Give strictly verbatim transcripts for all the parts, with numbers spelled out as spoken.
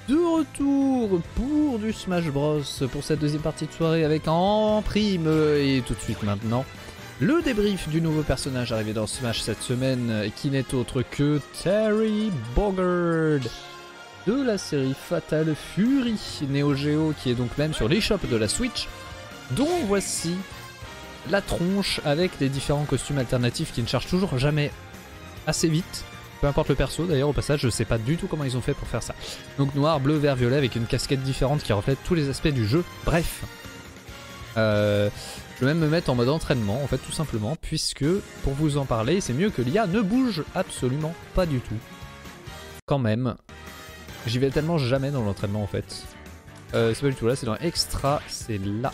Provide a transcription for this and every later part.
De retour pour du Smash Bros pour cette deuxième partie de soirée avec en prime et tout de suite maintenant le débrief du nouveau personnage arrivé dans Smash cette semaine qui n'est autre que Terry Bogard de la série Fatal Fury Neo Geo qui est donc même sur l'eShop de la Switch, dont voici la tronche avec les différents costumes alternatifs qui ne chargent toujours jamais assez vite. Peu importe le perso d'ailleurs, au passage, je sais pas du tout comment ils ont fait pour faire ça. Donc noir, bleu, vert, violet avec une casquette différente qui reflète tous les aspects du jeu. Bref, euh, je vais même me mettre en mode entraînement en fait tout simplement, puisque pour vous en parler, c'est mieux que l'I A ne bouge absolument pas du tout. Quand même, j'y vais tellement jamais dans l'entraînement en fait. Euh, c'est pas du tout là, c'est dans extra, c'est là.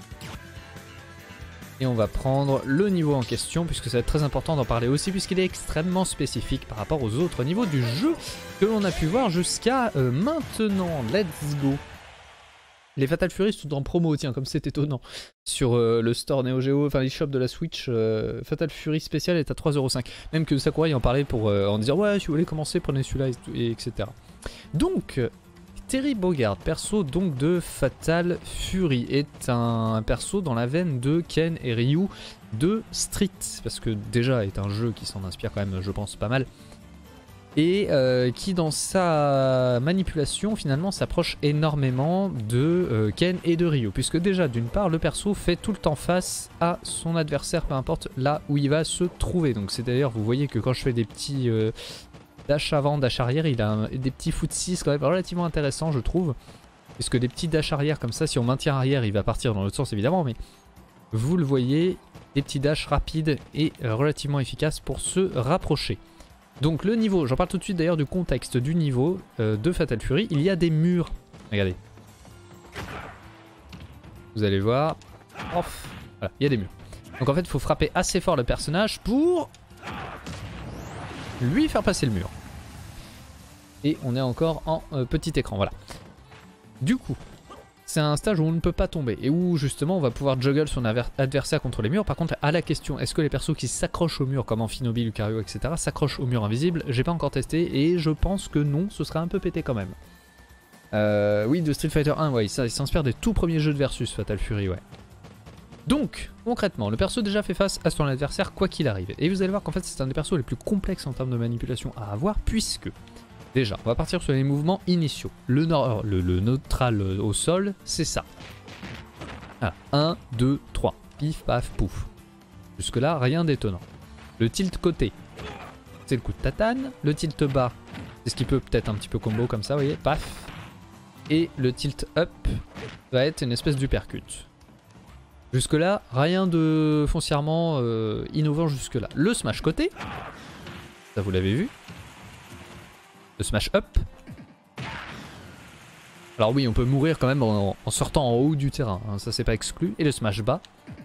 Et on va prendre le niveau en question puisque ça va être très important d'en parler aussi puisqu'il est extrêmement spécifique par rapport aux autres niveaux du jeu que l'on a pu voir jusqu'à euh, maintenant. Let's go. Les Fatal Fury sont en promo, tiens, comme c'est étonnant. Sur euh, le store Neo Geo, enfin l'eShop de la Switch, euh, Fatal Fury spécial est à trois euros cinq. Même que Sakurai en parlait pour, euh, en disant ouais, si vous voulez commencer, prenez celui-là, et, et etc. Donc, Terry Bogard, perso donc de Fatal Fury, est un perso dans la veine de Ken et Ryu de Street, parce que déjà est un jeu qui s'en inspire quand même, je pense, pas mal, et euh, qui dans sa manipulation finalement s'approche énormément de euh, Ken et de Ryu, puisque déjà d'une part le perso fait tout le temps face à son adversaire, peu importe là où il va se trouver. Donc c'est d'ailleurs, vous voyez que quand je fais des petits... Euh, dash avant, dash arrière, il a un, des petits footsies quand même relativement intéressants je trouve. Parce que des petits dash arrière comme ça, si on maintient arrière, il va partir dans l'autre sens évidemment, mais vous le voyez, des petits dash rapides et relativement efficaces pour se rapprocher. Donc le niveau, j'en parle tout de suite d'ailleurs du contexte du niveau euh, de Fatal Fury, il y a des murs. Regardez. Vous allez voir. Off. Voilà, il y a des murs. Donc en fait, il faut frapper assez fort le personnage pour lui faire passer le mur. Et on est encore en euh, petit écran, voilà. Du coup, c'est un stage où on ne peut pas tomber et où justement on va pouvoir juggle son adversaire contre les murs. Par contre, à la question, est-ce que les persos qui s'accrochent au mur comme Amphinobi, Lucario, et cetera s'accrochent au mur invisible? J'ai pas encore testé et je pense que non, ce serait un peu pété quand même. Euh, oui, de Street Fighter un, ouais, ça il s'inspire des tout premiers jeux de Versus, Fatal Fury, ouais. Donc, concrètement, le perso déjà fait face à son adversaire quoi qu'il arrive. Et vous allez voir qu'en fait c'est un des persos les plus complexes en termes de manipulation à avoir, puisque déjà, on va partir sur les mouvements initiaux. Le, nord, le, le neutral au sol, c'est ça. Ah, un, deux, trois. Pif, paf, pouf. Jusque là, rien d'étonnant. Le tilt côté, c'est le coup de tatane. Le tilt bas, c'est ce qui peut peut-être un petit peu combo comme ça, vous voyez, paf. Et le tilt up va être une espèce d'uppercut. Jusque là, rien de foncièrement euh, innovant jusque là. Le smash côté, ça vous l'avez vu. Le smash up. Alors oui, on peut mourir quand même en, en sortant en haut du terrain, hein, ça c'est pas exclu. Et le smash bas.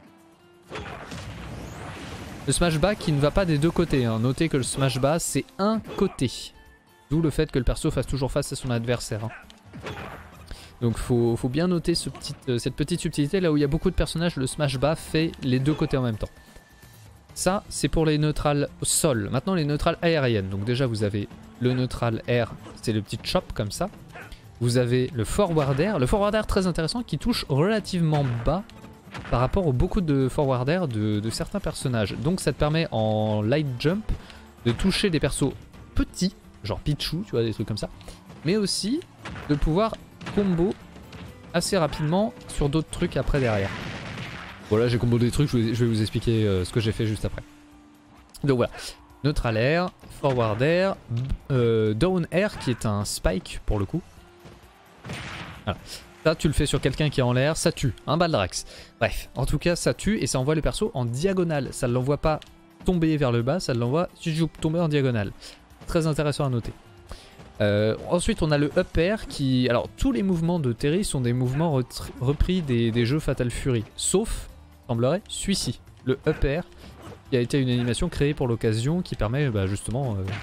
Le smash bas qui ne va pas des deux côtés, hein. Notez que le smash bas c'est un côté. D'où le fait que le perso fasse toujours face à son adversaire, hein. Donc faut, faut bien noter ce petit, euh, cette petite subtilité, là où il y a beaucoup de personnages, le smash bas fait les deux côtés en même temps. Ça c'est pour les neutrales sol. Maintenant les neutrales aériennes. Donc déjà vous avez le neutral air, c'est le petit chop comme ça. Vous avez le forward air. Le forward air très intéressant qui touche relativement bas par rapport aux beaucoup de forward air de, de certains personnages. Donc ça te permet en light jump de toucher des persos petits, genre Pichu, tu vois, des trucs comme ça. Mais aussi de pouvoir combo assez rapidement sur d'autres trucs après derrière. Voilà, j'ai combo des trucs, je vais vous expliquer euh, ce que j'ai fait juste après. Donc voilà, neutral air, forward air, euh, down air qui est un spike pour le coup. Voilà. Ça tu le fais sur quelqu'un qui est en l'air, ça tue, un Baldrax. Bref, en tout cas ça tue et ça envoie le perso en diagonale. Ça ne l'envoie pas tomber vers le bas, ça l'envoie tomber en diagonale. Très intéressant à noter. Euh, ensuite on a le up air qui... Alors tous les mouvements de Terry sont des mouvements repris des, des jeux Fatal Fury. Sauf, semblerait, celui-ci, le up air, qui a été une animation créée pour l'occasion qui permet bah, justement euh,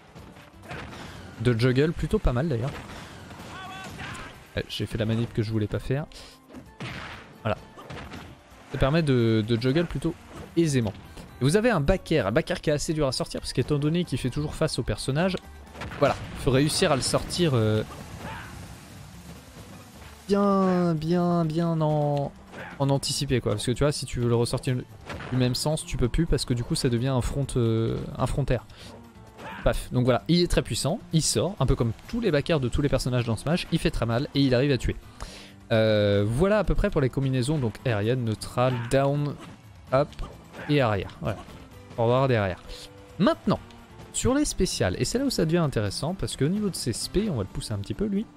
de juggle plutôt pas mal d'ailleurs. Ouais, j'ai fait la manip que je voulais pas faire. Voilà. Ça permet de, de juggle plutôt aisément. Et vous avez un back air, un back air qui est assez dur à sortir parce qu'étant donné qu'il fait toujours face au personnage, voilà, il faut réussir à le sortir euh, bien, bien, bien en, en anticiper quoi. Parce que tu vois, si tu veux le ressortir du même sens, tu peux plus parce que du coup ça devient un front, euh, un frontaire. Paf. Donc voilà, il est très puissant, il sort, un peu comme tous les backers de tous les personnages dans Smash, il fait très mal et il arrive à tuer. Euh, voilà à peu près pour les combinaisons, donc aérienne, neutrale, down, up et arrière. Voilà, forward et arrière. Maintenant, sur les spéciales, et c'est là où ça devient intéressant parce qu'au niveau de ses spé, on va le pousser un petit peu lui.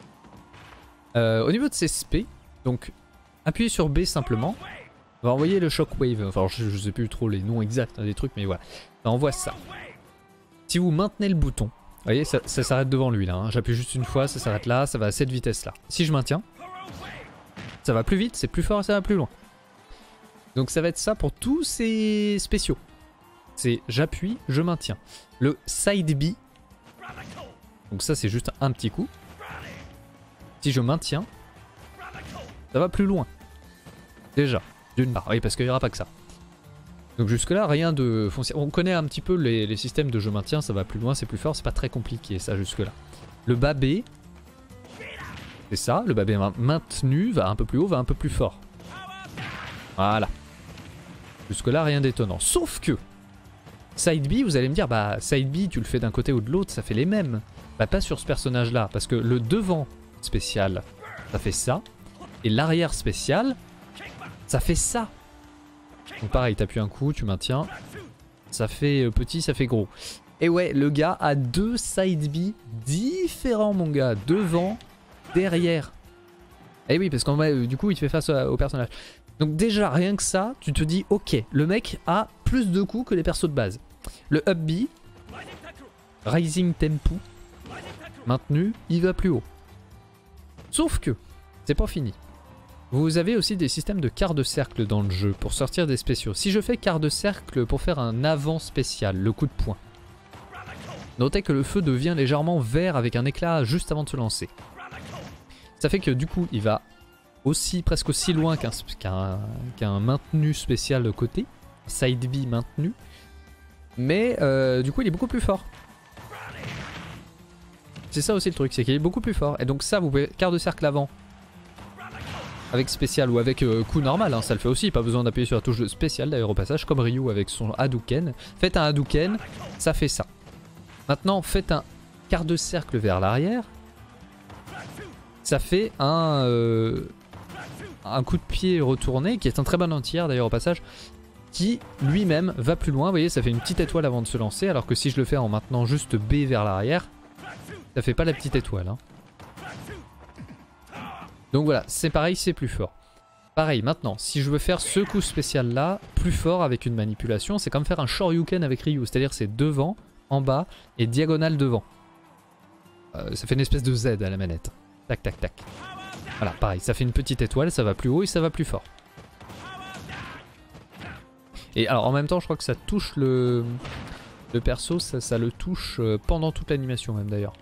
Euh, au niveau de ses spé, donc appuyez sur B simplement, on va envoyer le shockwave, enfin je, je sais plus trop les noms exacts hein, des trucs, mais voilà, ça envoie ça. Si vous maintenez le bouton, vous voyez, ça, ça s'arrête devant lui là, hein. J'appuie juste une fois, ça s'arrête là, ça va à cette vitesse là. Si je maintiens, ça va plus vite, c'est plus fort et ça va plus loin. Donc ça va être ça pour tous ces spéciaux. C'est j'appuie, je maintiens. Le side B, donc ça c'est juste un petit coup. Si je maintiens, ça va plus loin. Déjà, d'une part, oui parce qu'il n'y aura pas que ça. Donc jusque là rien de foncier. On connaît un petit peu les, les systèmes de je maintiens, ça va plus loin, c'est plus fort, c'est pas très compliqué ça jusque là. Le bas B, c'est ça, le bas B maintenu va un peu plus haut, va un peu plus fort. Voilà. Jusque là rien d'étonnant. Sauf que side B, vous allez me dire, bah side B tu le fais d'un côté ou de l'autre, ça fait les mêmes. Bah pas sur ce personnage là, parce que le devant spécial, ça fait ça. Et l'arrière spécial, ça fait ça. Donc pareil, t'appuies un coup, tu maintiens. Ça fait petit, ça fait gros. Et ouais, le gars a deux side B différents, mon gars. Devant, derrière. Et oui, parce qu'en vrai, du coup, il fait face au personnage. Donc déjà, rien que ça, tu te dis, ok, le mec a plus de coups que les persos de base. Le up B, Rising Tempo, maintenu, il va plus haut. Sauf que, c'est pas fini. Vous avez aussi des systèmes de quart de cercle dans le jeu pour sortir des spéciaux. Si je fais quart de cercle pour faire un avant spécial, le coup de poing, notez que le feu devient légèrement vert avec un éclat juste avant de se lancer. Ça fait que du coup il va aussi presque aussi loin qu'un qu'un qu'un maintenu spécial de côté, side B maintenu, mais euh, du coup il est beaucoup plus fort. C'est ça aussi le truc, c'est qu'il est beaucoup plus fort. Et donc ça, vous pouvez quart de cercle avant avec spécial ou avec euh, coup normal, hein, ça le fait aussi, pas besoin d'appuyer sur la touche de spécial d'ailleurs au passage, comme Ryu avec son Hadouken. Faites un Hadouken, ça fait ça. Maintenant faites un quart de cercle vers l'arrière, ça fait un, euh, un coup de pied retourné, qui est un très bon anti-air d'ailleurs au passage, qui lui-même va plus loin. Vous voyez, ça fait une petite étoile avant de se lancer, alors que si je le fais en maintenant juste B vers l'arrière, ça fait pas la petite étoile, hein. Donc voilà, c'est pareil, c'est plus fort. Pareil, maintenant, si je veux faire ce coup spécial là, plus fort avec une manipulation, c'est comme faire un Shoryuken avec Ryu, c'est-à-dire c'est devant, en bas et diagonale devant. Euh, ça fait une espèce de Z à la manette. Tac, tac, tac. Voilà, pareil, ça fait une petite étoile, ça va plus haut et ça va plus fort. Et alors en même temps, je crois que ça touche le, le perso, ça, ça le touche pendant toute l'animation même d'ailleurs.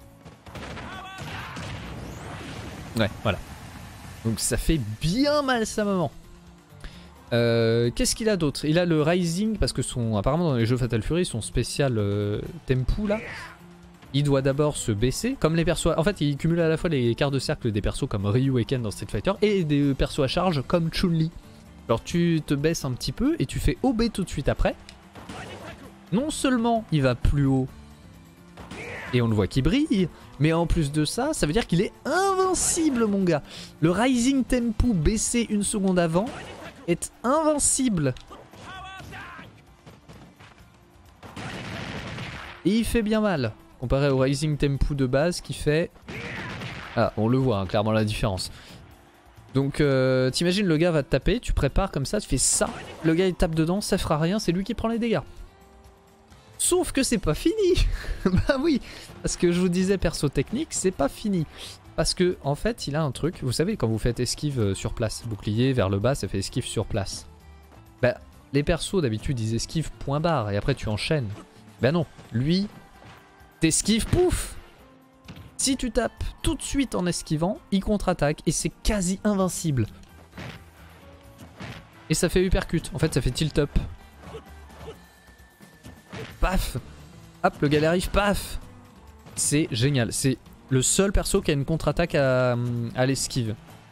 Ouais, voilà. Donc ça fait bien mal sa maman. Euh, Qu'est-ce qu'il a d'autre? Il a le Rising, parce que son apparemment dans les jeux Fatal Fury, son spécial euh, Tempo là, il doit d'abord se baisser, comme les persos. En fait, il cumule à la fois les quarts de cercle des persos comme Ryu et Ken dans Street Fighter, et des persos à charge comme Chun-Li. Alors tu te baisses un petit peu et tu fais O B tout de suite après. Non seulement il va plus haut, et on le voit qui brille, mais en plus de ça, ça veut dire qu'il est invincible, mon gars. Le Rising Tempo baissé une seconde avant est invincible. Et il fait bien mal, comparé au Rising Tempo de base qui fait... Ah, on le voit, hein, clairement la différence. Donc euh, t'imagines, le gars va te taper, tu prépares comme ça, tu fais ça, le gars il tape dedans, ça fera rien, c'est lui qui prend les dégâts. Sauf que c'est pas fini. Bah oui, parce que je vous disais perso technique, c'est pas fini. Parce que en fait il a un truc, vous savez quand vous faites esquive sur place, bouclier vers le bas ça fait esquive sur place. Bah les persos d'habitude ils esquivent point barre et après tu enchaînes. Bah non, lui t'esquives pouf. Si tu tapes tout de suite en esquivant, il contre-attaque et c'est quasi invincible. Et ça fait uppercut, en fait ça fait tilt up. Paf. Hop, le gars il arrive, paf. C'est génial, c'est le seul perso qui a une contre-attaque à, à l'esquive.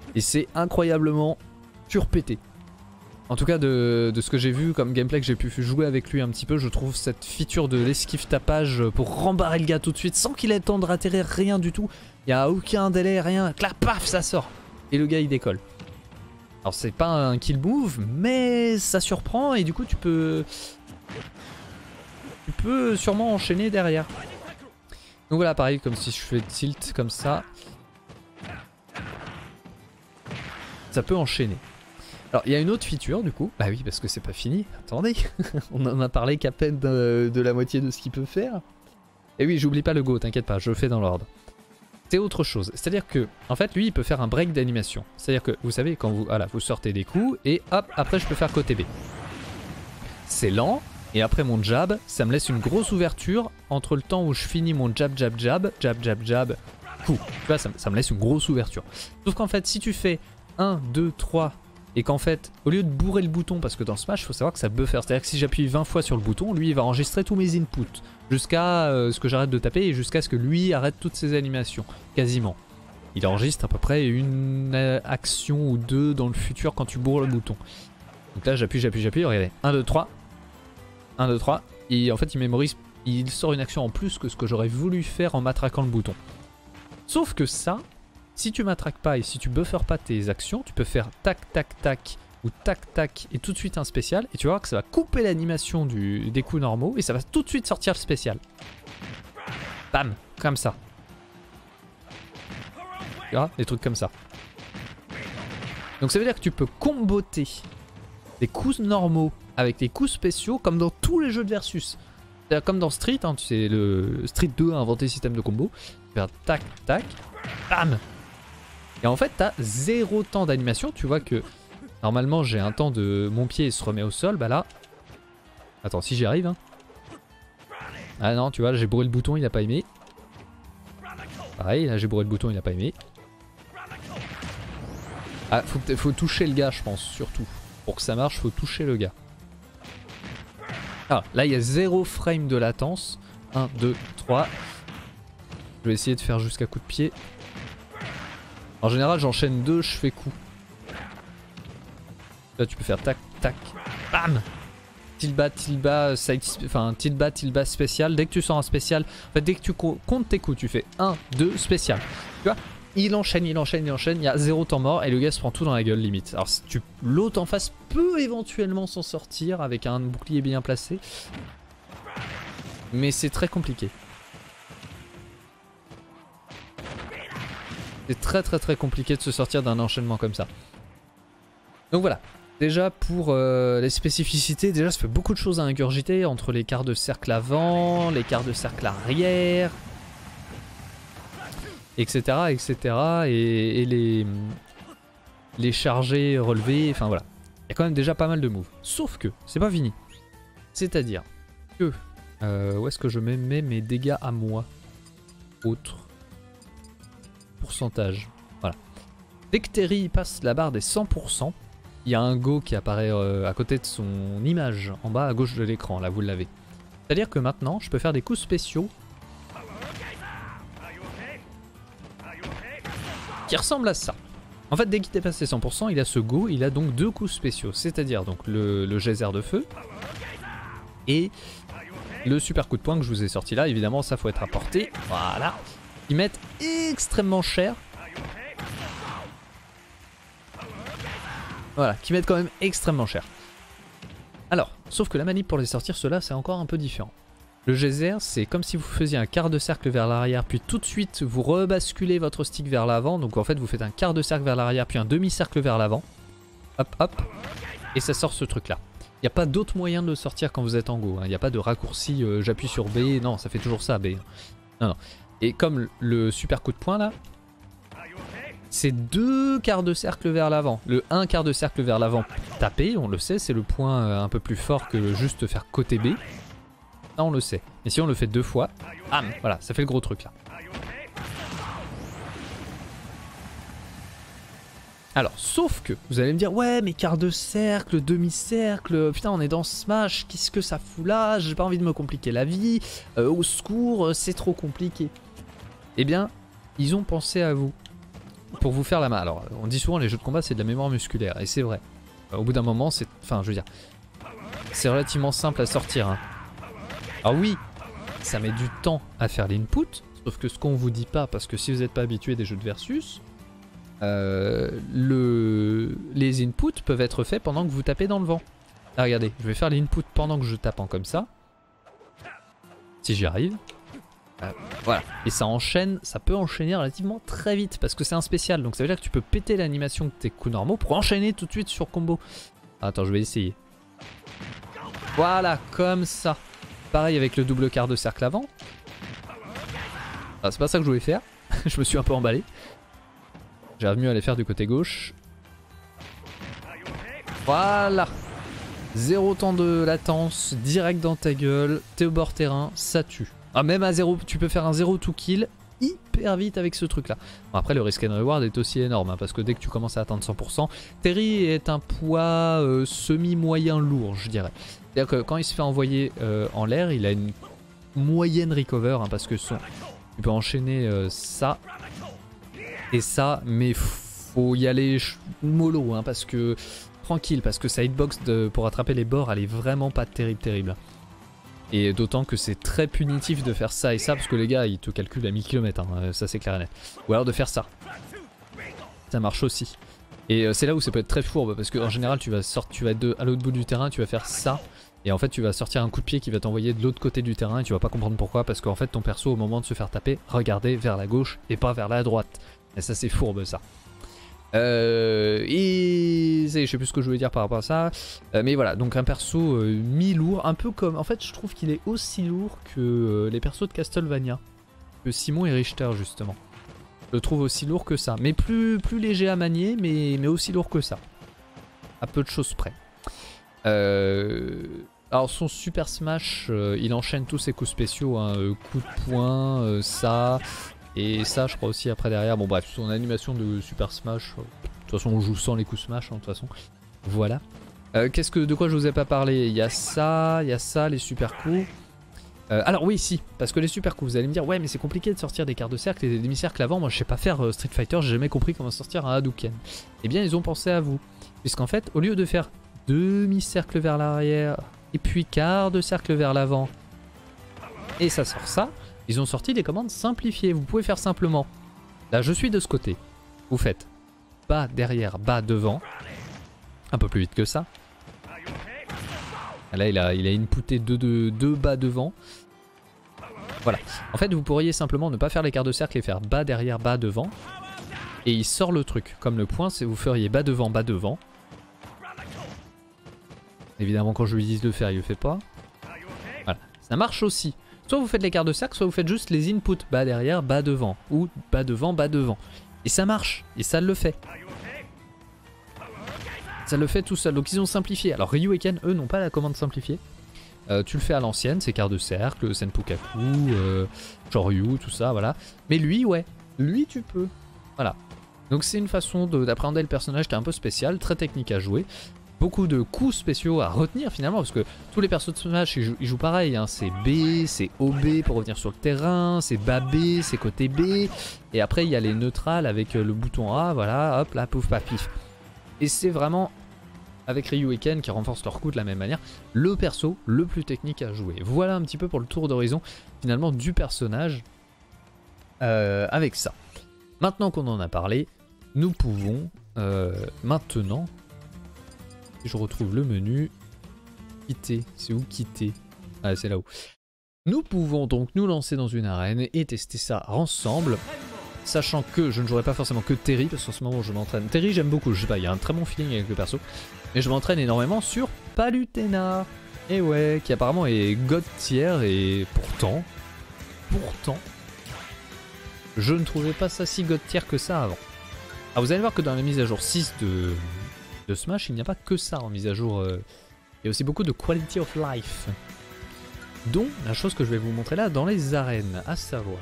Et c'est incroyablement surpété. En tout cas de, de ce que j'ai vu comme gameplay, que j'ai pu jouer avec lui un petit peu, je trouve cette feature de l'esquive tapage pour rembarrer le gars tout de suite sans qu'il ait le temps de ratterrir, rien du tout. Il n'y a aucun délai, rien, clac, paf, ça sort. Et le gars il décolle. Alors c'est pas un kill move, mais ça surprend et du coup tu peux... Tu peux sûrement enchaîner derrière. Donc voilà, pareil, comme si je fais tilt comme ça. Ça peut enchaîner. Alors il y a une autre feature du coup. Bah oui, parce que c'est pas fini. Attendez, on en a parlé qu'à peine de, de la moitié de ce qu'il peut faire. Et oui, j'oublie pas le go, t'inquiète pas, je le fais dans l'ordre. C'est autre chose. C'est-à-dire que, en fait, lui, il peut faire un break d'animation. C'est-à-dire que, vous savez, quand vous, voilà, vous sortez des coups et hop, après je peux faire côté B. C'est lent. Et après mon jab, ça me laisse une grosse ouverture entre le temps où je finis mon jab, jab, jab, jab, jab, jab, coup. Tu vois, ça, ça me laisse une grosse ouverture. Sauf qu'en fait, si tu fais un, deux, trois, et qu'en fait, au lieu de bourrer le bouton, parce que dans Smash, il faut savoir que ça buffer. C'est-à-dire que si j'appuie vingt fois sur le bouton, lui, il va enregistrer tous mes inputs. Jusqu'à euh, ce que j'arrête de taper et jusqu'à ce que lui arrête toutes ses animations. Quasiment. Il enregistre à peu près une euh, action ou deux dans le futur quand tu bourres le bouton. Donc là, j'appuie, j'appuie, j'appuie. Regardez. un, deux, trois. un, deux, trois, et en fait il mémorise, il sort une action en plus que ce que j'aurais voulu faire en matraquant le bouton. Sauf que ça, si tu matraques pas et si tu buffers pas tes actions, tu peux faire tac tac tac ou tac tac et tout de suite un spécial et tu vas voir que ça va couper l'animation des coups normaux et ça va tout de suite sortir le spécial. Bam, comme ça. Tu vois, des trucs comme ça. Donc ça veut dire que tu peux comboter des coups normaux avec des coups spéciaux comme dans tous les jeux de versus. C'est comme dans Street, hein, tu sais, le Street deux a inventé le système de combo. Tu fais un tac, tac, bam. Et en fait, t'as zéro temps d'animation. Tu vois que normalement, j'ai un temps de mon pied se remet au sol. Bah là, attends, si j'y arrive. Hein. Ah non, tu vois, j'ai bourré le bouton, il a pas aimé. Pareil, là j'ai bourré le bouton, il a pas aimé. Ah, faut, faut toucher le gars, je pense, surtout. Pour que ça marche, faut toucher le gars. Ah, là il y a zéro frame de latence. un, deux, trois. Je vais essayer de faire jusqu'à coup de pied. En général, j'enchaîne deux, je fais coup. Là, tu peux faire tac, tac, bam. Tilba, tilba, side, enfin tilba, tilba spécial. Dès que tu sors un spécial, en fait, dès que tu comptes tes coups, tu fais un, deux, spécial. Tu vois, il enchaîne, il enchaîne, il enchaîne. Il y a zéro temps mort et le gars se prend tout dans la gueule limite. Alors, si tu l'autre en face peut éventuellement s'en sortir avec un bouclier bien placé, mais c'est très compliqué. C'est très très très compliqué de se sortir d'un enchaînement comme ça. Donc voilà. Déjà pour euh, les spécificités, déjà ça fait beaucoup de choses à ingurgiter entre les quarts de cercle avant, les quarts de cercle arrière, et cetera et cetera. Et, et les, les chargés relevés, enfin voilà. Il y a quand même déjà pas mal de moves. Sauf que c'est pas fini. C'est-à-dire que... Euh, où est-ce que je mets, mets mes dégâts à moi? Autre. Pourcentage. Voilà. Dès que Terry passe la barre des cent pour cent, il y a un go qui apparaît euh, à côté de son image, en bas à gauche de l'écran, là vous l'avez. C'est-à-dire que maintenant, je peux faire des coups spéciaux qui ressemblent à ça. En fait, dès qu'il dépasse les cent pour cent, il a ce go, il a donc deux coups spéciaux. C'est-à-dire donc le, le geyser de feu et le super coup de poing que je vous ai sorti là. Évidemment, ça faut être apporté. Voilà. Ils mettent extrêmement cher. Voilà, qui mettent quand même extrêmement cher. Alors, sauf que la manip pour les sortir, ceux-là, c'est encore un peu différent. Le geyser, c'est comme si vous faisiez un quart de cercle vers l'arrière, puis tout de suite, vous rebasculez votre stick vers l'avant. Donc en fait, vous faites un quart de cercle vers l'arrière, puis un demi-cercle vers l'avant. Hop, hop. Et ça sort ce truc-là. Il n'y a pas d'autre moyen de le sortir quand vous êtes en go. Il hein. n'y a pas de raccourci, euh, j'appuie sur B. Non, ça fait toujours ça, B. Non, non. Et comme le super coup de poing, là... c'est deux quarts de cercle vers l'avant. Le un quart de cercle vers l'avant tapé, on le sait, c'est le point un peu plus fort que juste faire côté B. Ça, on le sait. Mais si on le fait deux fois, bam, voilà, ça fait le gros truc là. Alors, sauf que, vous allez me dire, ouais, mais quart de cercle, demi-cercle, putain, on est dans Smash, qu'est-ce que ça fout là? J'ai pas envie de me compliquer la vie, euh, au secours, c'est trop compliqué. Eh bien, ils ont pensé à vous. pour vous faire la main. Alors on dit souvent les jeux de combat c'est de la mémoire musculaire et c'est vrai. Au bout d'un moment c'est... Enfin je veux dire... C'est relativement simple à sortir. Hein. Alors oui, ça met du temps à faire l'input. Sauf que ce qu'on vous dit pas, parce que si vous n'êtes pas habitué des jeux de versus, euh, le... les inputs peuvent être faits pendant que vous tapez dans le vent. Ah, regardez, je vais faire l'input pendant que je tape en comme ça. Si j'y arrive. Euh, voilà. Et ça enchaîne, ça peut enchaîner relativement très vite parce que c'est un spécial. Donc ça veut dire que tu peux péter l'animation de tes coups normaux pour enchaîner tout de suite sur combo. Attends, je vais essayer. Voilà, comme ça. Pareil avec le double quart de cercle avant. Ah, c'est pas ça que je voulais faire. Je me suis un peu emballé. J'arrive mieux à les faire du côté gauche. Voilà. Zéro temps de latence, direct dans ta gueule. T'es au bord terrain, ça tue. Ah, même à zéro, tu peux faire un zéro to kill hyper vite avec ce truc là. Bon, après le risk and reward est aussi énorme hein, parce que dès que tu commences à atteindre cent pour cent, Terry est un poids euh, semi-moyen lourd je dirais. C'est-à-dire que quand il se fait envoyer euh, en l'air, il a une moyenne recover hein, parce que son... tu peux enchaîner euh, ça et ça, mais faut y aller mollo hein, parce que tranquille, parce que sa hitbox de, pour attraper les bords elle est vraiment pas terrible terrible. Et d'autant que c'est très punitif de faire ça et ça parce que les gars ils te calculent à mille kilomètres, hein, ça c'est clair et net. Ou alors de faire ça. Ça marche aussi. Et euh, c'est là où ça peut être très fourbe parce qu'en général tu vas sortir, tu vas être de, à l'autre bout du terrain, tu vas faire ça. Et en fait tu vas sortir un coup de pied qui va t'envoyer de l'autre côté du terrain et tu vas pas comprendre pourquoi parce qu'en fait ton perso au moment de se faire taper, regardez vers la gauche et pas vers la droite. Et ça c'est fourbe ça. Euh, et je sais plus ce que je voulais dire par rapport à ça, euh, mais voilà, donc un perso euh, mi-lourd, un peu comme, en fait je trouve qu'il est aussi lourd que euh, les persos de Castlevania, que Simon et Richter justement. Je le trouve aussi lourd que ça, mais plus, plus léger à manier, mais, mais aussi lourd que ça, à peu de choses près. Euh, alors son Super Smash, euh, il enchaîne tous ses coups spéciaux, hein, euh, coup de poing, euh, ça... Et ça je crois aussi après derrière, bon bref, son animation de Super Smash, de toute façon on joue sans les coups Smash, hein, de toute façon, voilà. Euh, Qu'est-ce que, de quoi je vous ai pas parlé? Il y a ça, il y a ça, les super coups. Euh, alors oui, si, parce que les super coups, vous allez me dire, ouais mais c'est compliqué de sortir des quarts de cercle et des demi-cercles avant, moi je sais pas faire euh, Street Fighter, j'ai jamais compris comment sortir un Hadouken. Eh bien ils ont pensé à vous, puisqu'en fait, au lieu de faire demi-cercle vers l'arrière, et puis quart de cercle vers l'avant, et ça sort ça, ils ont sorti des commandes simplifiées. Vous pouvez faire simplement, là je suis de ce côté, vous faites bas derrière, bas devant, un peu plus vite que ça. Là il a, il a inputé deux, deux, deux bas devant. Voilà. En fait vous pourriez simplement ne pas faire les quarts de cercle et faire bas derrière, bas devant. Et il sort le truc. Comme le point, c'est vous feriez bas devant, bas devant. Évidemment quand je lui dis de le faire, il le fait pas. Voilà. Ça marche aussi. Soit vous faites les quarts de cercle, soit vous faites juste les inputs bas derrière, bas devant. Ou bas devant, bas devant. Et ça marche. Et ça le fait. Ça le fait tout seul. Donc ils ont simplifié. Alors Ryu et Ken, eux, n'ont pas la commande simplifiée. Euh, tu le fais à l'ancienne, c'est quarts de cercle, Senpukaku, euh, Choryu, tout ça, voilà. Mais lui, ouais. Lui, tu peux. Voilà. Donc c'est une façon d'appréhender le personnage qui est un peu spécial, très technique à jouer. Beaucoup de coups spéciaux à retenir finalement parce que tous les persos de Smash ils jouent, ils jouent pareil hein. C'est B, c'est O B pour revenir sur le terrain, c'est bas B, c'est côté B et après il y a les neutrales avec le bouton A, voilà, hop là, pouf pas pif. Et c'est vraiment avec Ryu et Ken qui renforcent leur coup de la même manière, le perso le plus technique à jouer. Voilà un petit peu pour le tour d'horizon finalement du personnage euh, avec ça. Maintenant qu'on en a parlé, nous pouvons euh, maintenant... Je retrouve le menu. Quitter. C'est où quitter? Ah, c'est là-haut. Nous pouvons donc nous lancer dans une arène et tester ça ensemble. Sachant que je ne jouerai pas forcément que Terry, parce qu'en ce moment je m'entraîne. Terry j'aime beaucoup, je sais pas, il y a un très bon feeling avec le perso. Mais je m'entraîne énormément sur Palutena. Et ouais, qui apparemment est God tier et pourtant, pourtant, je ne trouvais pas ça si God tier que ça avant. Alors vous allez voir que dans la mise à jour six de... de Smash, il n'y a pas que ça en mise à jour, euh, il y a aussi beaucoup de quality of life, dont la chose que je vais vous montrer là dans les arènes, à savoir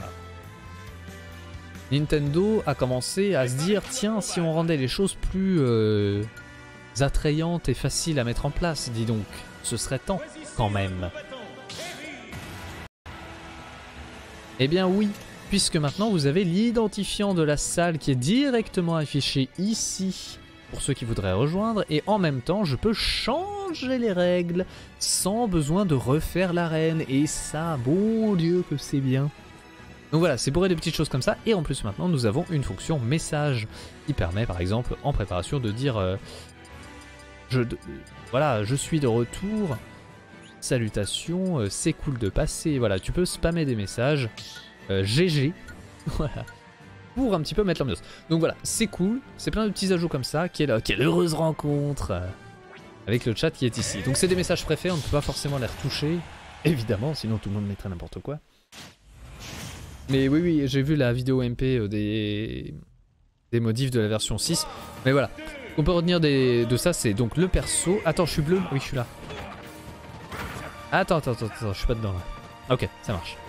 Nintendo a commencé à se dire tiens si on rendait les choses plus euh, attrayantes et faciles à mettre en place, dis donc, ce serait temps quand même. Eh bien oui, puisque maintenant vous avez l'identifiant de la salle qui est directement affiché ici pour ceux qui voudraient rejoindre, et en même temps je peux changer les règles sans besoin de refaire l'arène, et ça, bon Dieu que c'est bien. Donc voilà, c'est bourré de petites choses comme ça, et en plus maintenant nous avons une fonction message qui permet par exemple en préparation de dire euh, je, de, voilà, je suis de retour, salutations, euh, c'est cool de passer, voilà, tu peux spammer des messages, euh, G G, voilà, pour un petit peu mettre l'ambiance. Donc voilà, c'est cool, c'est plein de petits ajouts comme ça, quelle, quelle heureuse rencontre euh, avec le chat qui est ici. Donc c'est des messages préfets, on ne peut pas forcément les retoucher, évidemment, sinon tout le monde mettrait n'importe quoi. Mais oui, oui, j'ai vu la vidéo M P euh, des... des modifs de la version six, mais voilà. Ce qu'on peut retenir des... de ça, c'est donc le perso. Attends, je suis bleu? Oui, je suis là. Attends, attends, attends, attends, je suis pas dedans là. Ok, ça marche.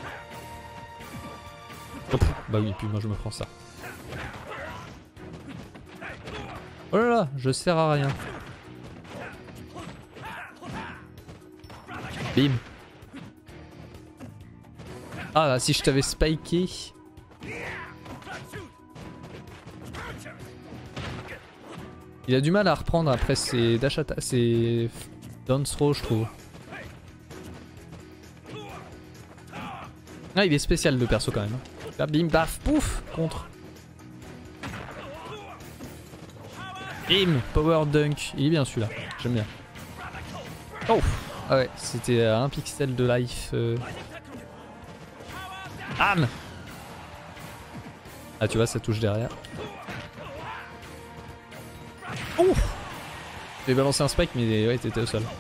Oh, bah oui, puis moi je me prends ça. Oh là là, je sers à rien. Bim. Ah là, si je t'avais spiké. Il a du mal à reprendre après ses dash attack, ses dance throw, je trouve. Ah, il est spécial le perso quand même. Là, bim, baf, pouf, contre. Bim, power dunk. Il est bien celui-là, j'aime bien. Oh, ah ouais, c'était un pixel de life. Euh... Bam. Ah, tu vois, ça touche derrière. Ouf. J'ai balancé un spike, mais ouais, t'étais au sol.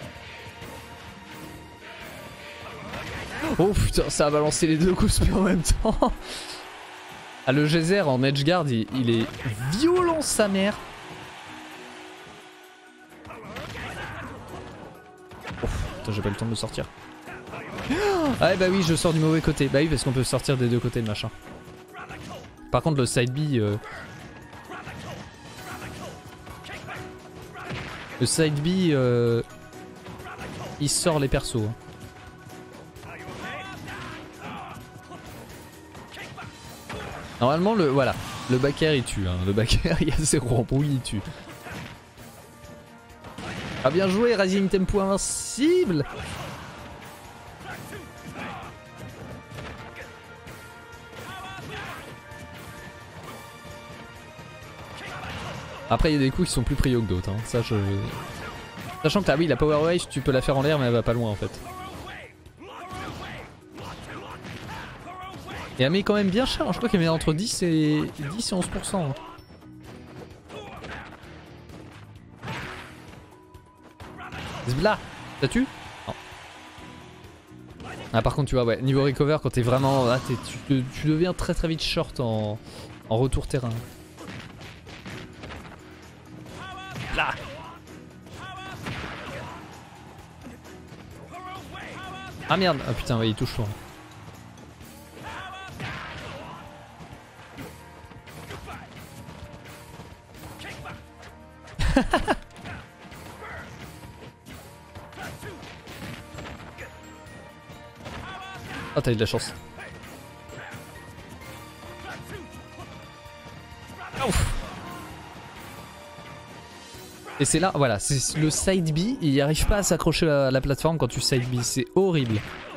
Oh putain, ça a balancé les deux coups en même temps. Ah, le geyser en edge guard, il, il est violent sa mère. Oh, putain, j'ai pas eu le temps de me sortir. Ah ouais, bah oui, je sors du mauvais côté. Bah oui, parce qu'on peut sortir des deux côtés de machin. Par contre, le side B... Euh... Le side B... Euh... Il sort les persos. Hein. Normalement, le voilà, le back air il tue. Hein. Le back air, il y a zéro embrouille, il tue. Ah, bien joué, Rising Tempo invincible. Après, il y a des coups qui sont plus prio que d'autres. Hein. Ça, je... Sachant que là, oui, la Power Wave, tu peux la faire en l'air, mais elle va pas loin en fait. Et elle met quand même bien cher, je crois qu'elle met entre dix et onze pour cent. Zbla, ça tue? Non. Ah par contre tu vois, ouais, niveau recover quand t'es vraiment... Ah, es, tu, tu deviens très très vite short en, en retour terrain. Là. Ah merde, ah putain, ouais, il touche loin. Ah, t'as eu de la chance. Ouf. Et c'est là, voilà, c'est le side B, il n'y arrive pas à s'accrocher à la plateforme quand tu side B, c'est horrible.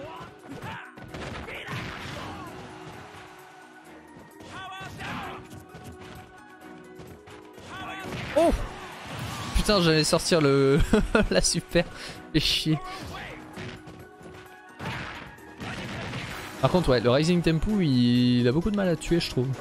Oh putain, j'allais sortir le la super, fait chier. Par contre, ouais, le Rising Tempo, il... il a beaucoup de mal à tuer, je trouve.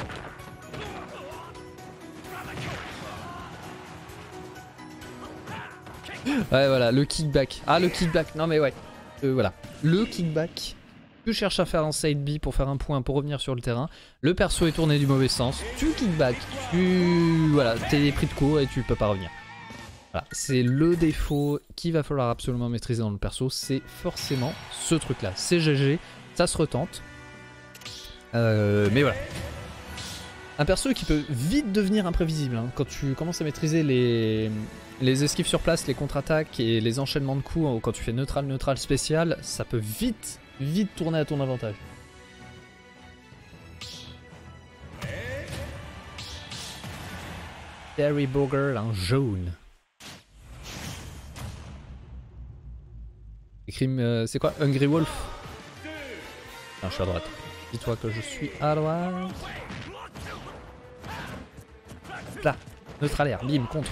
Ouais, voilà, le kickback. Ah, le kickback, non mais ouais. Euh, voilà, le kickback. Tu cherches à faire un side B pour faire un point, pour revenir sur le terrain. Le perso est tourné du mauvais sens. Tu kickback, tu... Voilà, t'es pris de court et tu peux pas revenir. Voilà, c'est le défaut qu'il va falloir absolument maîtriser dans le perso. C'est forcément ce truc-là. C'est G G. Ça se retente. Euh, mais voilà. Un perso qui peut vite devenir imprévisible. Hein. Quand tu commences à maîtriser les, les esquives sur place, les contre-attaques et les enchaînements de coups, quand tu fais neutral, neutral, spécial, ça peut vite, vite tourner à ton avantage. Terry Bogard en jaune. Crime, euh, c'est quoi? Hungry Wolf? Non, je suis à droite. Dis-toi que je suis à droite. Là, neutral air, bim, contre.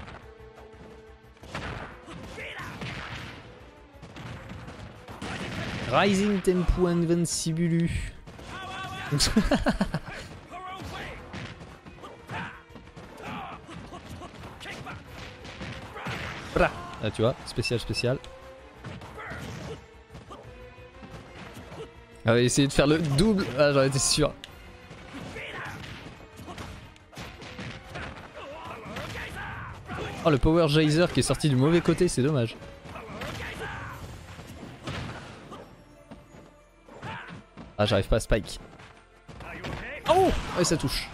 Rising Tempo Invincibulu. Là, tu vois, spécial, spécial. On va essayer de faire le double. Ah, j'en étais sûr. Oh, le Power Geyser qui est sorti du mauvais côté, c'est dommage. Ah, j'arrive pas à spike. Oh, ouais, ça touche.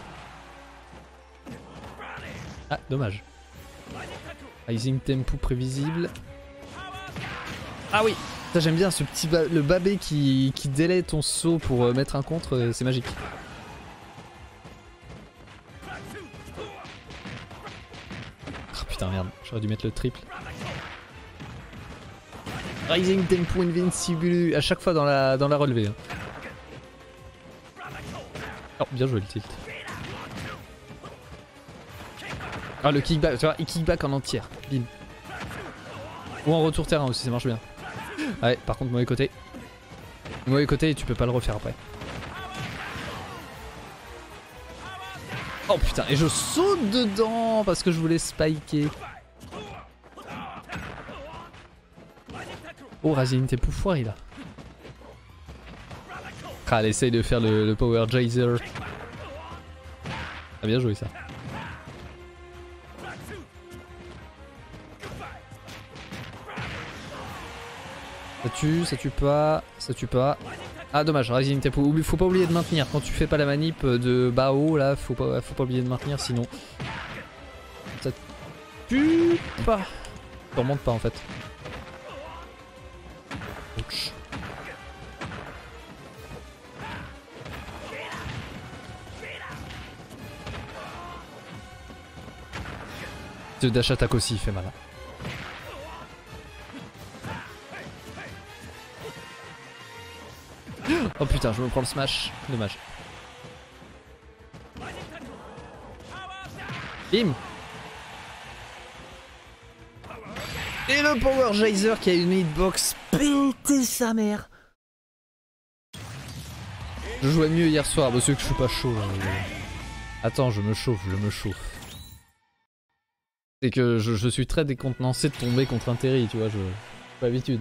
Ah, dommage. Rising Tempo prévisible. Ah oui, ça j'aime bien ce petit ba le babé qui, qui délaie ton saut pour euh, mettre un contre, euh, c'est magique. Oh putain merde, j'aurais dû mettre le triple. Rising Tempo Invincible à chaque fois dans la, dans la relevée. Hein. Oh bien joué le tilt. Ah le kickback, tu vois, il kickback en entière, bim. Ou en retour terrain aussi, ça marche bien. Ouais, par contre mauvais côté. Mauvais côté, tu peux pas le refaire après. Oh putain, et je saute dedans parce que je voulais spiker. Oh, Razine, t'es poufoiré là. Ah, elle essaye de faire le, le Power Geyser. Ah, bien joué ça. Ça tue, ça tue pas, ça tue pas. Ah dommage, Rising Tempo. Faut pas oublier de maintenir quand tu fais pas la manip de bas haut là, faut pas, faut pas oublier de maintenir sinon ça tue pas. Tu remontes pas en fait. Ouch. Ce dash attack aussi il fait mal. Oh putain, je me prends le smash. Dommage. Bim. Et le Power Geyser qui a une hitbox pété sa mère. Je jouais mieux hier soir, parce que je suis pas chaud. Là. Attends, je me chauffe, je me chauffe. C'est que je, je suis très décontenancé de tomber contre un Terry, tu vois, je... pas l'habitude.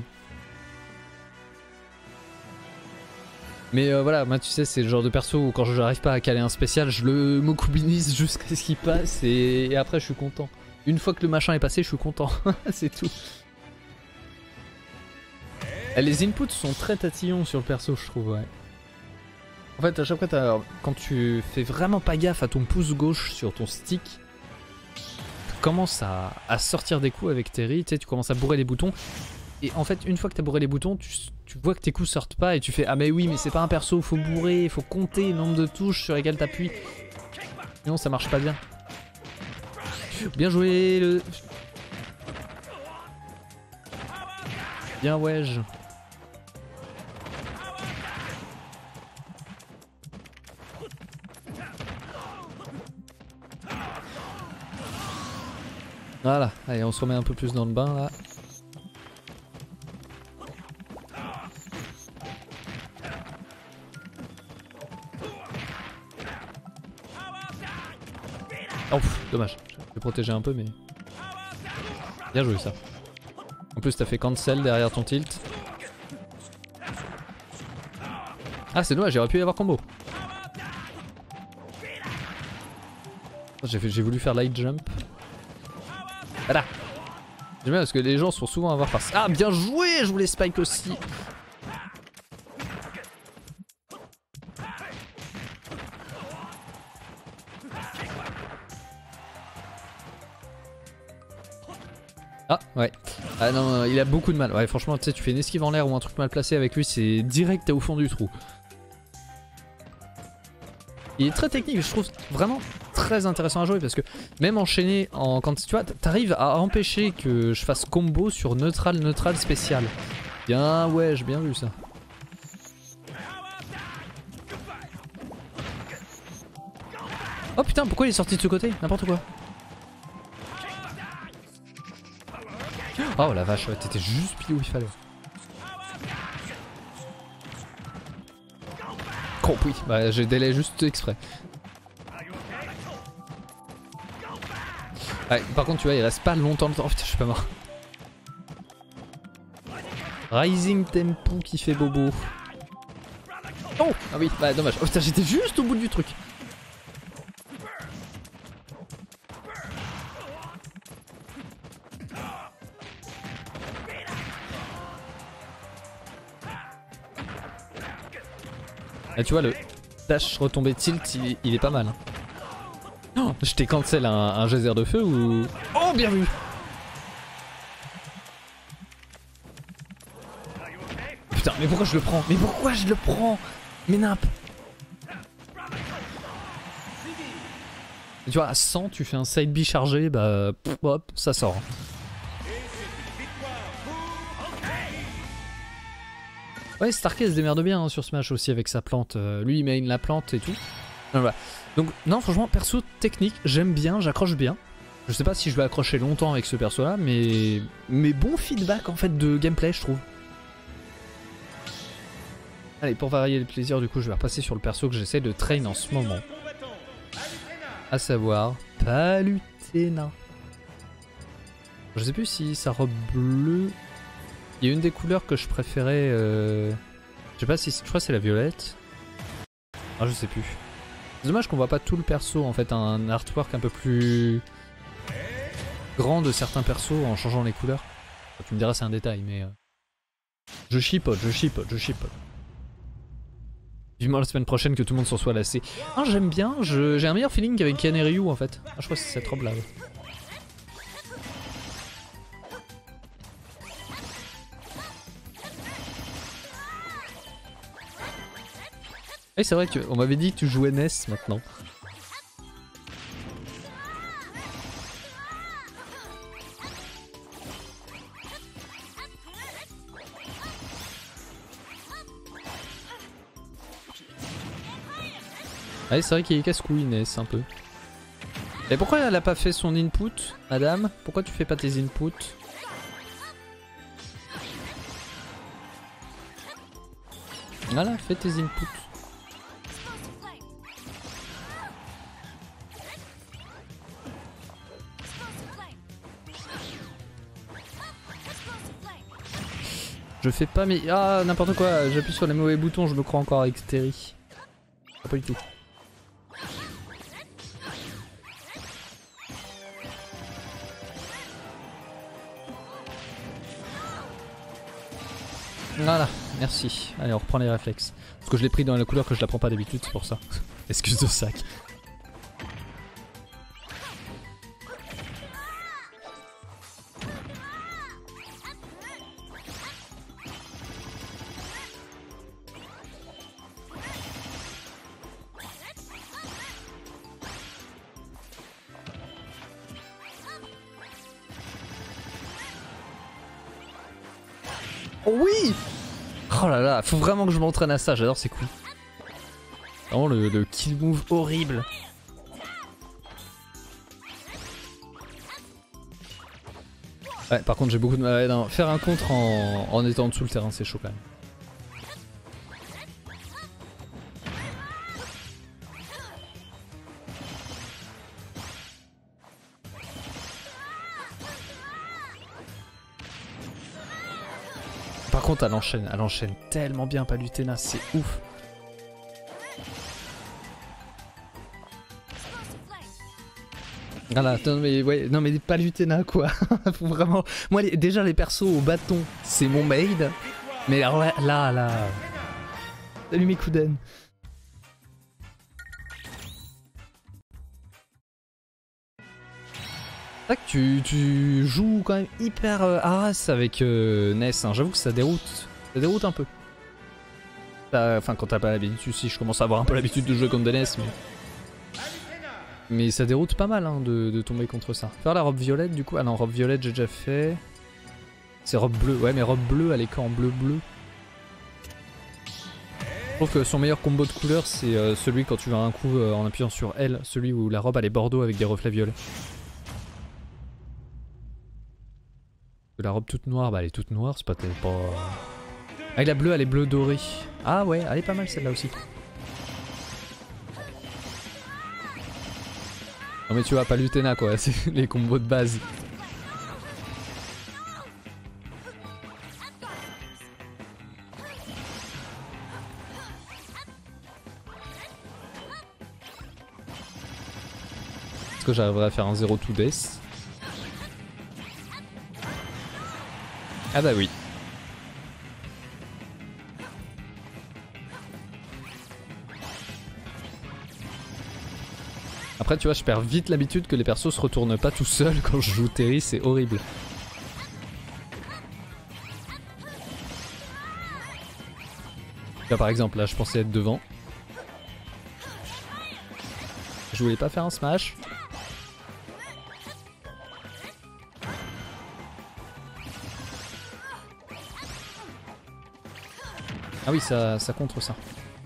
Mais euh, voilà, moi tu sais, c'est le genre de perso où quand je n'arrive pas à caler un spécial, je le mokubinise jusqu'à ce qu'il passe et... et après je suis content. Une fois que le machin est passé, je suis content. C'est tout. Les inputs sont très tatillons sur le perso, je trouve, ouais. En fait, à chaque fois, quand tu fais vraiment pas gaffe à ton pouce gauche sur ton stick, tu commences à, à sortir des coups avec Terry, tu sais, tu commences à bourrer les boutons. Et en fait, une fois que t'as bourré les boutons, tu, tu vois que tes coups sortent pas et tu fais ah mais oui mais c'est pas un perso, faut bourrer, faut compter le nombre de touches sur lesquelles t'appuies. Sinon ça marche pas bien. Bien joué le... Bien wedge. Voilà, allez on se remet un peu plus dans le bain là. Oh, pff, dommage, je vais protéger un peu mais... Bien joué ça. En plus t'as fait cancel derrière ton tilt. Ah c'est dommage, j'aurais pu y avoir combo. J'ai voulu faire light jump. Voilà. J'aime bien parce que les gens sont souvent à avoir farce. Ah bien joué, je voulais spike aussi. Ah ouais. Ah non, non, il a beaucoup de mal. Ouais franchement tu sais tu fais une esquive en l'air ou un truc mal placé avec lui, c'est direct t'es au fond du trou. Il est très technique, je trouve vraiment très intéressant à jouer parce que même enchaîner en quand tu vois, t'arrives à empêcher que je fasse combo sur neutral neutral spécial. Bien ouais, j'ai bien vu ça. Oh putain, pourquoi il est sorti de ce côté? N'importe quoi. Oh la vache, t'étais juste pile où il fallait. Oh oui, bah j'ai délai juste exprès. Ouais, par contre tu vois il reste pas longtemps le temps. Oh putain je suis pas mort. Rising Tempo qui fait bobo. Oh ah oui bah dommage. Oh putain j'étais juste au bout du truc. Là tu vois le dash retombé tilt il, il est pas mal. Oh, je t'ai cancel un, un geyser de feu ou... Oh bien vu. Putain mais pourquoi je le prends? Mais pourquoi je le prends? Mais nimp. Tu vois à cent tu fais un side B chargé bah pff, hop ça sort. Ouais, Starkey se démerde bien hein, sur Smash aussi avec sa plante. Euh, lui il main la plante et tout. Donc, voilà. Donc non franchement perso technique j'aime bien, j'accroche bien. Je sais pas si je vais accrocher longtemps avec ce perso là mais mais bon feedback en fait de gameplay je trouve. Allez pour varier le plaisir du coup je vais repasser sur le perso que j'essaie de train en ce moment. À savoir Palutena. Je sais plus si sa robe bleue... Il y a une des couleurs que je préférais... Euh... Je sais pas si... Je crois que c'est la violette. Ah je sais plus. C'est dommage qu'on voit pas tout le perso en fait. Un artwork un peu plus... grand de certains persos en changeant les couleurs. Tu me diras c'est un détail mais... Euh... Je chipote, je chipote, je chipote. Vivement la semaine prochaine que tout le monde s'en soit lassé. Ah j'aime bien, j'ai un meilleur feeling qu'avavec Ken et Ryu en fait. Ah je crois que c'est cette robe là. Ouais. Et c'est vrai qu'on m'avait dit que tu jouais N E S maintenant. Ouais c'est vrai qu'il est casse-couille N E S un peu. Et pourquoi elle a pas fait son input, madame? Pourquoi tu fais pas tes inputs? Voilà, fais tes inputs. Je fais pas mes... Ah n'importe quoi, j'appuie sur les mauvais boutons, je me crois encore avec Terry. Ah, pas du tout. Voilà, merci. Allez on reprend les réflexes. Parce que je l'ai pris dans la couleur que je la prends pas d'habitude, c'est pour ça. Excuse de sac. Oui! Oh là là, faut vraiment que je m'entraîne à ça, j'adore, c'est cool. Vraiment le, le kill move horrible. Ouais, par contre j'ai beaucoup de mal à faire un contre en, en étant en dessous le terrain, c'est chaud quand même. Par contre elle enchaîne, elle enchaîne tellement bien Palutena, c'est ouf. Voilà, non mais ouais, non mais Palutena quoi. Faut vraiment. Moi les, déjà les persos au bâton, c'est mon maid. Mais alors là, là, là... Salut Mikuden. C'est vrai que tu, tu joues quand même hyper euh, harass avec euh, Ness, hein. J'avoue que ça déroute, ça déroute un peu. Enfin quand t'as pas l'habitude, si je commence à avoir un peu l'habitude de jouer contre des Ness, mais... Mais ça déroute pas mal hein, de, de tomber contre ça. Faire la robe violette du coup. Ah non, robe violette j'ai déjà fait. C'est robe bleue. Ouais mais robe bleue elle est quand en bleu bleu. Je trouve que son meilleur combo de couleurs c'est euh, celui quand tu vas un coup euh, en appuyant sur L. Celui où la robe elle est bordeaux avec des reflets violets. La robe toute noire, bah elle est toute noire, c'est pas... pas... Ah la bleue elle est bleu doré. Ah ouais, elle est pas mal celle-là aussi. Non mais tu vois, pas Palutena quoi, c'est les combos de base. Est-ce que j'arriverai à faire un zéro to death? Ah bah oui. Après tu vois je perds vite l'habitude que les persos se retournent pas tout seuls quand je joue Terry, c'est horrible. Là par exemple là je pensais être devant. Je voulais pas faire un smash. Ah oui ça, ça contre ça.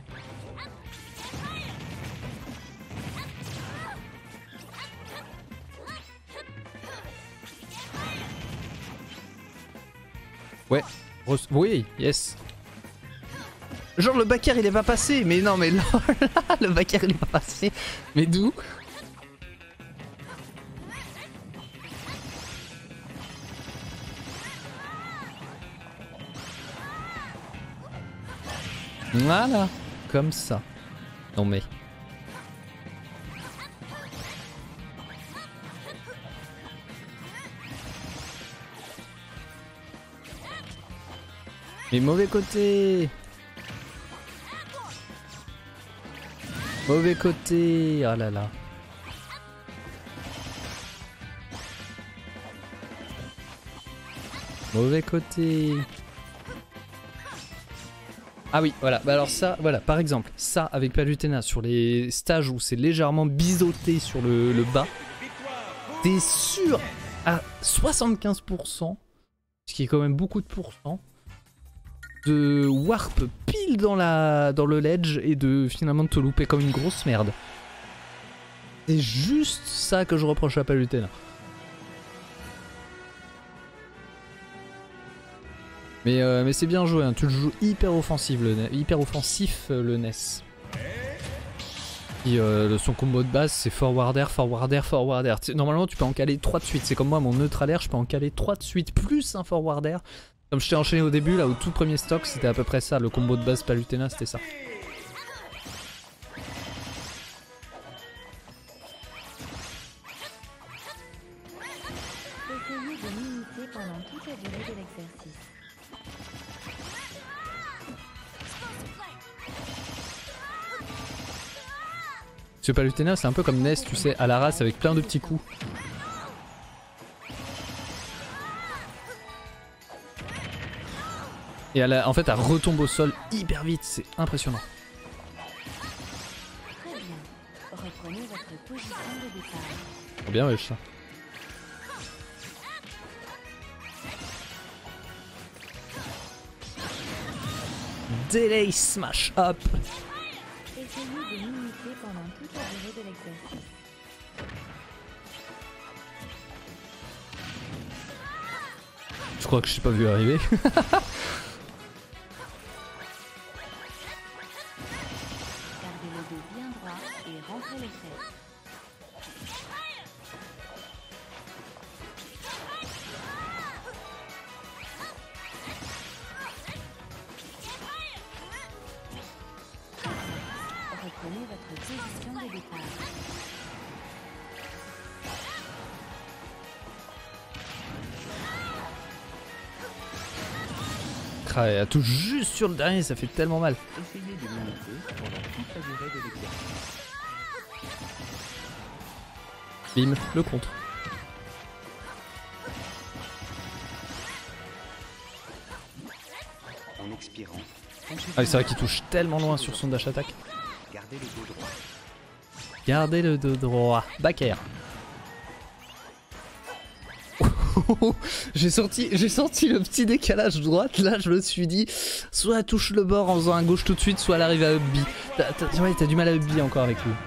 Ouais, oui, yes. Genre le backer il est pas passé, mais non mais là, le backer il est pas passé. Mais d'où? Voilà, comme ça. Non mais... Mais mauvais côté. Mauvais côté. Ah là là. Mauvais côté. Ah oui, voilà. Bah alors ça, voilà, par exemple, ça avec Palutena sur les stages où c'est légèrement biseauté sur le, le bas, t'es sûr à soixante-quinze pour cent, ce qui est quand même beaucoup de pourcents, de warp pile dans, la, dans le ledge et de finalement de te louper comme une grosse merde. C'est juste ça que je reproche à Palutena. Mais, euh, mais c'est bien joué, hein. Tu le joues hyper offensif le, hyper offensif, euh, le N E S. Et euh, son combo de base c'est forward air, forward air, forward air. Normalement tu peux en caler trois de suite, c'est comme moi mon neutral air, je peux en caler trois de suite plus un forward air. Comme je t'ai enchaîné au début, là au tout premier stock c'était à peu près ça, le combo de base Palutena c'était ça. Essayez de m'imiter pendant toute la durée de l'exercice. Ce Palutena c'est un peu comme N E S, tu sais, à la race avec plein de petits coups. Et elle a, en fait elle retombe au sol hyper vite, c'est impressionnant. Très bien. Reprenez votre position de départ. Trop bien wesh ça. Delay smash up. Essayez de m'imiter pendant toute la durée de l'exercice. Je crois que je t'ai pas vu arriver. Gardez le dos bien droit et rentrez les fesses. Reprenez votre position de départ. Ah, elle touche juste sur le dernier, ça fait tellement mal. Essayez de l'imiter pendant toute la durée de l'exercice. Bim, le contre. En expirant, Ah oui, c'est vrai qu'il touche tellement loin sur son dash attack. gardez le dos droit. Gardez le dos droit. Back air. J'ai sorti, j'ai senti le petit décalage droite. Là, je me suis dit, soit elle touche le bord en faisant un gauche tout de suite, soit elle arrive à up B. T'as, t'as, ouais, t'as du mal à up B encore avec lui.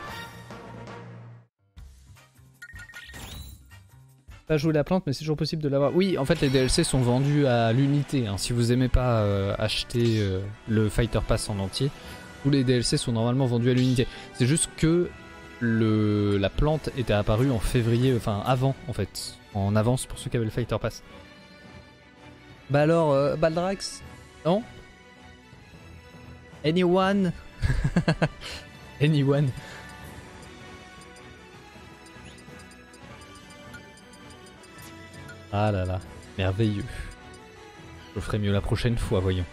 Pas jouer la plante, mais c'est toujours possible de l'avoir. Oui, en fait, les D L C sont vendus à l'unité. Hein. Si vous aimez pas euh, acheter euh, le Fighter Pass en entier, tous les D L C sont normalement vendus à l'unité. C'est juste que le, la plante était apparue en février, enfin avant en fait. En avance pour ceux qui avaient le Fighter Pass. Bah alors, euh, Baldrax? Non? Anyone? Anyone? Ah là là, merveilleux. Je ferai mieux la prochaine fois, voyons.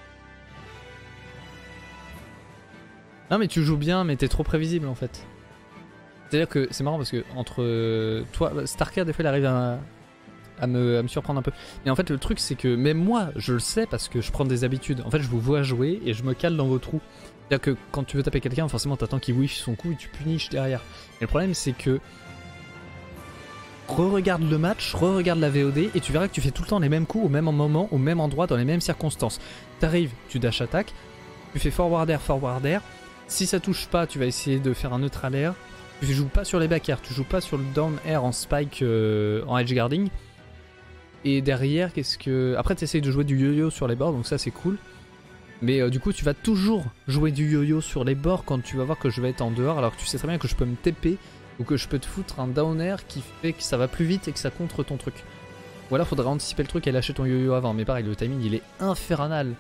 Non mais tu joues bien, mais t'es trop prévisible en fait. C'est-à-dire que c'est marrant parce que entre euh, toi, Starker des fois il arrive à, à, me, à me surprendre un peu. Mais en fait le truc c'est que même moi je le sais parce que je prends des habitudes. En fait je vous vois jouer et je me cale dans vos trous. C'est-à-dire que quand tu veux taper quelqu'un forcément t'attends qu'il whiff son coup et tu puniches derrière. Et le problème c'est que re-regarde le match, re-regarde la V O D et tu verras que tu fais tout le temps les mêmes coups au même moment, au même endroit, dans les mêmes circonstances. T'arrives, tu dash attack, tu fais forward air, forward air. Si ça touche pas, tu vas essayer de faire un neutral air. Tu joues pas sur les back air, tu joues pas sur le down air en spike euh, en edge guarding. Et derrière, qu'est-ce que... Après tu essayes de jouer du yo-yo sur les bords, donc ça c'est cool. Mais euh, du coup tu vas toujours jouer du yo-yo sur les bords quand tu vas voir que je vais être en dehors, alors que tu sais très bien que je peux me T P ou que je peux te foutre un down air qui fait que ça va plus vite et que ça contre ton truc. Ou alors faudra anticiper le truc et lâcher ton yo-yo avant, mais pareil le timing il est infernal.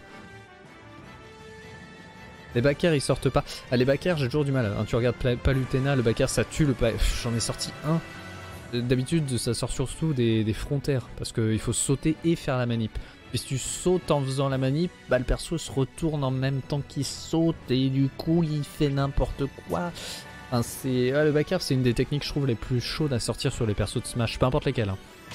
Les back air ils sortent pas. Ah, les back air j'ai toujours du mal. Hein, tu regardes Palutena, le back air ça tue. Le pa... J'en ai sorti un. D'habitude ça sort surtout des, des frontaires parce qu'il faut sauter et faire la manip. Et si tu sautes en faisant la manip, bah, le perso se retourne en même temps qu'il saute et du coup il fait n'importe quoi. Enfin, c'est... Ouais, le back air c'est une des techniques je trouve les plus chaudes à sortir sur les persos de Smash, peu importe lesquels. Hein.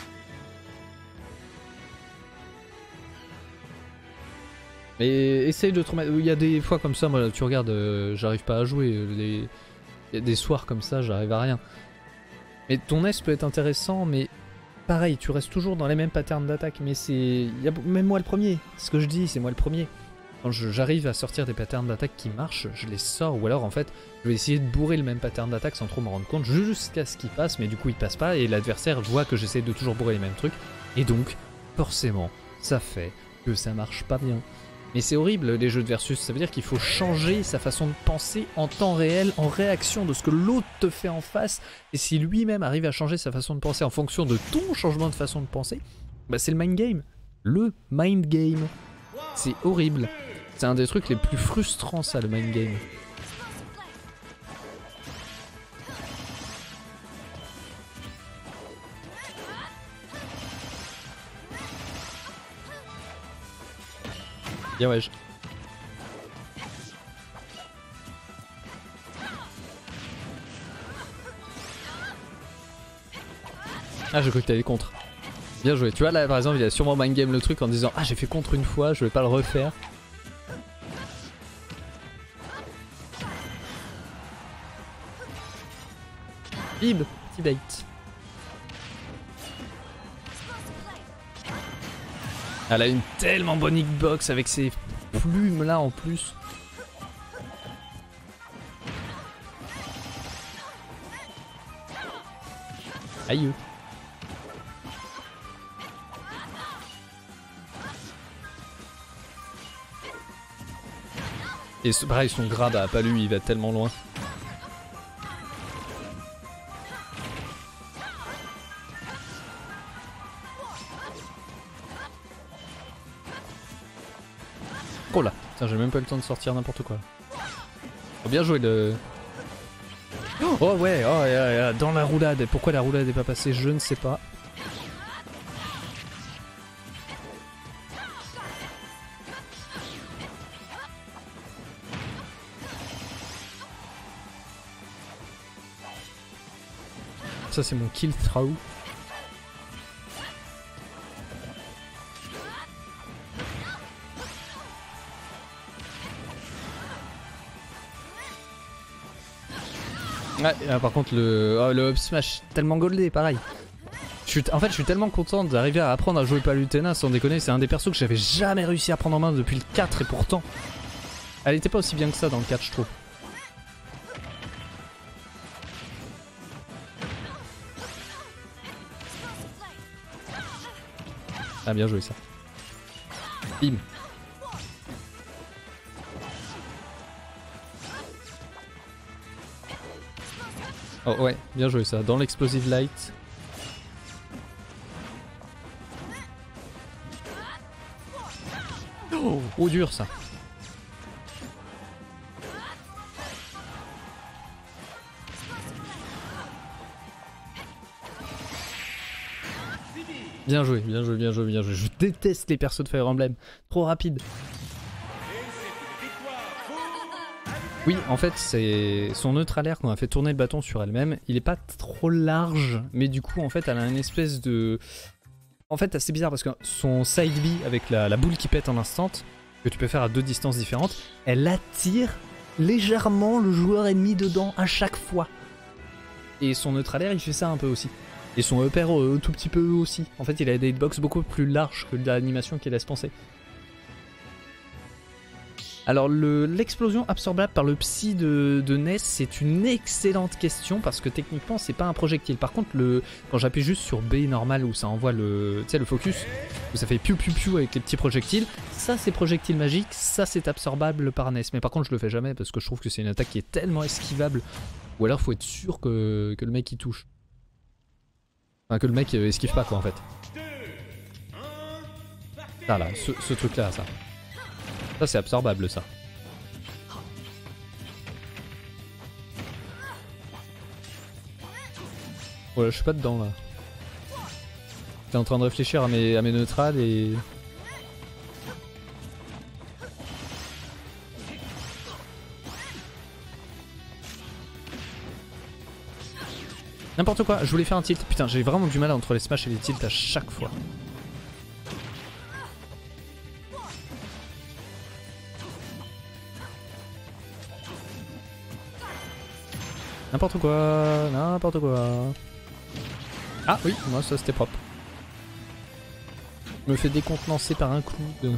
Mais essaye de te remettre. Il y a des fois comme ça, moi tu regardes, euh, j'arrive pas à jouer. Les... Il y a des soirs comme ça, j'arrive à rien. Mais ton S peut être intéressant, mais pareil, tu restes toujours dans les mêmes patterns d'attaque. Mais c'est. Il y a... Même moi le premier, ce que je dis, c'est moi le premier. Quand j'arrive à sortir des patterns d'attaque qui marchent, je les sors. Ou alors en fait, je vais essayer de bourrer le même pattern d'attaque sans trop m'en rendre compte, jusqu'à ce qu'il passe, mais du coup il passe pas. Et l'adversaire voit que j'essaie de toujours bourrer les mêmes trucs. Et donc, forcément, ça fait que ça marche pas bien. Mais c'est horrible les jeux de versus, ça veut dire qu'il faut changer sa façon de penser en temps réel, en réaction de ce que l'autre te fait en face. Et si lui-même arrive à changer sa façon de penser en fonction de ton changement de façon de penser, bah c'est le mind game. Le mind game. C'est horrible. C'est un des trucs les plus frustrants ça, le mind game. Bien ouais. Je... Ah j'ai cru que t'allais contre. Bien joué. Tu vois là par exemple il a sûrement mind game le truc en disant ah j'ai fait contre une fois, je vais pas le refaire. Bib, petit bait. Elle a une tellement bonne hitbox avec ses plumes là en plus. Aïe. Et pareil son grab a pas lui, il va tellement loin. Oh là, putain j'ai même pas eu le temps de sortir n'importe quoi. Faut bien jouer le... Oh ouais, oh, yeah, yeah, dans la roulade. Pourquoi la roulade est pas passée, je ne sais pas. Ça c'est mon kill throw. Ouais, là, par contre le, oh, le up smash tellement goldé, pareil. Je suis, en fait je suis tellement content d'arriver à apprendre à jouer Palutena, sans déconner, c'est un des persos que j'avais jamais réussi à prendre en main depuis le quatre et pourtant elle était pas aussi bien que ça dans le quatre je trouve. Ah bien joué ça. Bim. Oh ouais, bien joué ça, dans l'explosive light. Oh, oh dur ça. Bien joué, bien joué, bien joué, bien joué. Je déteste les persos de Fire Emblem, trop rapide. Oui, en fait, c'est son neutralaire qu'on a fait tourner le bâton sur elle-même. Il est pas trop large, mais du coup, en fait, elle a une espèce de... En fait, c'est bizarre parce que son side B avec la, la boule qui pète en instant, que tu peux faire à deux distances différentes, elle attire légèrement le joueur ennemi dedans à chaque fois. Et son neutralaire, il fait ça un peu aussi. Et son E P R euh, tout petit peu aussi. En fait, il a des hitbox beaucoup plus larges que l'animation qu'il laisse penser. Alors l'explosion absorbable par le psy de, de Ness, c'est une excellente question parce que techniquement c'est pas un projectile. Par contre le, quand j'appuie juste sur B normal où ça envoie le, le focus, où ça fait piou piou piou avec les petits projectiles, ça c'est projectile magique, ça c'est absorbable par Ness. Mais par contre je le fais jamais parce que je trouve que c'est une attaque qui est tellement esquivable, ou alors faut être sûr que, que le mec il touche. Enfin que le mec euh, esquive pas quoi en fait. Ça là, ce, ce truc là, ça. Ça c'est absorbable ça. Voilà, je suis pas dedans là. T'es en train de réfléchir à mes, à mes neutrales et... N'importe quoi, je voulais faire un tilt. Putain, j'ai vraiment du mal entre les smash et les tilts à chaque fois. N'importe quoi, n'importe quoi. Ah oui, moi ça c'était propre. Je me fais décontenancer par un coup de...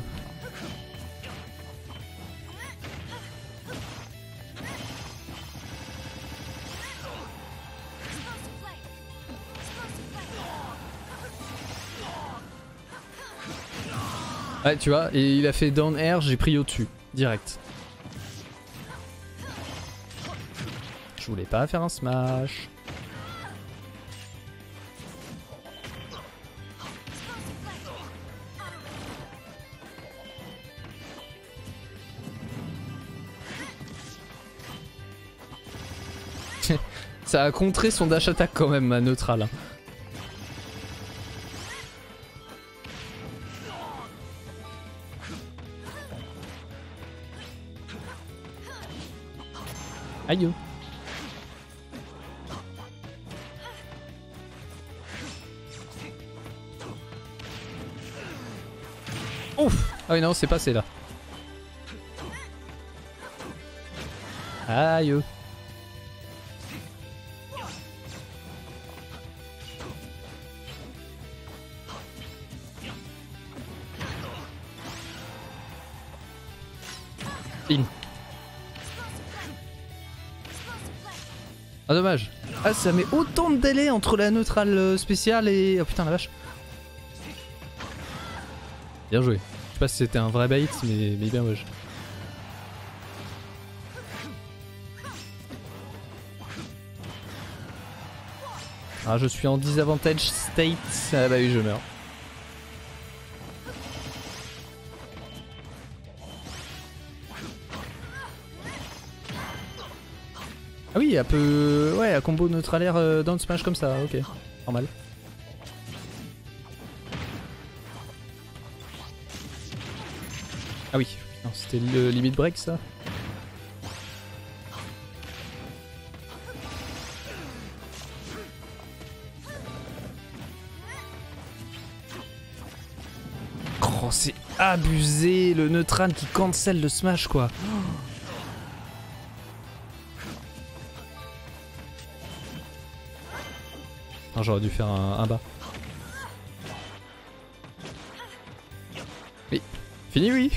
Ouais, tu vois, et il a fait down air, j'ai pris au-dessus, direct. Je voulais pas faire un smash. Ça a contré son dash attack quand même, ma neutrale. Aïe. Ouf. Ah oui non, c'est passé là. Aïe. Bim. Ah dommage. Ah ça met autant de délai entre la neutrale spéciale et... Oh putain la vache. Bien joué. Je sais pas si c'était un vrai bait mais, mais bien wesh. Ah je suis en disadvantage state. Ah bah oui je meurs. Ah oui, elle peut... Ouais, à combo neutralaire euh, down smash comme ça, ok. Normal. Ah oui, c'était le limit break ça. Oh, c'est abusé, le neutral qui cancel le smash quoi. Ah, j'aurais dû faire un, un bas. Oui, fini oui.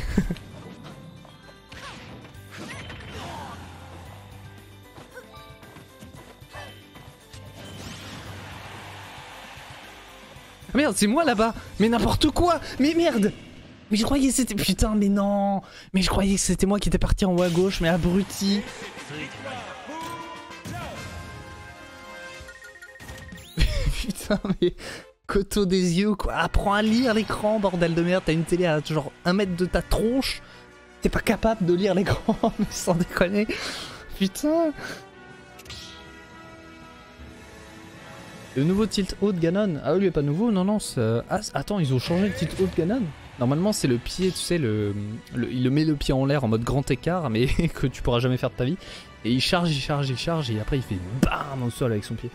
Ah merde, c'est moi là-bas. Mais n'importe quoi. Mais merde. Mais je croyais que c'était... Putain, mais non. Mais je croyais que c'était moi qui étais parti en haut à gauche, mais abruti. Putain, mais... Coteau des yeux, quoi. Apprends à lire l'écran, bordel de merde. T'as une télé à genre un mètre de ta tronche. T'es pas capable de lire l'écran, mais sans déconner. Putain. Le nouveau tilt haut de Ganon. Ah oui, lui est pas nouveau, non, non. Ah, attends, ils ont changé le tilt haut de Ganon. Normalement, c'est le pied, tu sais, le, le, il le met le pied en l'air en mode grand écart, mais que tu pourras jamais faire de ta vie. Et il charge, il charge, il charge, et après il fait BAM au sol avec son pied.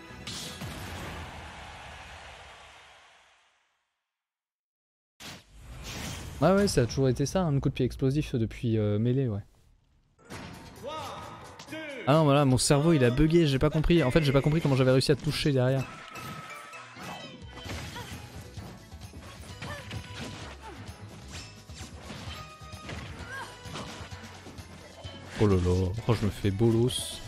Ah ouais, ça a toujours été ça, un coup de pied explosif depuis euh, Melee, ouais. Ah non, voilà, mon cerveau il a bugué, j'ai pas compris. En fait, j'ai pas compris comment j'avais réussi à toucher derrière. Oh là là, oh, je me fais bolos.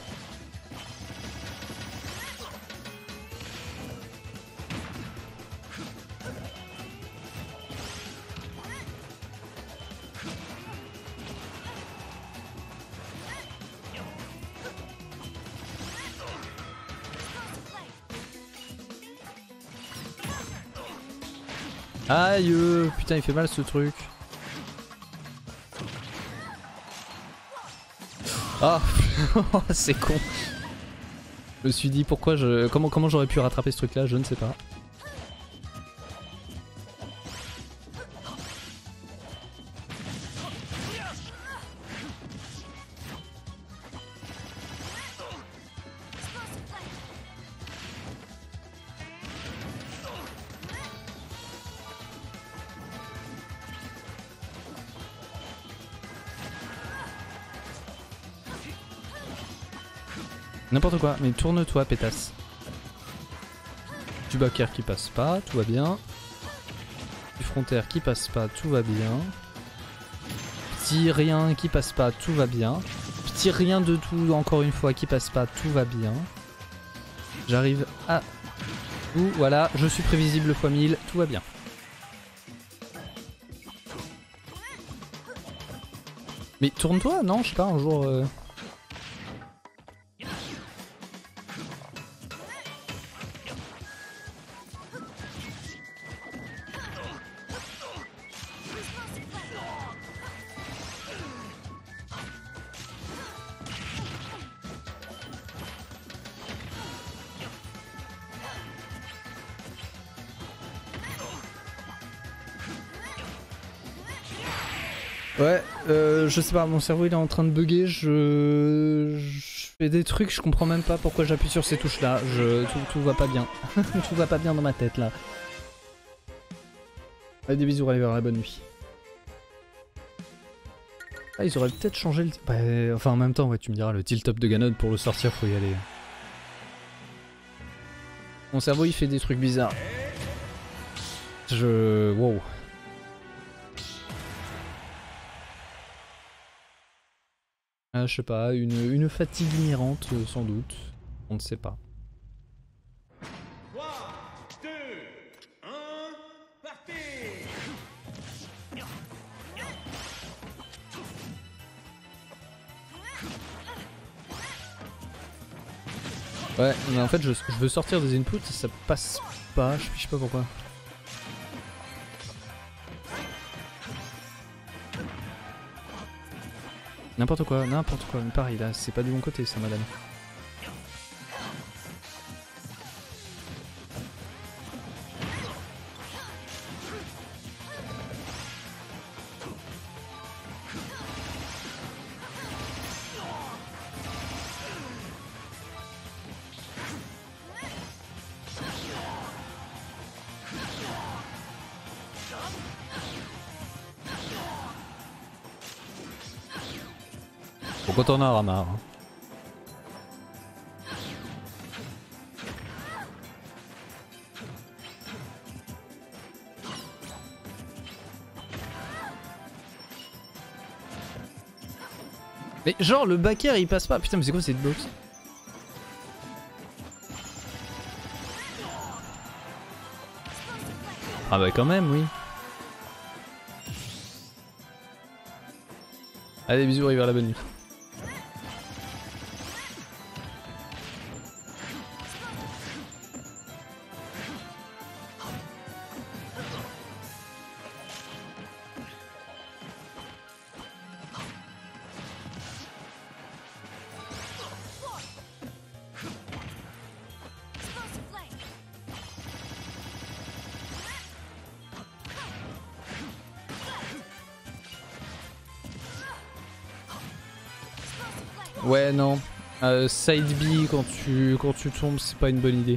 Aïe, euh, putain, il fait mal ce truc. Ah, c'est con. Je me suis dit pourquoi je, comment comment j'aurais pu rattraper ce truc-là, je ne sais pas. N'importe quoi, mais tourne-toi, pétasse. Du backer qui passe pas, tout va bien. Du frontaire qui passe pas, tout va bien. Petit rien qui passe pas, tout va bien. Petit rien de tout, encore une fois, qui passe pas, tout va bien. J'arrive à... Ouh, voilà, je suis prévisible fois mille, tout va bien. Mais tourne-toi, non, je sais pas, un jour... Euh... Ouais, euh, je sais pas, mon cerveau il est en train de bugger, je... je fais des trucs, je comprends même pas pourquoi j'appuie sur ces touches là, je... tout, tout va pas bien, tout va pas bien dans ma tête là. Allez, des bisous, allez, la bonne nuit. Ah, ils auraient peut-être changé le... Bah, enfin en même temps, ouais, tu me diras, le tilt up de Ganon pour le sortir, faut y aller. Mon cerveau il fait des trucs bizarres. Je... Wow. Ah, je sais pas, une, une fatigue inhérente euh, sans doute, on ne sait pas. trois, deux, un, partez! Ouais, mais en fait je, je veux sortir des inputs et ça passe pas, je sais pas pourquoi. N'importe quoi, n'importe quoi, mais pareil là, c'est pas du bon côté ça madame. Faut qu'on en a marre. Mais genre le back air il passe pas. Putain mais c'est quoi cette box? Ah bah quand même oui. Allez bisous, arrive à la bonne nuit. Ouais non, euh, side B quand tu, quand tu tombes c'est pas une bonne idée.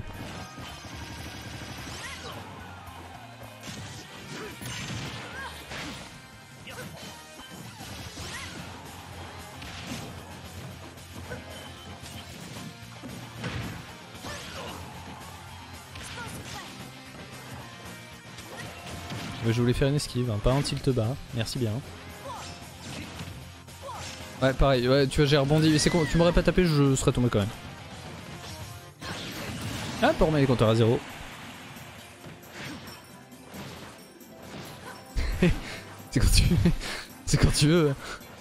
Je voulais faire une esquive, hein, pas un tilt bas, merci bien. Ouais pareil, ouais, tu vois j'ai rebondi, mais c'est con, tu m'aurais pas tapé je serais tombé quand même. Ah pour remettre les compteurs à zéro. C'est quand tu c'est quand tu veux.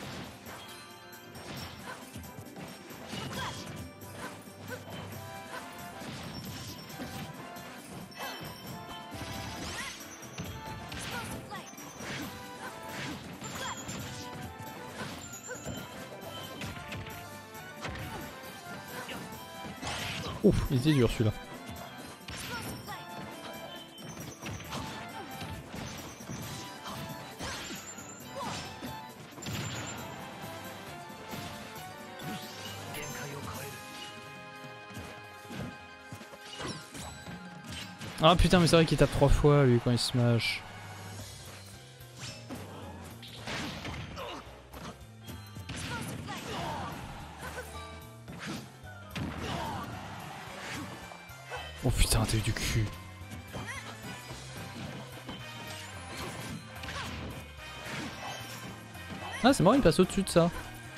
Ouf, il était dur celui-là. Ah putain mais c'est vrai qu'il tape trois fois lui quand il smash. Oh putain t'as eu du cul. Ah c'est marrant il passe au-dessus de ça.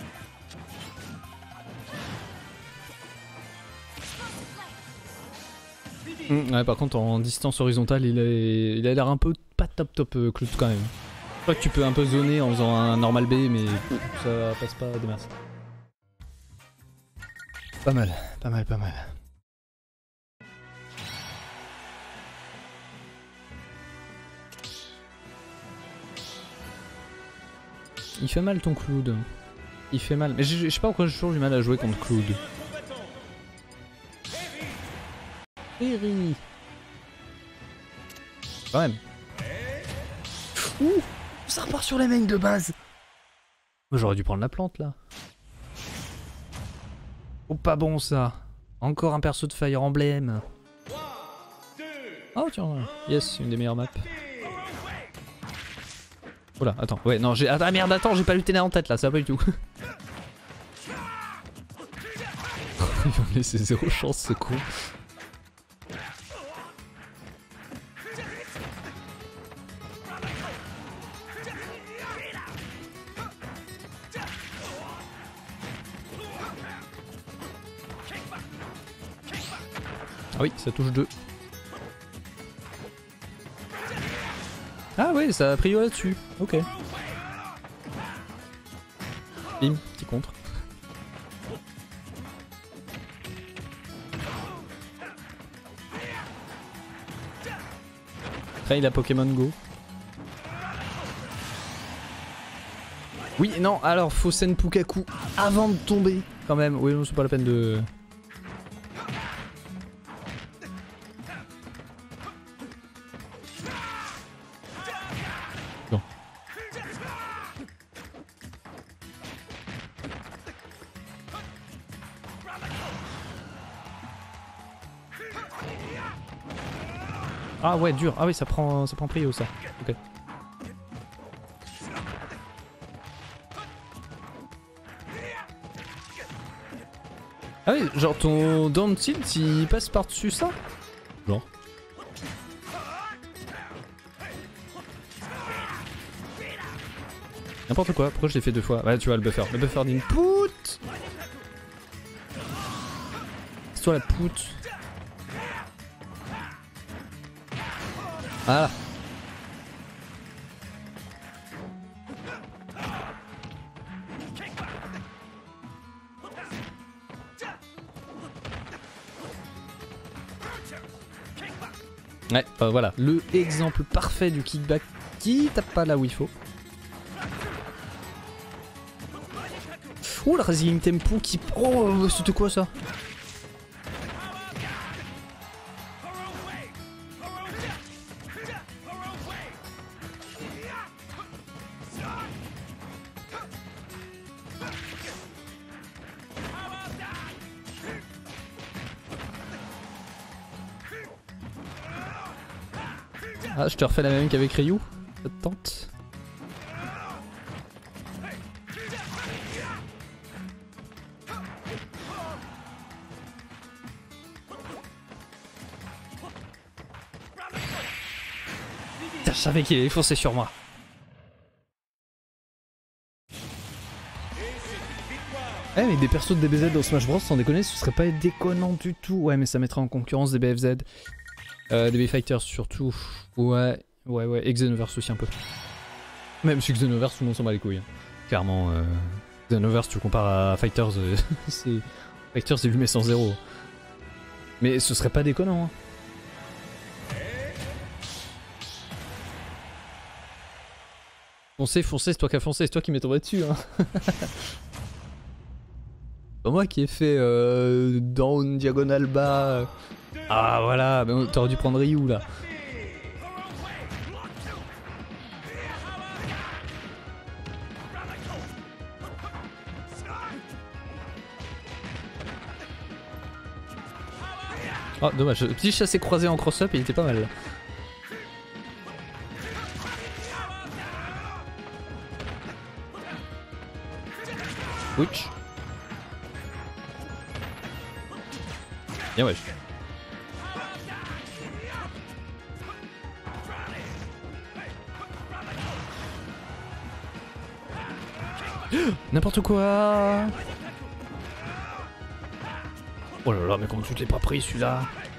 Mmh, ouais par contre en distance horizontale il, est... il a l'air un peu pas top top euh, Cloud quand même. Je crois que tu peux un peu zoner en faisant un normal B mais ça passe pas des masses. Pas mal, pas mal, pas mal. Il fait mal ton Cloud. Il fait mal. Mais je sais pas pourquoi j'ai toujours du mal à jouer contre Cloud. Perry. Quand même. Ouh, ça repart sur les mains de base. J'aurais dû prendre la plante là. Oh pas bon ça. Encore un perso de Fire Emblem. Oh tiens, yes, une des meilleures maps. Oula, attends, ouais, non, j'ai... Ah merde, attends, j'ai pas lu Téna en tête là, ça va pas du tout. Ils vont me laisser zéro chance, ce con. Ah oui, ça touche deux. Ah ouais, ça a pris là-dessus. Ok. Bim, petit contre. Après il a Pokémon Go. Oui, non, alors faut Senpukaku avant de tomber quand même. Oui, non, c'est pas la peine de... Non. Ah ouais, dur. Ah oui, ça prend, ça prend prio ça. Ok. Ah oui, genre ton down tilt il passe par-dessus ça? Genre. N'importe quoi, pourquoi je l'ai fait deux fois? Ouais, tu vois le buffer. Le buffer d'input. Casse-toi la poutre. Voilà. Ouais, euh, voilà, le exemple parfait du kickback qui tape pas là où il faut. Oh, le Rising Tempo qui... Oh, c'était quoi ça? Ah, je te refais la même qu'avec Ryu. Ça te tente? Putain, je savais qu'il allait foncer sur moi. Eh mais des persos de D B Z dans Smash Bros sans déconner ce serait pas déconnant du tout. Ouais mais ça mettrait en concurrence des B F Z. Euh, D B Fighters surtout. Ouais, ouais, ouais. Et Xenoverse aussi un peu. Même si Xenoverse tout le monde s'en bat les couilles. Hein. Clairement, euh, Xenoverse tu le compares à Fighters, euh, c'est... Fighters c'est lui mais sans zéro. Mais ce serait pas déconnant. Hein. Foncez, foncez, c'est toi qui as foncé, c'est toi qui m'es tombé dessus. Hein. C'est pas moi qui ai fait euh, down, diagonale bas. Ah voilà, mais t'aurais dû prendre Ryu là. Oh dommage, le petit chassé croisé en cross-up il était pas mal. Ouch. Bien wesh. N'importe quoi. Oh là là, mais comment tu te l'es pas pris celui-là?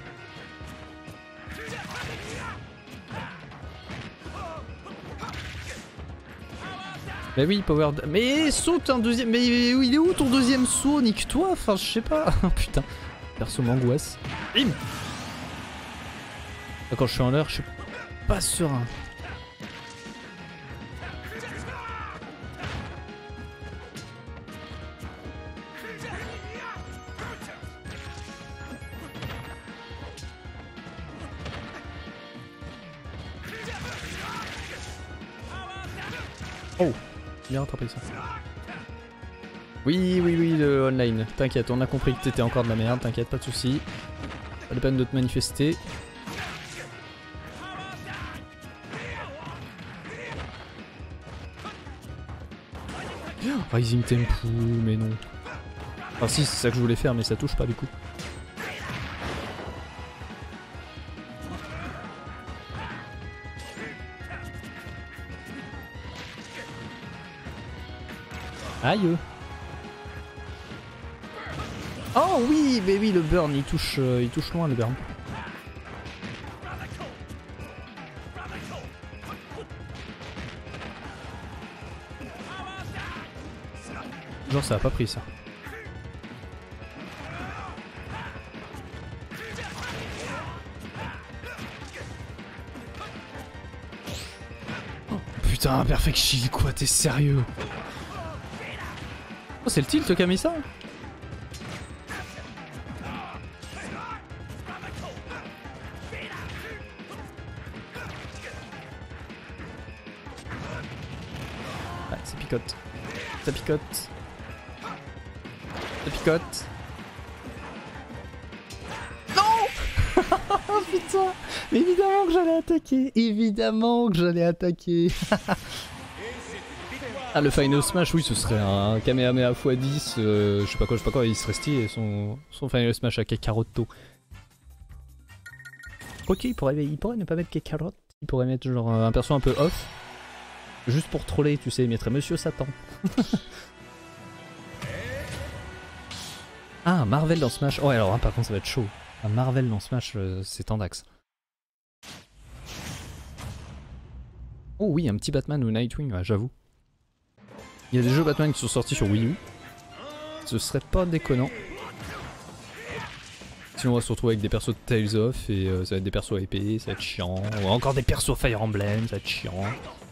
Mais oui, power... Mais saute un deuxième... Mais il est où ton deuxième saut? Nique-toi, enfin je sais pas. Putain, perso m'angoisse. Bim. Quand je suis en l'air, je suis pas serein. Oh, bien rattrapé ça. Oui, oui, oui, le online. T'inquiète, on a compris que t'étais encore de la merde, t'inquiète, pas de soucis. Pas de peine de te manifester. Rising Tempo, mais non. Enfin si, c'est ça que je voulais faire, mais ça touche pas du coup. Aïe. Oh oui, mais oui, le burn, il touche, euh, il touche loin le burn. Genre ça a pas pris ça. Oh, putain, perfect shield quoi, t'es sérieux? Oh, c'est le tilt qui a mis ça? Ouais, ça picote. Ça picote. Ça picote. Non. Putain. Mais évidemment que j'allais attaquer. Évidemment que j'allais attaquer. Ah, le Final Smash, oui, ce serait un Kamehameha fois dix, euh, je sais pas quoi, je sais pas quoi, il serait stylé, son, son Final Smash à Kakaroto. Ok, il pourrait, il pourrait ne pas mettre Kakarot, il pourrait mettre genre un perso un peu off, juste pour troller, tu sais, il mettrait Monsieur Satan. Ah, un Marvel dans Smash. Ouais, alors hein, par contre, ça va être chaud. Un Marvel dans Smash, euh, c'est tendax. Oh oui, un petit Batman ou Nightwing, ouais, j'avoue. Il y a des jeux Batman qui sont sortis sur Wii U. Ce serait pas déconnant. Sinon on va se retrouver avec des persos de Tales of et euh, ça va être des persos à épée, ça va être chiant. Ou encore des persos Fire Emblem, ça va être chiant.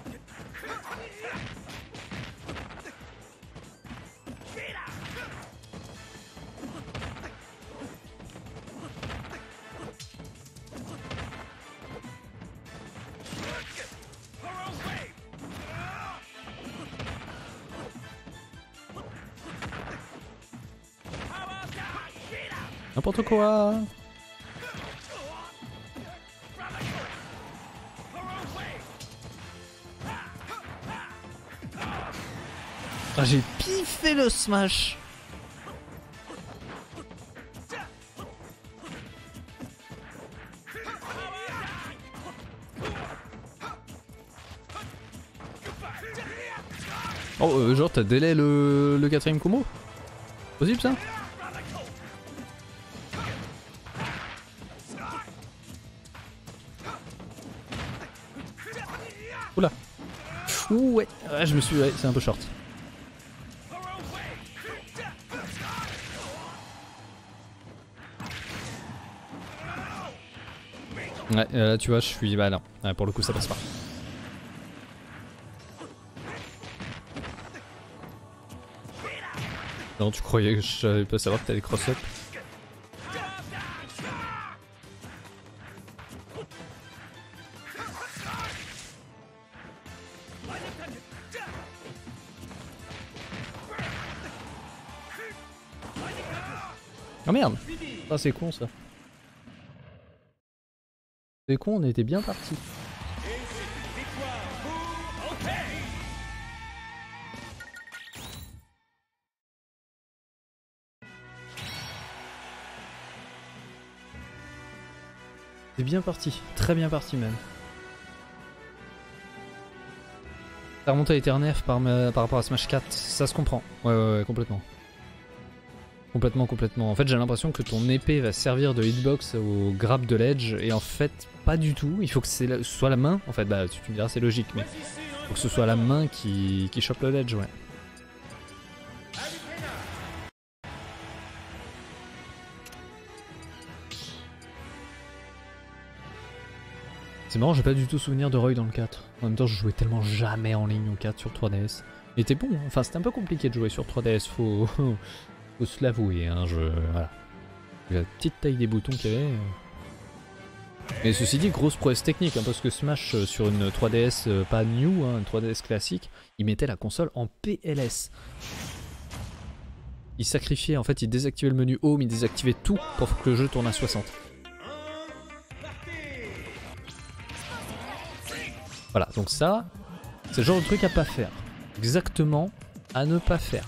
N'importe quoi. Ah, j'ai piffé le smash. Oh, euh, genre t'as délai le, le quatrième combo? Possible ça? Oula. Ouh ouais, ouais je me suis... Ouais, c'est un peu short. Ouais, là tu vois, je suis... Bah non, ouais, pour le coup ça passe pas. Non, tu croyais que je savais pas savoir que t'allais cross-up? Oh merde! Ah c'est con ça. C'est con, on était bien parti. C'est bien parti, très bien parti même. Ça remonte à Eternef par, par rapport à Smash quatre, ça se comprend. Ouais ouais ouais, complètement. Complètement, complètement. En fait, j'ai l'impression que ton épée va servir de hitbox au grab de l'edge, et en fait, pas du tout. Il faut que ce soit la main. En fait, bah, tu me diras, c'est logique, mais il faut que ce soit la main qui, qui chope le ledge, ouais. C'est marrant, j'ai pas du tout souvenir de Roy dans le quatre. En même temps, je jouais tellement jamais en ligne au quatre sur trois D S. Il était bon, hein. Enfin, c'était un peu compliqué de jouer sur trois D S, faut. Faut se l'avouer, hein, je... Voilà. La petite taille des boutons qu'il y avait... Mais ceci dit, grosse prouesse technique, hein, parce que Smash, euh, sur une trois D S euh, pas new, hein, une trois D S classique, il mettait la console en P L S. Il sacrifiait, en fait, il désactivait le menu Home, il désactivait tout pour que le jeu tourne à soixante. Voilà, donc ça, c'est le genre de truc à pas faire. Exactement à ne pas faire.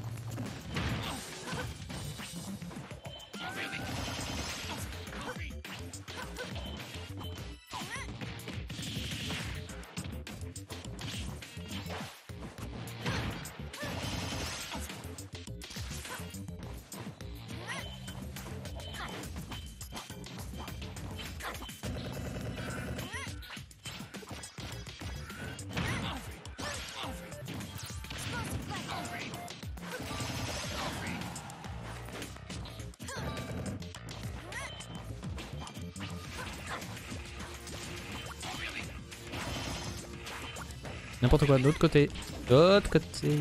N'importe quoi, de l'autre côté. De l'autre côté.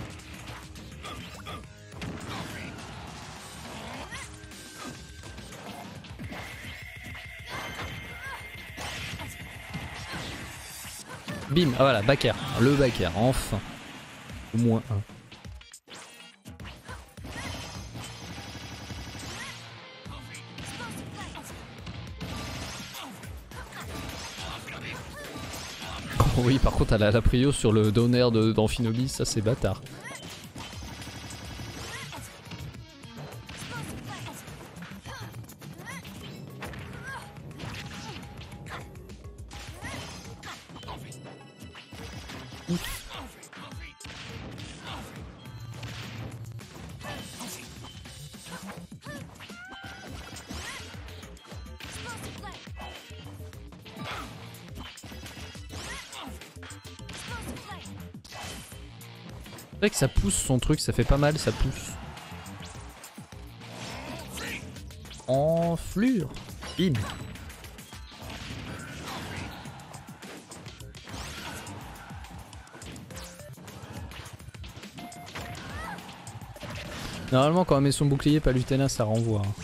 Bim, ah voilà, back air. Le back air, enfin. Au moins un. Oh oui, par contre, elle a la prio sur le down air d'Amphinobi, ça c'est bâtard. vrai que ça pousse son truc, ça fait pas mal, ça pousse. Enflure. Bim. Normalement quand on met son bouclier Palutena ça renvoie. Hein.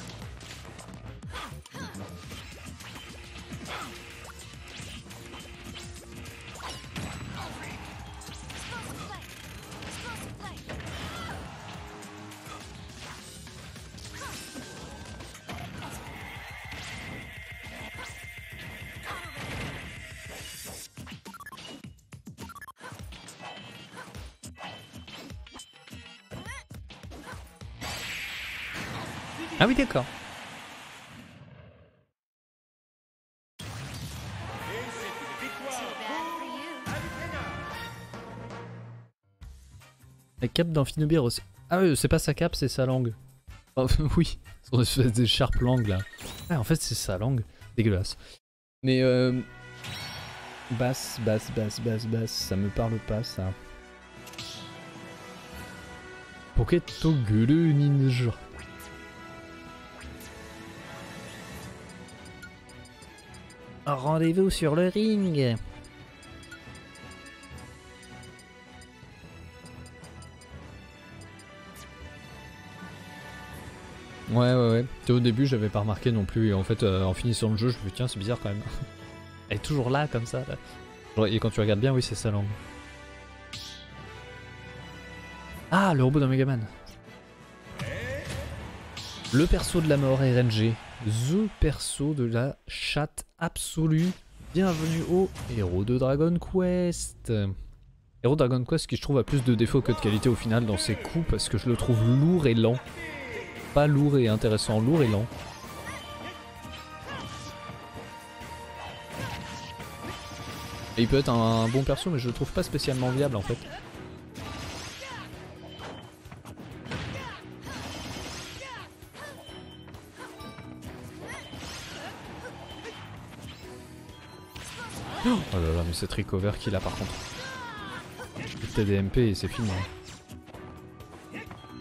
Ah oui d'accord. La cape d'Amphinobir aussi. Ah oui, c'est pas sa cape, c'est sa langue. Oh, oui, son espèce d'écharpe langue là. Ah en fait c'est sa langue. Dégueulasse. Mais euh... basse, basse, basse, basse, basse, ça me parle pas ça. Poketoguru Ninja. Rendez-vous sur le ring. Ouais ouais ouais. Au début j'avais pas remarqué non plus et en fait euh, en finissant le jeu je me dis tiens c'est bizarre quand même. Elle est toujours là comme ça là. Et quand tu regardes bien oui c'est sa langue. Ah le robot d'un Megaman. Le perso de la mort R N G. The perso de la chatte absolue. Bienvenue au héros de Dragon Quest. Héros de Dragon Quest qui je trouve a plus de défauts que de qualité au final dans ses coups parce que je le trouve lourd et lent. Pas lourd et intéressant, lourd et lent. Et il peut être un, un bon perso mais je le trouve pas spécialement viable en fait. Oh là là mais c'est Tricover qu'il a par contre. Le T D M P et c'est fini. Hein.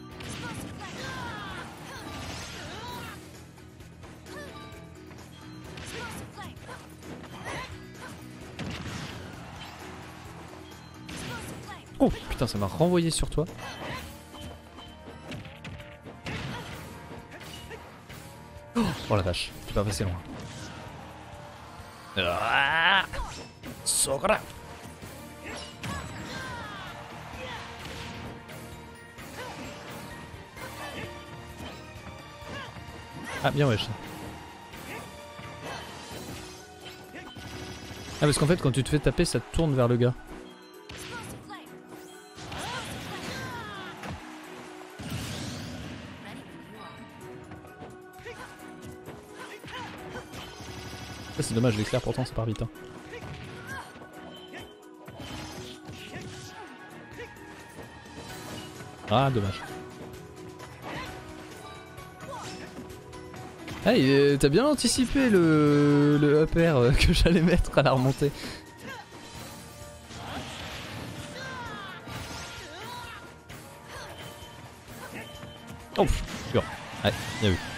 Oh putain ça m'a renvoyé sur toi. Oh, oh la vache, tu pas passé loin. Ah Sogra. Ah bien wesh. Ah parce qu'en fait quand tu te fais taper ça te tourne vers le gars. Ah, c'est dommage l'éclair pourtant ça part vite hein. Ah dommage. Ah t'as bien anticipé le, le up air euh, que j'allais mettre à la remontée. Oh pur. Ouais, bien vu.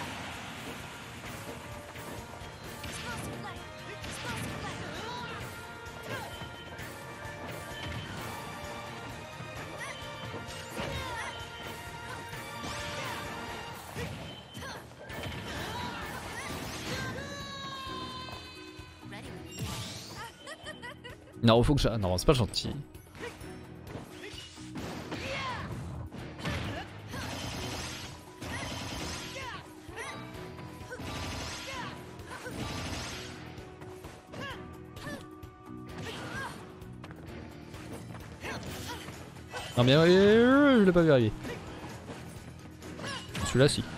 Non, faut que je... Non, c'est pas gentil. Non mais euh, je l'ai pas verrouillé. Celui-là si.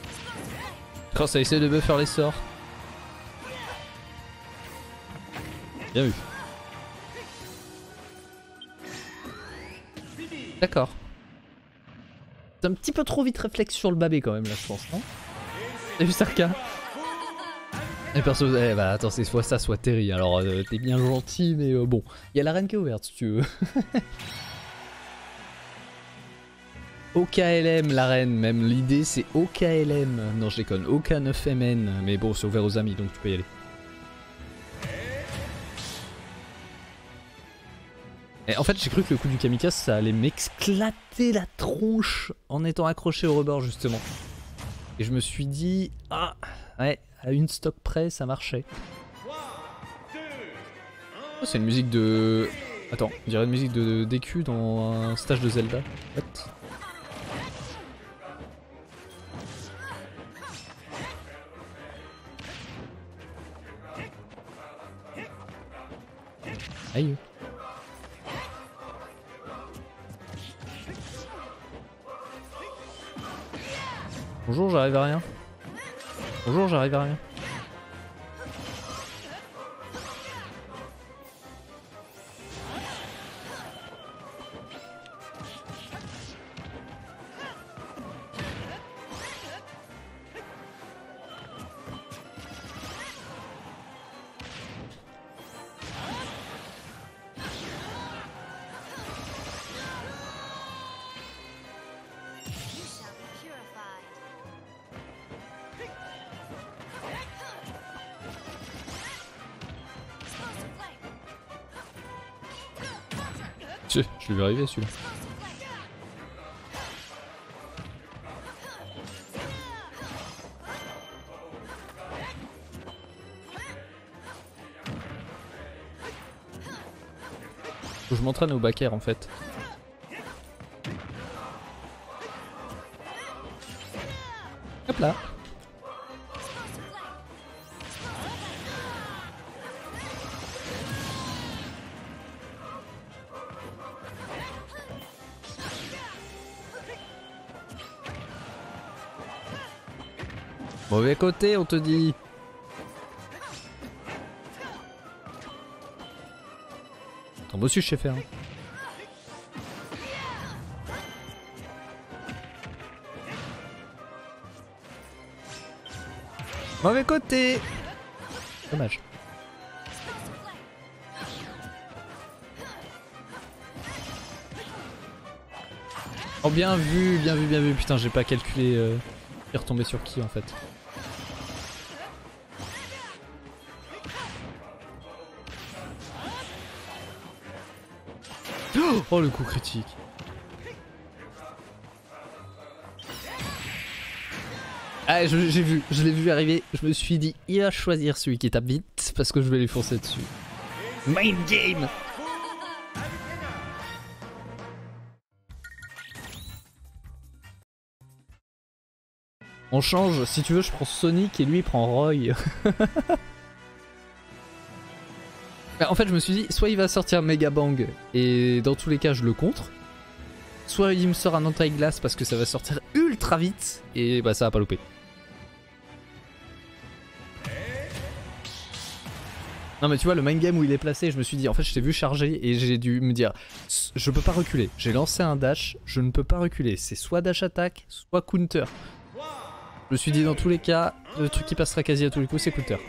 Quand ça essaie de me faire les sorts. Bien vu. D'accord. C'est un petit peu trop vite réflexe sur le babé quand même là je pense, non? T'as vu Sarka? Et perso, eh bah attends, c'est soit ça, soit Terry. Alors euh, t'es bien gentil, mais euh, bon. Il y a l'arène qui est ouverte si tu veux. O K L M l'arène, même l'idée c'est O K L M. Non je déconne, O K neuf M N. Mais bon, c'est ouvert aux amis donc tu peux y aller. Et en fait j'ai cru que le coup du kamikaze ça allait m'éclater la tronche en étant accroché au rebord justement. Et je me suis dit, ah ouais, à une stock près ça marchait. Oh, c'est une musique de... Attends, on dirait une musique de D Q dans un stage de Zelda. What? Aïe. Bonjour, j'arrive à rien. Bonjour, j'arrive à rien. Je, je l'ai vu arriver celui-là. Faut que je m'entraîne au back air en fait. Hop là. Mauvais côté, on te dit. T'en bossu, je sais faire. Hein. Mauvais côté. Dommage. Oh bien vu, bien vu, bien vu. Putain, j'ai pas calculé. Euh... Il est retombé sur qui en fait? Oh le coup critique. Ah j'ai vu, je l'ai vu arriver, je me suis dit il va choisir celui qui tape vite parce que je vais lui foncer dessus. Mind game. On change, si tu veux je prends Sonic et lui il prend Roy. En fait je me suis dit soit il va sortir Mega Bang et dans tous les cas je le contre, soit il me sort un anti-glace parce que ça va sortir ultra vite et bah ça va pas louper. Non mais tu vois le mind game où il est placé, je me suis dit en fait je t'ai vu charger et j'ai dû me dire je peux pas reculer, j'ai lancé un dash, je ne peux pas reculer, c'est soit dash attack soit counter. Je me suis dit dans tous les cas le truc qui passera quasi à tous les coups c'est counter.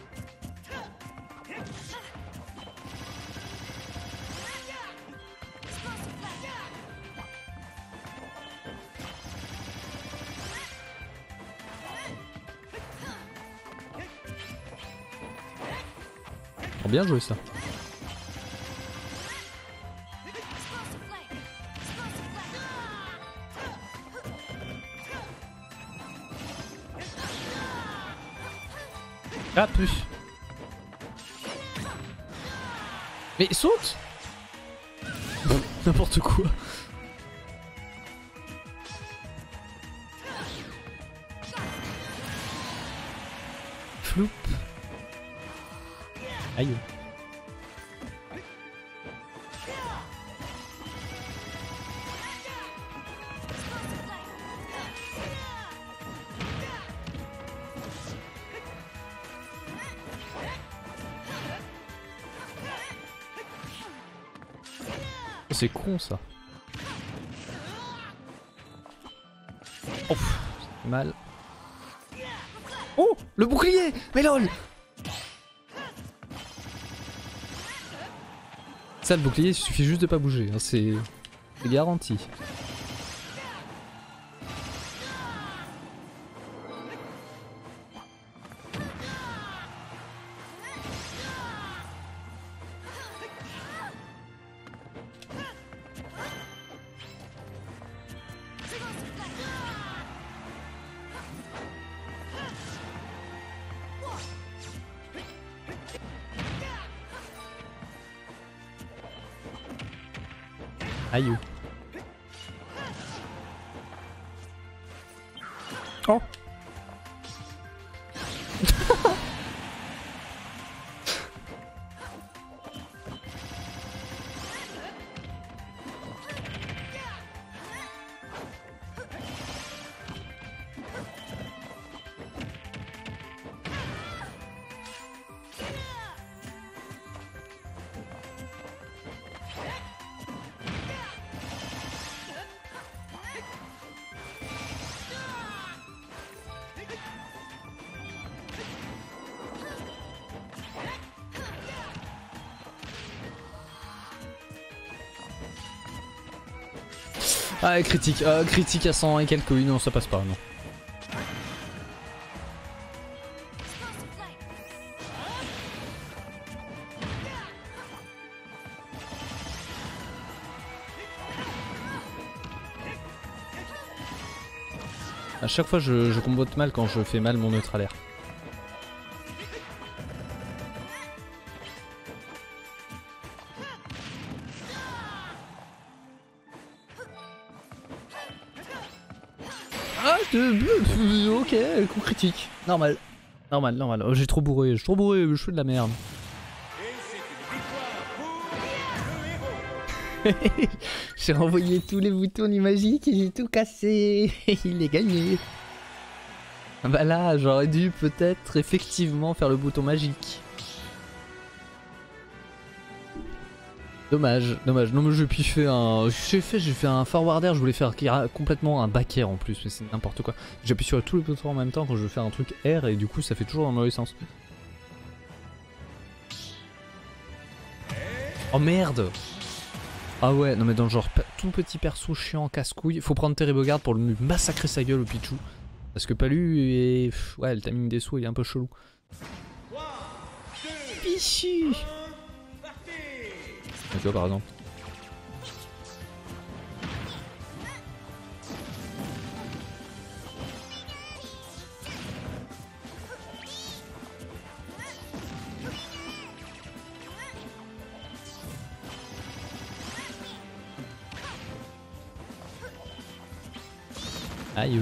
Bien joué ça. Ah plus. Mais saute. N'importe quoi. Floup. Aïe. C'est con ça. Oh, c'est mal. Oh, le bouclier. Mais lol. Ça, le bouclier, il suffit juste de pas bouger, hein, c'est garanti. Aïe. Oh. Ah, critique, euh, critique à cent et quelques, oui, non, ça passe pas, non. À chaque fois, je, je combote mal quand je fais mal mon neutre à l'air. Ok, coup critique. Normal. Normal, normal. Oh, j'ai trop bourré, j'ai trop bourré, je fais de la merde. J'ai renvoyé tous les boutons du magique et j'ai tout cassé. Il est gagné. Bah là, j'aurais dû peut-être effectivement faire le bouton magique. Dommage, dommage. Non mais j'ai pu faire un... J'ai fait, j'ai fait un forward air, je voulais faire complètement un back air en plus, mais c'est n'importe quoi. J'appuie sur tous les boutons en même temps quand je veux faire un truc air et du coup ça fait toujours dans le mauvais sens. Oh merde. Ah ouais, non mais dans le genre tout petit perso chiant, casse-couille, faut prendre Terrible Guard pour lui massacrer sa gueule au Pichu. Parce que Palu et... Ouais, le timing des sauts il est un peu chelou. Pichu. Tu vois par exemple. Aïe.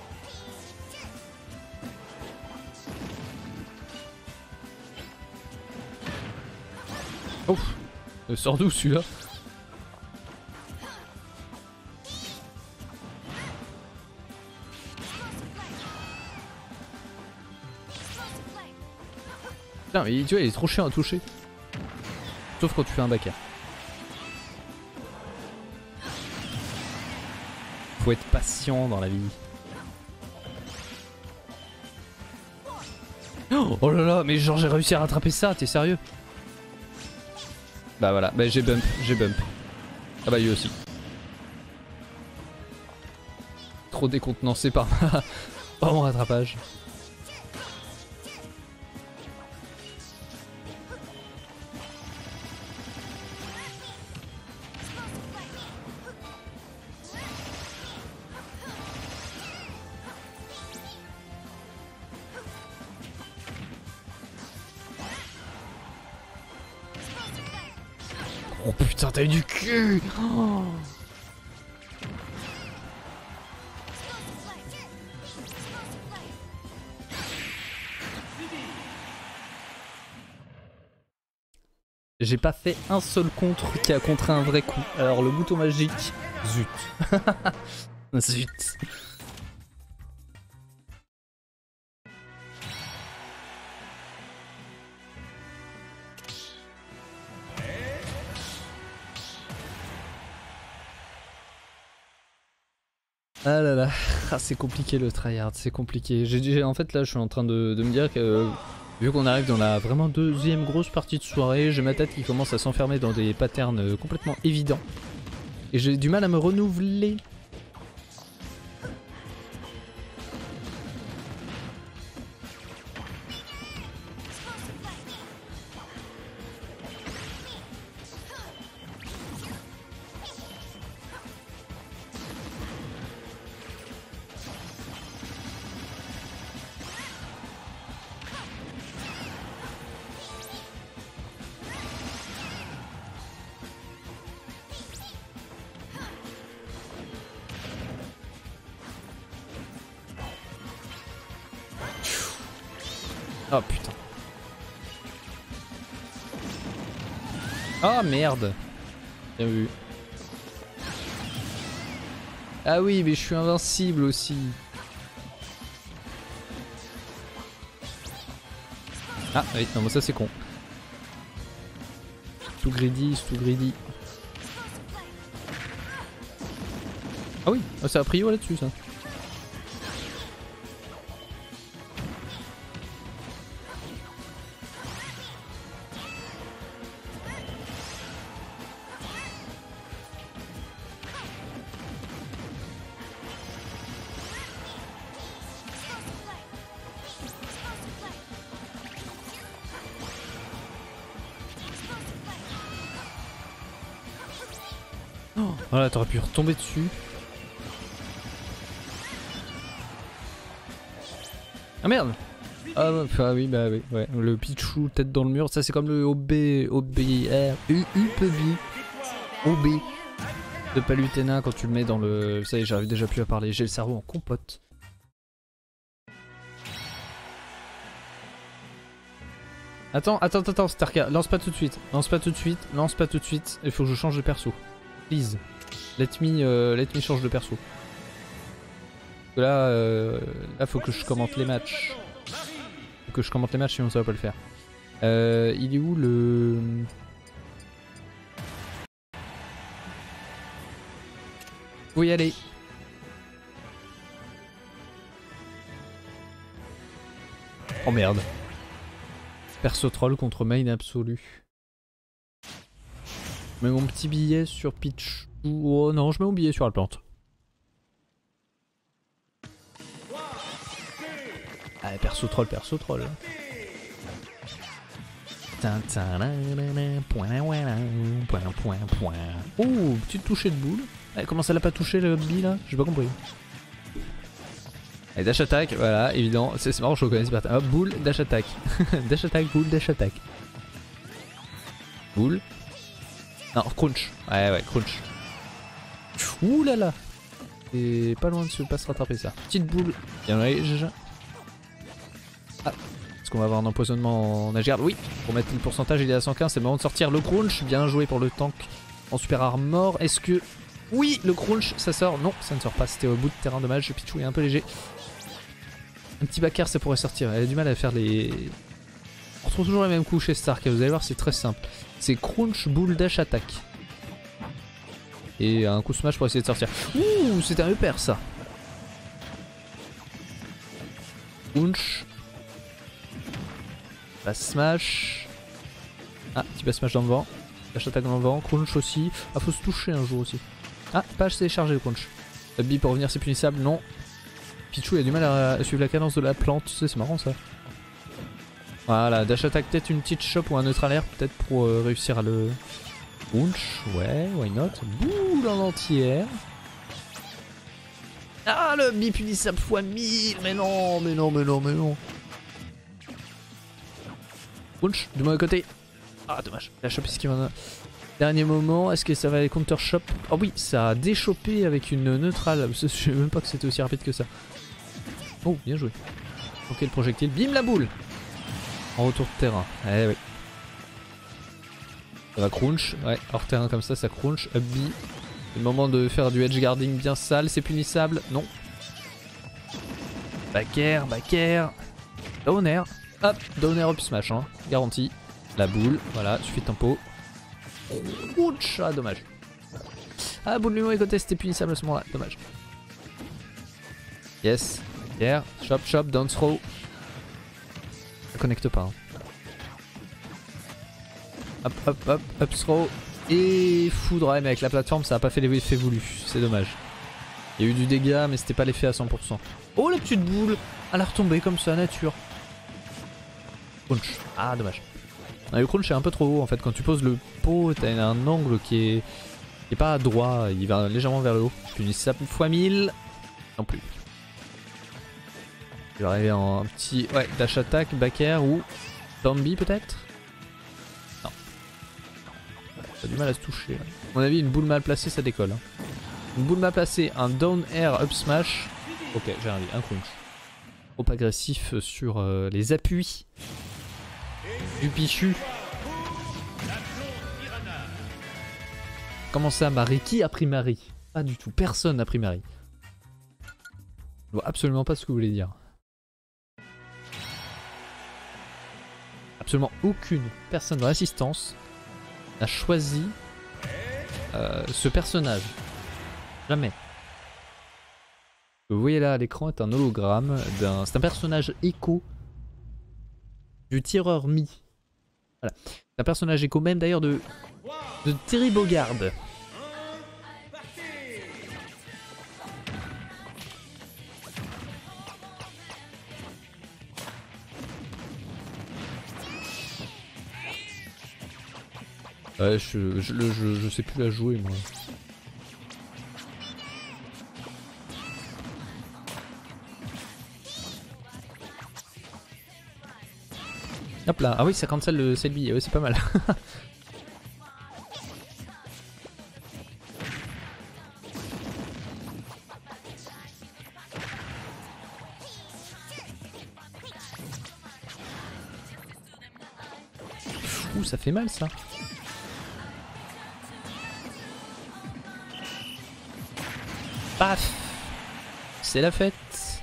Ouf. Il sort d'où celui-là? Putain mais tu vois il est trop chiant à toucher. Sauf quand tu fais un backer. Faut être patient dans la vie. Oh là là, mais genre j'ai réussi à rattraper ça, t'es sérieux? Bah voilà, bah j'ai bump, j'ai bump. Ah bah lui aussi. Trop décontenancé par, ma... par mon rattrapage. Oh putain, t'as eu du cul. Oh. J'ai pas fait un seul contre qui a contré un vrai coup. Alors le bouton magique, zut. Zut. Ah là là, ah, c'est compliqué le tryhard, c'est compliqué. J'ai, en fait là je suis en train de, de me dire que euh, vu qu'on arrive dans la vraiment deuxième grosse partie de soirée, j'ai ma tête qui commence à s'enfermer dans des patterns euh, complètement évidents. Et j'ai du mal à me renouveler. Oh putain. Oh merde. Bien vu. Ah oui, mais je suis invincible aussi. Ah oui, non mais ça c'est con. C'est tout greedy, c'est tout greedy. Ah oui, ça a prio là-dessus ça. Voilà, t'aurais pu retomber dessus. Ah merde. Ah, ah oui, bah oui, ouais. Le Pichou tête dans le mur, ça c'est comme le O B, O B R, U, U P B, O B de Palutena quand tu le mets dans le... Ça y est, j'arrive déjà plus à parler, j'ai le cerveau en compote. Attends, attends, attends, Starka, lance pas tout de suite, lance pas tout de suite, lance pas tout de suite, il faut que je change de perso. Please. Let me, euh, let me change de perso. Parce que là, euh, là faut que je commente les matchs. Faut que je commente les matchs sinon ça va pas le faire. Euh, il est où le... Faut y aller. Oh merde. Perso troll contre main absolu. Je mets mon petit billet sur Pichou. Oh non, je mets mon billet sur la plante. Ah, perso troll, perso troll. Oh, petite touchée de boule. Eh, comment ça l'a pas touché le bi là? J'ai pas compris. Allez, dash attack, voilà, évident. C'est marrant, je reconnais ce pattern. Hop, boule, dash attack. Dash attack, boule, dash attack. Boule. Non, crunch. Ouais, ouais, crunch. Ouh là là. C'est pas loin de se pas se rattraper ça. Petite boule. Bien rage. Ah. Est-ce qu'on va avoir un empoisonnement en Ashgard? Oui. Pour mettre le pourcentage, il est à cent quinze. C'est le moment de sortir le crunch. Bien joué pour le tank en super armor. Est-ce que... Oui, le crunch, ça sort. Non, ça ne sort pas. C'était au bout de terrain. Dommage. Pichou est un peu léger. Un petit backer, ça pourrait sortir. Elle a du mal à faire les... On retrouve toujours les mêmes coups chez Stark. Vous allez voir, c'est très simple. C'est crunch, boule, dash, attaque. Et un coup smash pour essayer de sortir. Ouh, c'était un upper ça. Crunch. Bass smash. Ah, petit bass smash dans le vent. Dash attaque dans le vent. Crunch aussi. Ah, faut se toucher un jour aussi. Ah, pas assez chargé le crunch. Bi pour revenir, c'est punissable. Non. Pichou il a du mal à suivre la cadence de la plante. Tu sais, c'est marrant ça. Voilà, dash attack, peut-être une petite chop ou un neutral air, peut-être pour euh, réussir à le... Punch, ouais, why not. Boule en entière. Ah, le bipunissable fois mille, mais non, mais non, mais non, mais non. Punch, du mauvais côté. Ah, dommage, la chop est-ce qu'il va... Dernier moment, est-ce que ça va aller counter shop? Oh oui, ça a déchopé avec une neutrale, je sais même pas que c'était aussi rapide que ça. Oh, bien joué. Ok, le projectile, bim la boule. En retour de terrain, eh oui. Ça va crunch, ouais, hors terrain comme ça, ça crunch, up B. C'est le moment de faire du edge guarding bien sale, c'est punissable, non. Back air, back air. Down air, hop, down air up smash, hein, garanti. La boule, voilà, suffit de tempo. Crunch, ah dommage. Ah, boule du mauvais côté, c'était punissable à ce moment-là, dommage. Yes. Pierre. Chop, chop, down throw. Ça connecte pas. Hein. Hop, hop, hop, up throw. Et foudre. Ouais, mais avec la plateforme, ça a pas fait l'effet voulu. C'est dommage. Il y a eu du dégât, mais c'était pas l'effet à cent pour cent. Oh, la petite boule. Elle a retombé comme ça, nature. Crunch. Ah, dommage. Ah, le crunch est un peu trop haut en fait. Quand tu poses le pot, t'as un angle qui est, qui est pas droit. Il va légèrement vers le haut. Punis ça fois mille. Non plus. Je vais arriver en petit ouais, dash attack, back air ou zombie peut-être. Non. T'as du mal à se toucher. Là. À mon avis, une boule mal placée, ça décolle. Hein. Une boule mal placée, un down air up smash. Ok, j'ai rien dit, un crunch. Trop agressif sur euh, les appuis du Pichu. Comment ça, Marie? Qui a pris Marie? Pas du tout, personne n'a pris Marie. Je vois absolument pas ce que vous voulez dire. Absolument aucune personne dans l'assistance n'a choisi euh, ce personnage. Jamais. Ce que vous voyez là à l'écran est un hologramme d'un... C'est un personnage écho du tireur Mi. Voilà. C'est un personnage écho même d'ailleurs de... de Terry Bogard. Ouais, je, je, je, je sais plus la jouer moi. Hop là, ah oui ça cancel le Selby, ouais, c'est pas mal. Ouh ça fait mal ça. Paf! C'est la fête!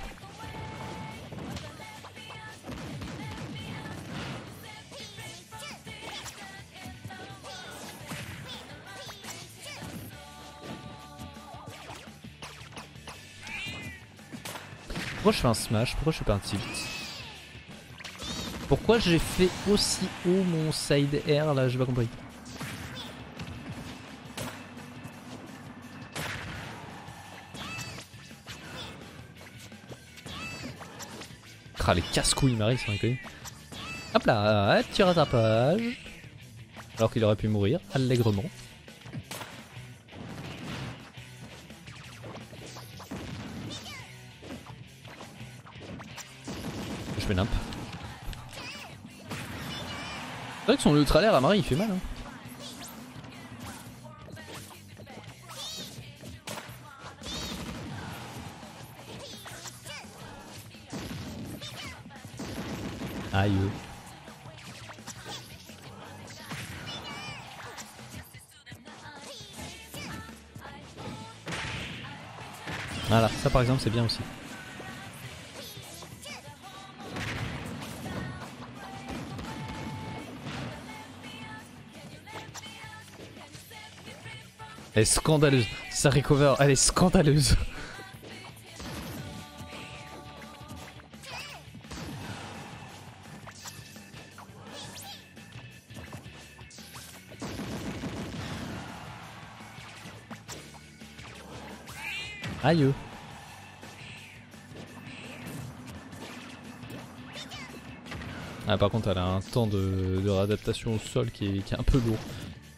Pourquoi je fais un smash? Pourquoi je fais pas un tilt? Pourquoi j'ai fait aussi haut mon side air là? J'ai pas compris. Ah, les casse-couilles Marie sont inconnus. Hop là, petit rattrapage. Alors qu'il aurait pu mourir allègrement. Je fais nimp. C'est vrai que son neutral air à Marie il fait mal hein. Aïe. Voilà, ça par exemple c'est bien aussi. Elle est scandaleuse. Sa recover, elle est scandaleuse. Aïe. Ah par contre elle a un temps de, de réadaptation au sol qui est, qui est un peu lourd.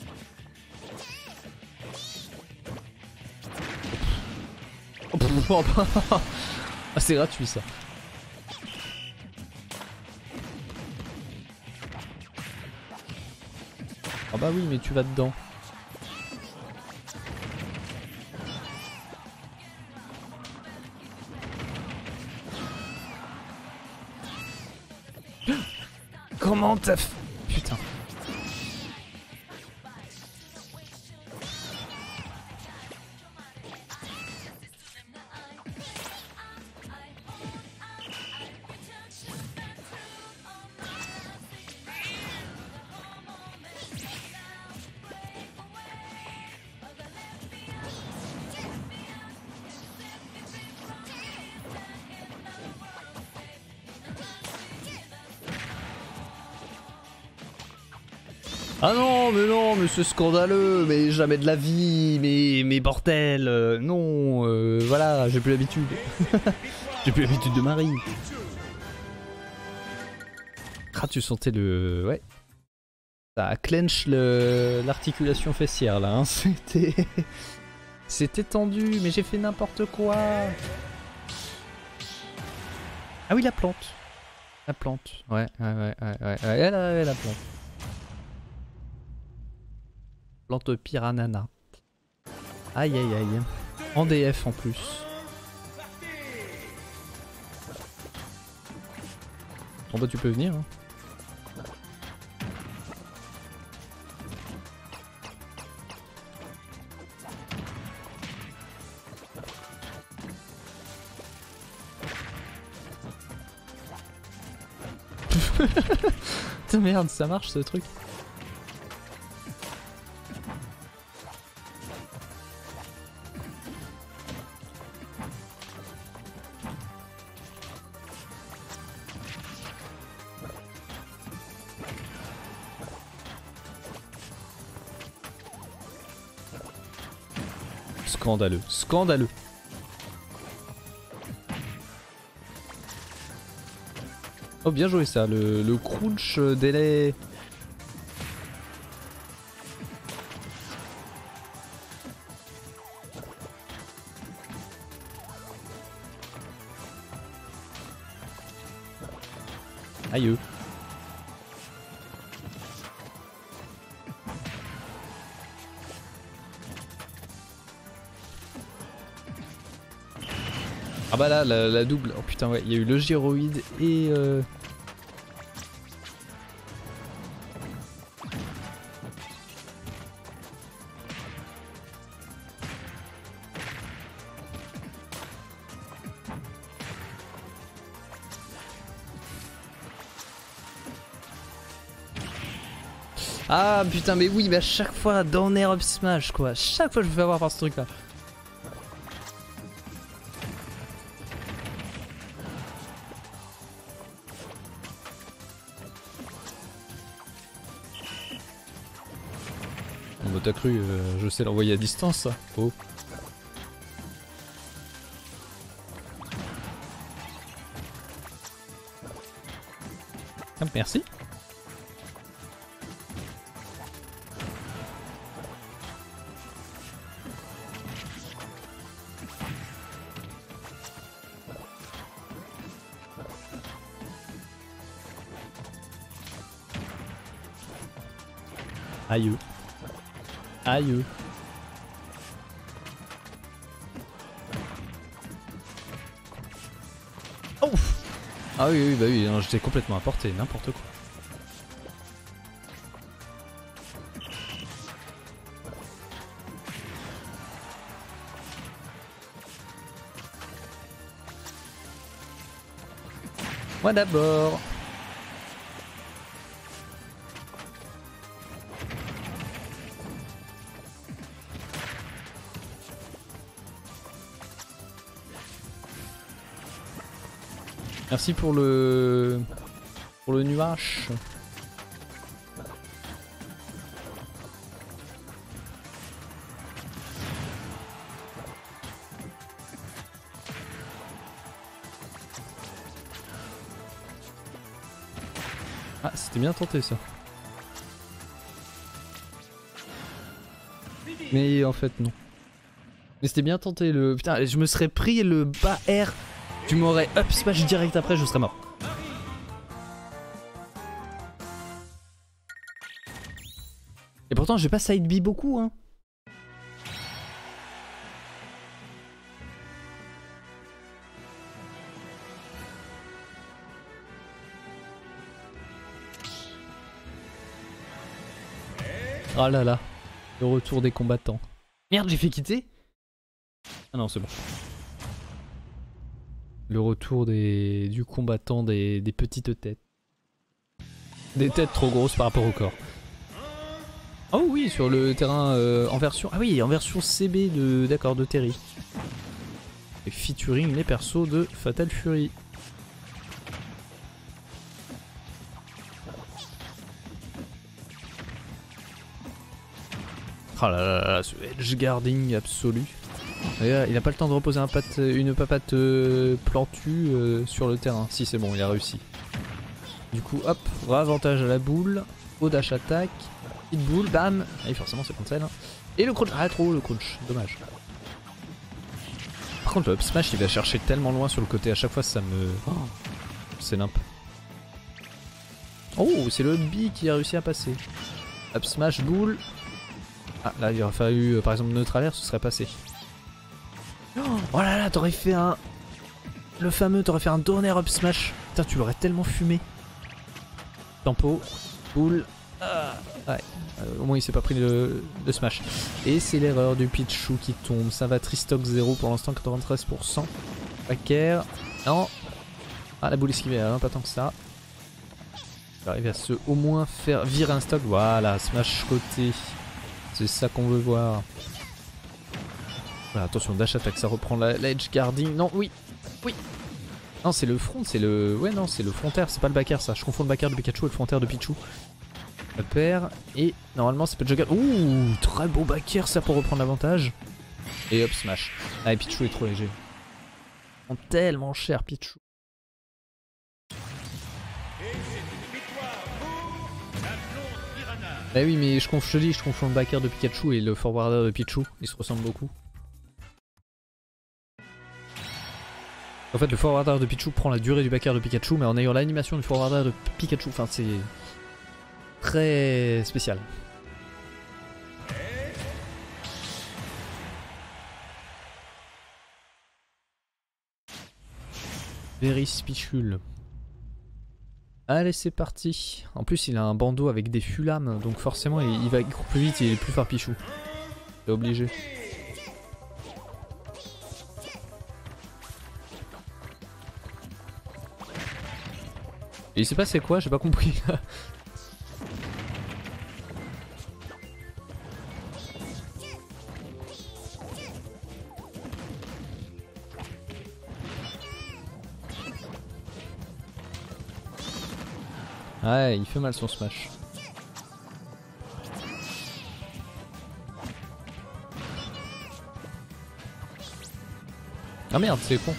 Oh, ah, c'est gratuit ça. Ah bah oui mais tu vas dedans. Comment t'as fait? Putain. Ah non, mais non, mais c'est scandaleux, mais jamais de la vie, mais, mais bordel, euh, non, euh, voilà, j'ai plus l'habitude. J'ai plus l'habitude de Marie. Ah, tu sentais le... Ouais. Ça clench le... l'articulation fessière là, hein. C'était... C'était tendu, mais j'ai fait n'importe quoi. Ah oui, la plante. La plante, ouais, ouais, ouais, ouais, ouais, ouais, elle avait la plante. Plante piranana. Aïe aïe aïe. En D F en plus. Bon bah tu peux venir hein. Putain merde, ça marche ce truc. Scandaleux, scandaleux. Oh bien joué ça, le, le crunch délai. Aïe. Ah bah là, la, la double. Oh putain, ouais, il y a eu le gyroïde et... Euh... Ah putain, mais oui, mais à chaque fois dans Air Up Smash quoi. Chaque fois je me fais avoir par ce truc là. Bon bah t'as cru, euh, je sais l'envoyer à distance ça. Oh. Ah, merci. Aïe. Aïe. Oh. Ah oui, oui, bah oui, j'étais complètement à portée, n'importe quoi. Moi d'abord. Merci pour le pour le nuage. Ah, c'était bien tenté ça. Mais en fait non. Mais c'était bien tenté le... Putain, je me serais pris le bas air. Tu m'aurais up smash direct après, je serais mort. Et pourtant j'ai pas side B beaucoup hein. Oh là là, le retour des combattants. Merde, j'ai fait quitter. Ah non, c'est bon. Le retour des, du combattant des, des petites têtes. Des têtes trop grosses par rapport au corps. Oh oui, sur le terrain euh, en version... Ah oui, en version C B de... D'accord, de Terry. Et featuring les persos de Fatal Fury. Oh là là là, ce edge guarding absolu. D'ailleurs, il n'a pas le temps de reposer un patte, une papate euh, plantue euh, sur le terrain. Si c'est bon, il a réussi. Du coup, hop, avantage à la boule. Au dash attack. Petite boule, bam. Et forcément c'est contre elle. Hein. Et le crunch. Ah trop le crunch, dommage. Par contre le up smash il va chercher tellement loin sur le côté. À chaque fois ça me... Oh, c'est nimp. Oh, c'est le B qui a réussi à passer. Up smash, boule. Ah là il aurait fallu euh, par exemple neutralaire, ce serait passé. Oh là là, t'aurais fait un... Le fameux, t'aurais fait un donner up smash. Putain, tu l'aurais tellement fumé. Tempo, boule. Ah, ouais, euh, au moins il s'est pas pris le, le smash. Et c'est l'erreur du Pichu qui tombe. Ça va Tristock zéro pour l'instant, quatre-vingt-treize pour cent. Packer. Non. Ah, la boule esquivée, hein, pas tant que ça. J'arrive à se au moins faire virer un stock. Voilà, smash côté. C'est ça qu'on veut voir. Voilà, attention, dash attack, ça reprend la, la edge guarding. Non, oui, oui. Non, c'est le front, c'est le... Ouais, non, c'est le frontaire, c'est pas le backer ça. Je confonds le backer de Pikachu et le frontaire de Pichu. La paire. Et normalement, c'est pas le jugger. Ouh, très beau backer ça pour reprendre l'avantage. Et hop, smash. Ah, et Pichu est trop léger. On tellement cher, Pichu. Bah oui, mais je, je te dis, je confonds le backer de Pikachu et le forwarder de Pichu. Ils se ressemblent beaucoup. En fait, le forwarder de Pichu prend la durée du backer de Pikachu, mais en ayant l'animation du forwarder de Pikachu. Enfin, c'est très spécial. Very Spichul. Allez, c'est parti. En plus, il a un bandeau avec des fulames, donc forcément, il, il va il court plus vite et il est plus fort Pichu. C'est obligé. Et il s'est passé quoi? J'ai pas compris. Ouais, il fait mal son smash. Ah merde, c'est con.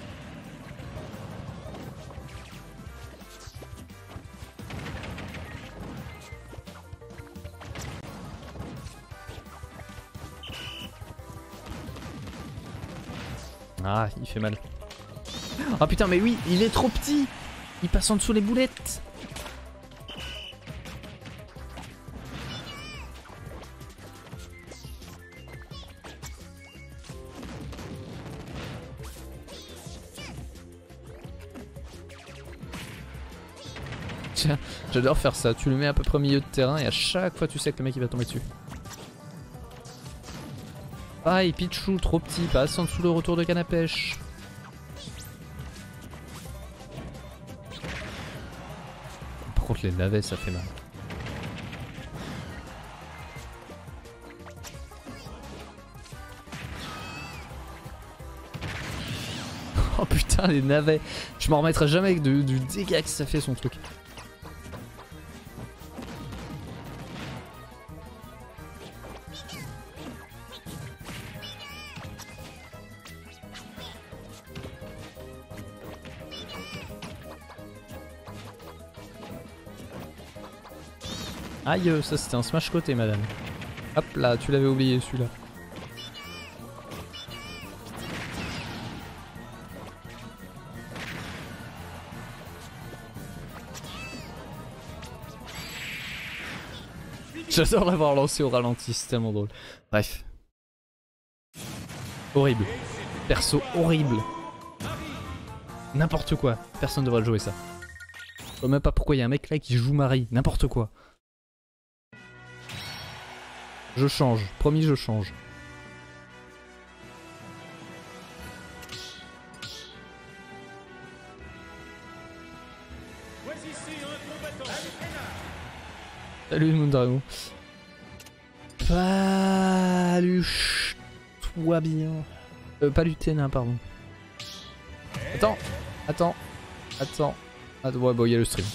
Ah, il fait mal. Ah putain, mais oui, il est trop petit. Il passe en dessous les boulettes. Tiens, j'adore faire ça. Tu le mets à peu près au milieu de terrain et à chaque fois tu sais que le mec il va tomber dessus. Pareil, Pichu trop petit, passe en dessous le retour de canne à pêche. Par contre les navets ça fait mal. Oh putain les navets. Je m'en remettrai jamais avec de, du dégât que ça fait son truc. Aïe, ça c'était un smash côté madame. Hop là, tu l'avais oublié celui-là. J'adore l'avoir lancé au ralenti, c'est tellement drôle. Bref. Horrible. Perso horrible. N'importe quoi. Personne ne devrait jouer ça. Je vois même pas pourquoi il y a un mec là qui joue Marie. N'importe quoi. Je change. Promis, je change. Salut Mondragon. Paluche-toi bien. Euh, pas Luténa, pardon. Attends, attends, attends. Attends, ouais, bon, il y a le stream.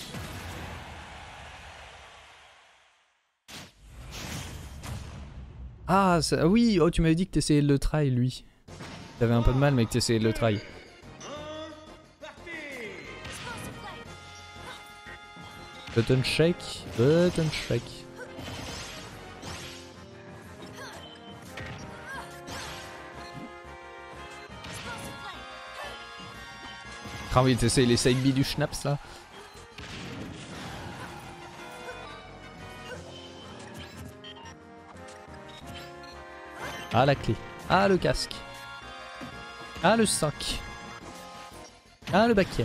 Ah ça, oui, oh tu m'avais dit que t'essayais de le try lui. T'avais un peu de mal mais que t'essayais de le try. Button shake, button shake. Ah oui, t'essayes les side B du schnapps là. Ah la clé. Ah le casque. Ah le sac. Ah le baquet.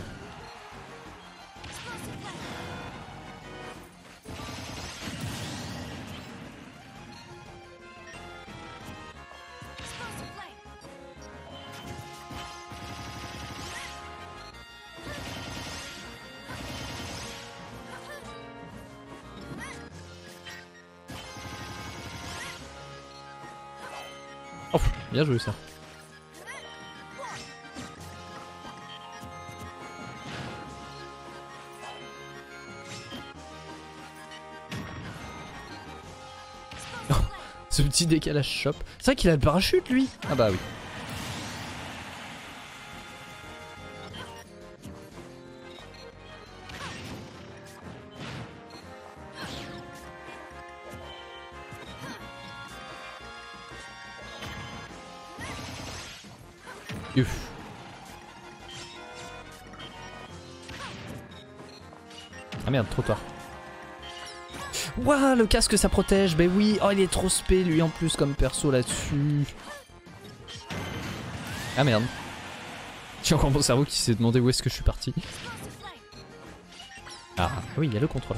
Oh, bien joué ça. Oh, ce petit décalage shop. C'est vrai qu'il a le parachute lui. Ah bah oui. Uf. Ah merde, trop tard. Ouah, le casque ça protège, ben oui. Oh, il est trop spé lui en plus comme perso là-dessus. Ah merde. J'ai encore mon cerveau qui s'est demandé où est-ce que je suis parti. Ah oui, il y a le contrôle.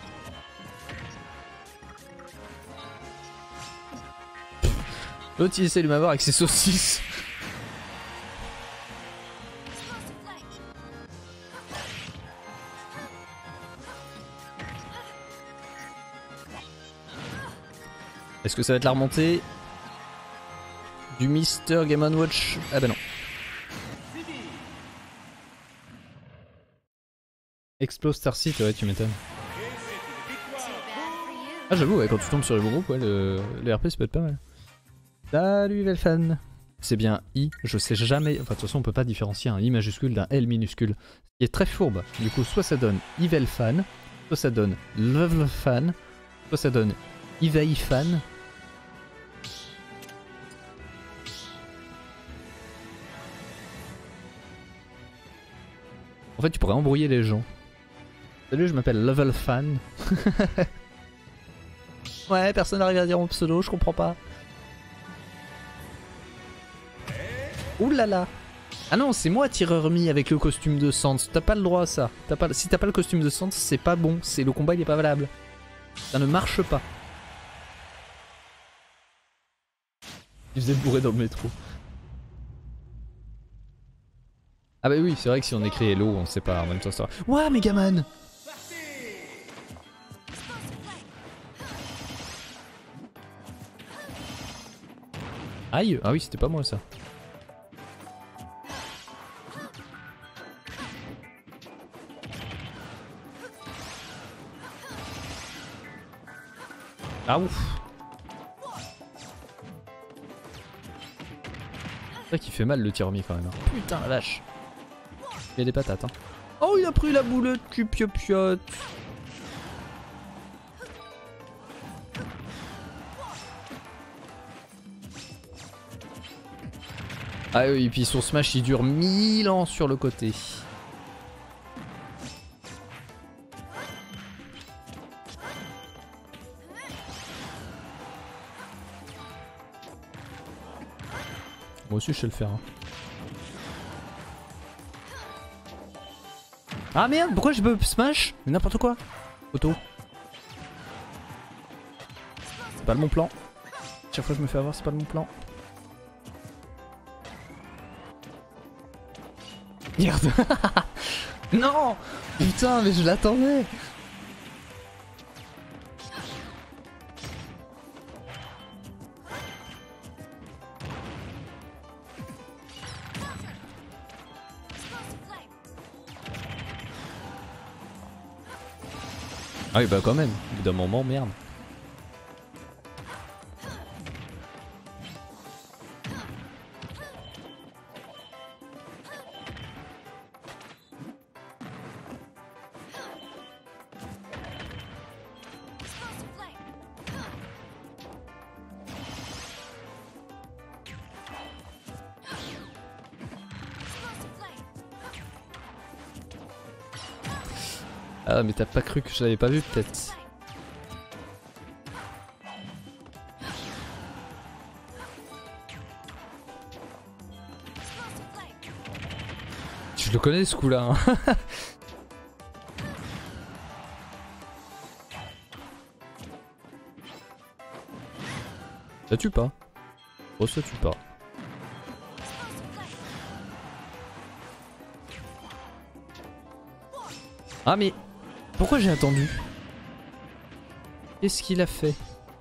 L'autre il essaie de m'avoir avec ses saucisses. Est-ce que ça va être la remontée du Mister Game and Watch? Ah bah non. Explose Star City, ouais tu m'étonnes. Ah j'avoue, ouais, quand tu tombes sur les bons groupes, ouais, le, le R P ça peut être pas mal. Salut Velfan. C'est bien I, je sais jamais, enfin de toute façon on peut pas différencier un I majuscule d'un L minuscule. Ce qui est très fourbe. Du coup soit ça donne Ivelfan, soit ça donne Lovelfan, soit ça donne Ivaifan. En fait tu pourrais embrouiller les gens. Salut, je m'appelle Lovelfan. Ouais, personne n'arrive à dire mon pseudo, je comprends pas. Ouh là là. Ah non, c'est moi tireur mi avec le costume de Sans. T'as pas le droit à ça. T'as pas... Si t'as pas le costume de Sans, c'est pas bon. C'est le combat il est pas valable. Ça ne marche pas. Il faisait bourrer dans le métro. Ah bah oui, c'est vrai que si on écrit Hello, on sait pas en même temps ça. Ouah, Megaman. Aïe, ah oui, c'était pas moi ça. Ah ouf. C'est vrai qu'il fait mal le tirami quand même. Hein. Putain la vache. Il y a des patates hein. Oh il a pris la boulette cul piopiote. Ah oui, et puis son smash il dure mille ans sur le côté. Moi aussi je sais le faire. Hein. Ah merde, pourquoi je peux smash? N'importe quoi. Auto. C'est pas le bon plan. Chaque fois que je me fais avoir, c'est pas le bon plan. Merde. Non. Putain, mais je l'attendais. Ah oui bah quand même, d'un moment merde. Ah mais t'as pas cru que je l'avais pas vu peut-être. Je le connais ce coup-là. Hein. Ça tue pas. Oh ça tue pas. Ah mais pourquoi j'ai attendu? Qu'est-ce qu'il a fait?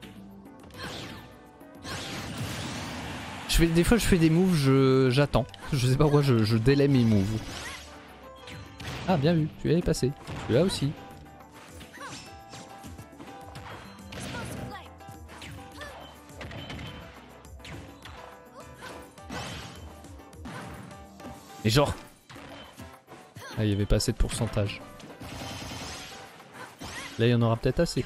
Je fais, des fois je fais des moves, je j'attends. Je sais pas pourquoi je, je délai mes moves. Ah bien vu, tu es passé. Celui-là aussi. Mais genre... Ah il y avait pas assez de pourcentage. Là il y en aura peut-être assez.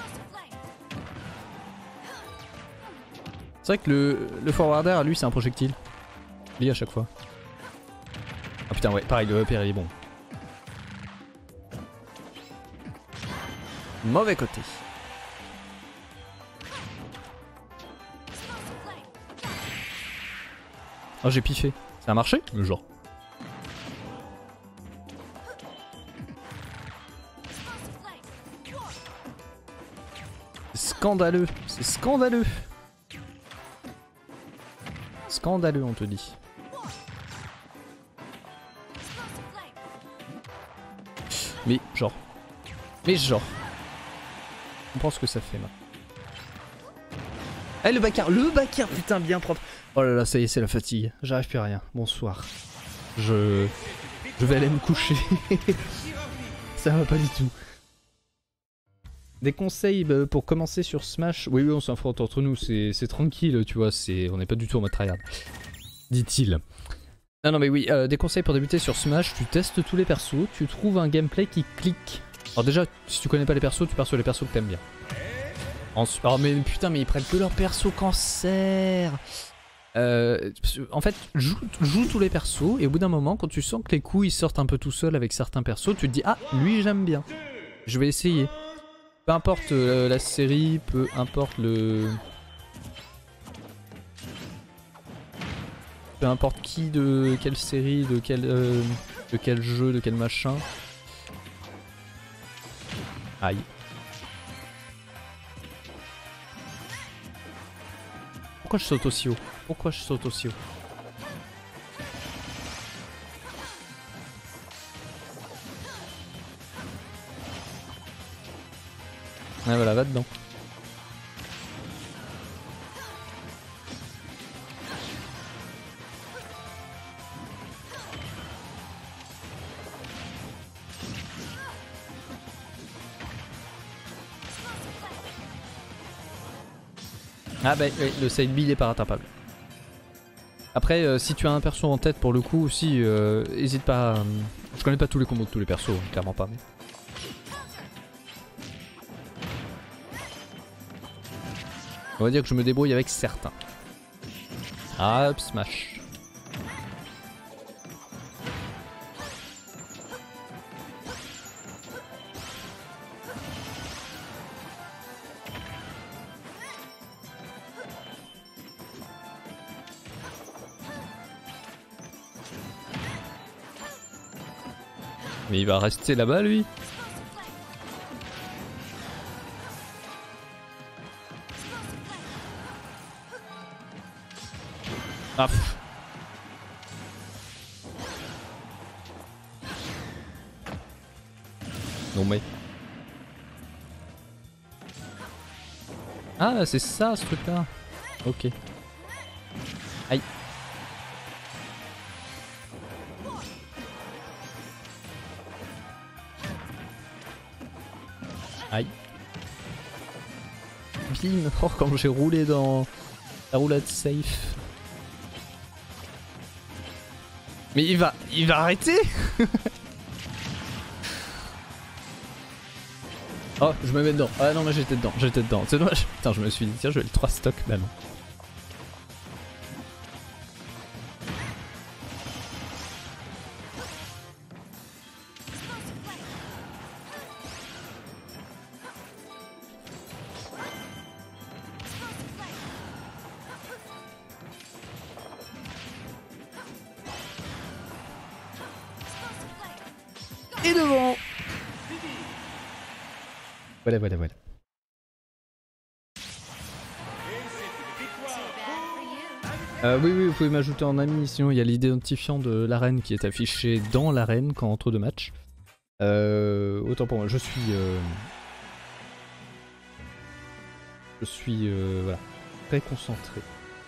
C'est vrai que le, le forwarder, lui, c'est un projectile. Lui à chaque fois. Ah putain, ouais, pareil, le E P R il est bon. Mauvais côté. Oh, j'ai piffé. Ça a marché? Le genre. Scandaleux, c'est scandaleux. Scandaleux, on te dit. Mais genre. Mais genre. On pense ce que ça fait là. Eh le bacard, le bacard, putain bien propre. Oh là là, ça y est, c'est la fatigue. J'arrive plus à rien. Bonsoir. Je... Je vais aller me coucher. Ça va pas du tout. Des conseils pour commencer sur Smash? Oui, oui, on s'affronte entre nous, c'est tranquille, tu vois, on n'est pas du tout en mode tryhard. Dit-il. Non, non, mais oui, euh, des conseils pour débuter sur Smash, tu testes tous les persos, tu trouves un gameplay qui clique. Alors déjà, si tu connais pas les persos, tu pars sur les persos que t'aimes bien. Ensuite, oh mais putain, mais ils prennent que leurs persos cancer. Euh, en fait, joue, joue tous les persos, et au bout d'un moment, quand tu sens que les coups ils sortent un peu tout seuls avec certains persos, tu te dis, ah, lui j'aime bien, je vais essayer. Peu importe euh, la série, peu importe le... Peu importe qui, de quelle série, de quel, euh, de quel jeu, de quel machin. Aïe. Pourquoi je saute aussi haut? Pourquoi je saute aussi haut? Ah voilà, va dedans. Ah bah oui, le side B il est pas rattrapable. Après euh, si tu as un perso en tête pour le coup aussi, euh, hésite pas à... Je connais pas tous les combos de tous les persos, clairement pas. Mais... On va dire que je me débrouille avec certains. Hop, smash. Mais il va rester là-bas lui. Ah pff. Non mais... Ah c'est ça ce truc là. Ok. Aïe. Aïe. Bim. Oh comme j'ai roulé dans la roulade safe. Mais il va... il va arrêter. Oh, je me mets dedans. Ah non, mais j'étais dedans, j'étais dedans. C'est dommage. Putain, je me suis dit, tiens, je vais le trois stock. Bah non. Et devant. Voilà, voilà, voilà. Euh, oui, oui, vous pouvez m'ajouter en ami, sinon il y a l'identifiant de l'arène qui est affiché dans l'arène quand entre deux matchs. Euh, autant pour moi, je suis... Euh, je suis... Euh, voilà, très concentré.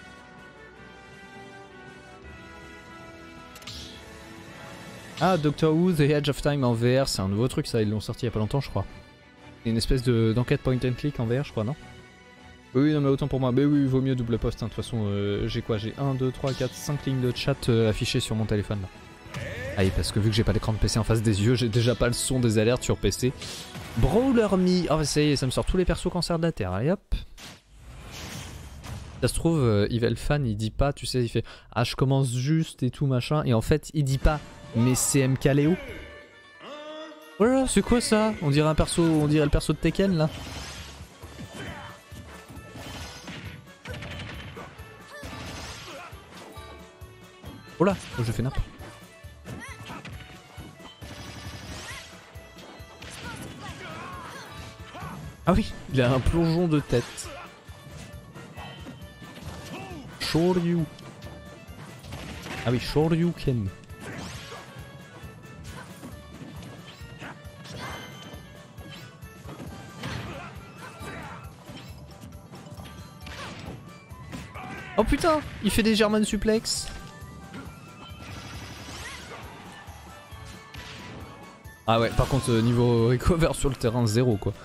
Ah, Doctor Who, The Edge of Time en V R, c'est un nouveau truc ça, ils l'ont sorti il y a pas longtemps je crois. C'est une espèce d'enquête point and click en V R je crois, non? Oui, non mais autant pour moi, mais oui, il vaut mieux double poste, hein. De toute façon, euh, j'ai quoi? J'ai un, deux, trois, quatre, cinq lignes de chat euh, affichées sur mon téléphone là. Ah oui, parce que vu que j'ai pas l'écran de P C en face des yeux, j'ai déjà pas le son des alertes sur P C. Brawler Me, oh ça y est, ça me sort tous les persos cancer de la Terre, allez hop. Ça se trouve, euh, Yvelfan il dit pas, tu sais, il fait « Ah je commence juste et tout machin » et en fait il dit pas « Mais c'est M K Léo ». Voilà, c'est quoi ça? On dirait un perso, on dirait le perso de Tekken là. Oh là, oh, je fais nappe. Ah oui, il a un plongeon de tête. Shoryu. Ah oui, Shoryuken. Oh putain, il fait des German suplex. Ah ouais, par contre, niveau recover sur le terrain, zéro quoi.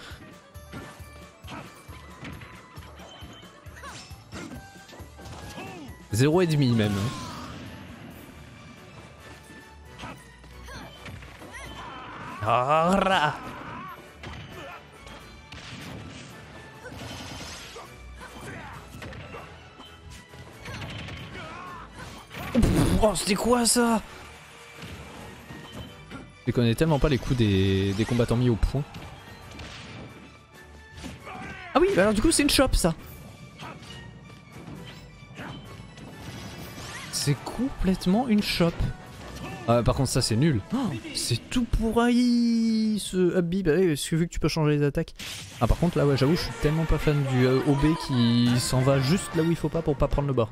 Zéro et demi même. Ah, oh, c'était quoi ça? Je connais tellement pas les coups des, des combattants mis au point. Ah oui, alors du coup c'est une shop ça. C'est complètement une shop. Ah, par contre ça c'est nul. Oh, c'est tout pourri ce Upbeat. Bah oui, parce que vu que tu peux changer les attaques. Ah par contre là ouais j'avoue je suis tellement pas fan du euh, O B qui s'en va juste là où il faut pas pour pas prendre le bord.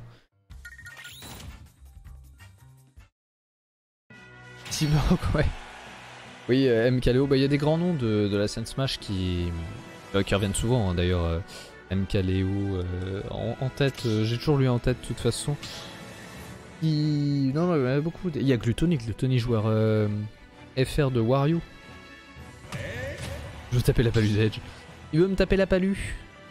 Cyborg ouais. Oui, euh, M K L E O, bah il y a des grands noms de, de la scène Smash qui, euh, qui reviennent souvent hein, d'ailleurs. Euh, M K L E O euh, en, en tête, euh, j'ai toujours lui en tête de toute façon. Il... Non, non, il y en a beaucoup. Il y a Gluttony, Gluttony joueur euh, F R de Wario. Je veux taper la palue d'Edge. Il veut me taper la palue.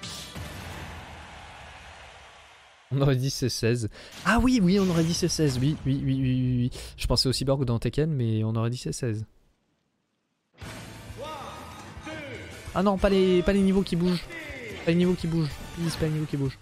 On aurait dit C seize. Ah oui, oui, on aurait dit C seize. Oui, oui, oui, oui, oui, oui. Je pensais au Cyborg dans Tekken, mais on aurait dit C seize. Ah non, pas les, pas les niveaux qui bougent. Pas les niveaux qui bougent. Please, pas les niveaux qui bougent.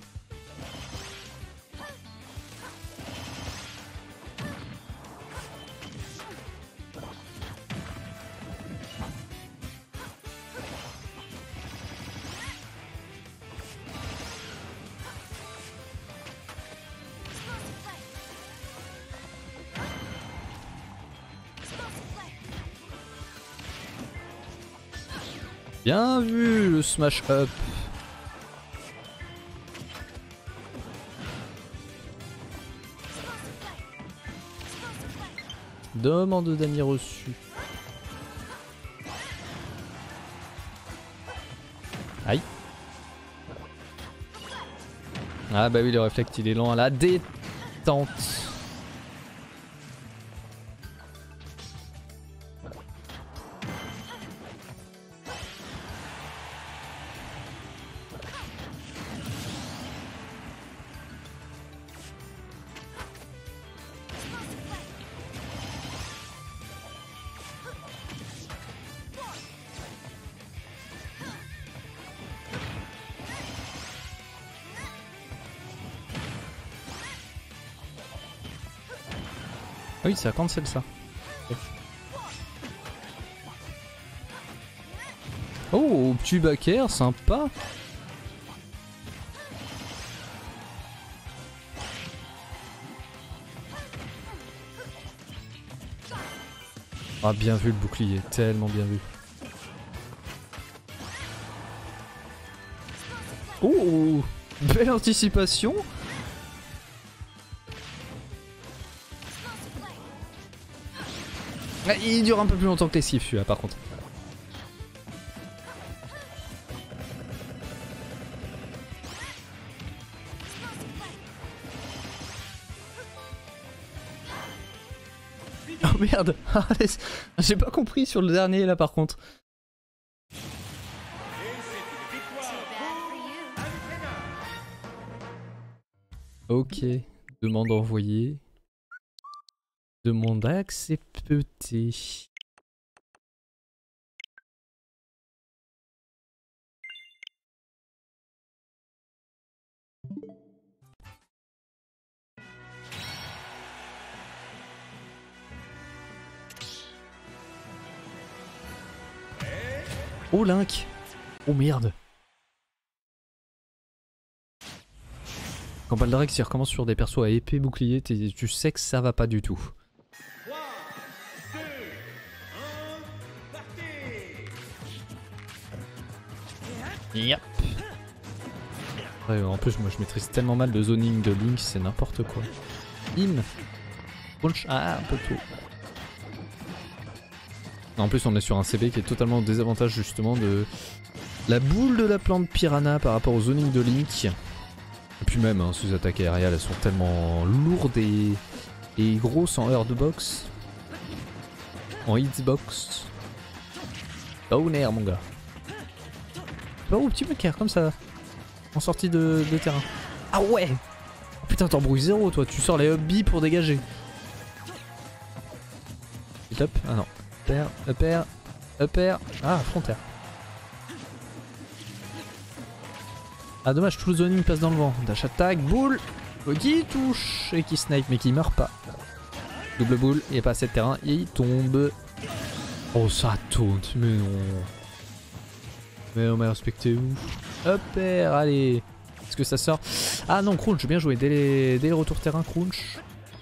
Bien vu le smash up. Demande d'amis reçu. Aïe. Ah bah oui le réflexe il est lent à la détente. Ah oui, ça cancel ça. Oh, petit back air, sympa. Ah, bien vu le bouclier, tellement bien vu. Oh, belle anticipation. Ah, il dure un peu plus longtemps que l'esquive celui-là par contre. Oh merde. J'ai pas compris sur le dernier là par contre. Ok, demande envoyée. Demande acceptée. Oh Link. Oh merde. Quand Baldrex il recommence sur des persos à épée bouclier, tu sais que ça va pas du tout. trois, deux, un, partez! Yep. Ouais, en plus moi je maîtrise tellement mal le zoning de Link, c'est n'importe quoi. Im. Punch. Ah, un peu tôt. En plus on est sur un C B qui est totalement au désavantage justement de la boule de la plante piranha par rapport au zoning de Link. Et puis même, hein, ces attaques aériales elles sont tellement lourdes et, et grosses en Earthbox. En Hitbox. Downer mon gars. Oh petit Macaire comme ça. En sortie de, de terrain. Ah ouais. Oh, putain t'embrouilles zéro toi, tu sors les up B pour dégager. Top. Ah non. Upper, upper, upper. Ah frontière. Ah dommage, tout le zoning passe dans le vent. Dash attack, boule, qui touche et qui snipe mais qui meurt pas. Double boule, il n'y a pas assez de terrain, il tombe. Oh ça taunt, mais non. Mais non mais respectez vous. Upper, allez. Est-ce que ça sort? Ah non, Crunch, bien joué. Dès les, dès les retours terrain, Crunch.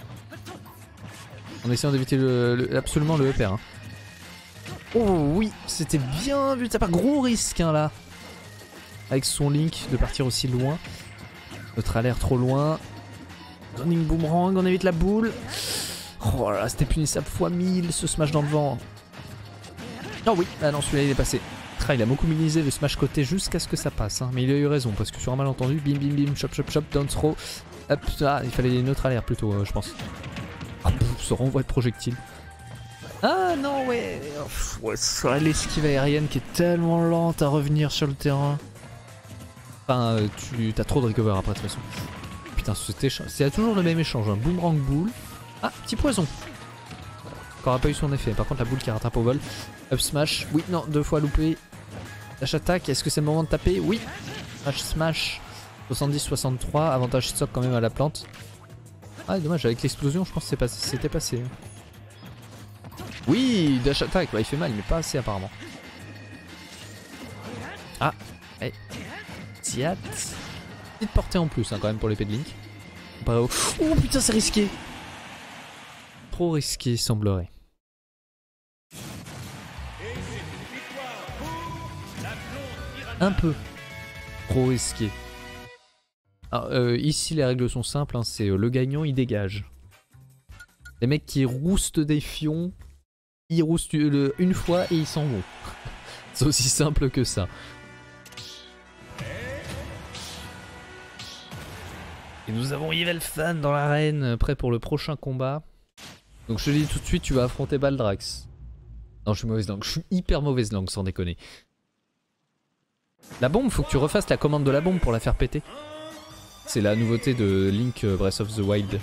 En essayant d'éviter le, le, absolument le upper. Hein. Oh oui, c'était bien vu. T'as pas gros risque hein, là. Avec son Link de partir aussi loin. Notre alerte trop loin. Running boomerang, on évite la boule. Oh là là, c'était punissable fois mille ce smash dans le vent. Oh oui, ah non, celui-là il est passé. Ah, il a beaucoup minimisé le smash côté jusqu'à ce que ça passe. Hein. Mais il a eu raison parce que sur un malentendu, bim bim bim, chop chop chop, down throw. Hop, ah, il fallait une autre alerte plutôt, euh, je pense. Ah, pouf, ce renvoi de projectile. Ah non, ouais, ouais ça, l'esquive aérienne qui est tellement lente à revenir sur le terrain. Enfin, euh, tu as trop de recover après de toute façon. Putain, cet échange, c'est toujours le même échange. Un boomerang boule. Ah, petit poison. Encore pas eu son effet. Par contre, la boule qui rattrape au vol. Up smash. Oui, non, deux fois loupé. Dash attack. Est-ce que c'est le moment de taper? Oui. Smash smash. soixante-dix soixante-trois. Avantage stock quand même à la plante. Ah, dommage, avec l'explosion, je pense que c'était passé, passé. Oui, dash attack. Ouais, il fait mal, mais pas assez apparemment. Ah, hey. Tiat. Petite portée en plus, hein, quand même, pour l'épée de Link. Oh putain, c'est risqué. Trop risqué, semblerait. Un peu. Trop risqué. Alors, euh, ici, les règles sont simples. Hein, c'est euh, le gagnant, il dégage. Les mecs qui roustent des fions, ils roustent le, une fois et ils s'en vont. C'est aussi simple que ça. Et nous avons Yvelfan dans l'arène, prêt pour le prochain combat. Donc je te dis tout de suite, tu vas affronter Baldrax. Non, je suis mauvaise langue. Je suis hyper mauvaise langue, sans déconner. La bombe, faut que tu refasses la commande de la bombe pour la faire péter. C'est la nouveauté de Link Breath of the Wild.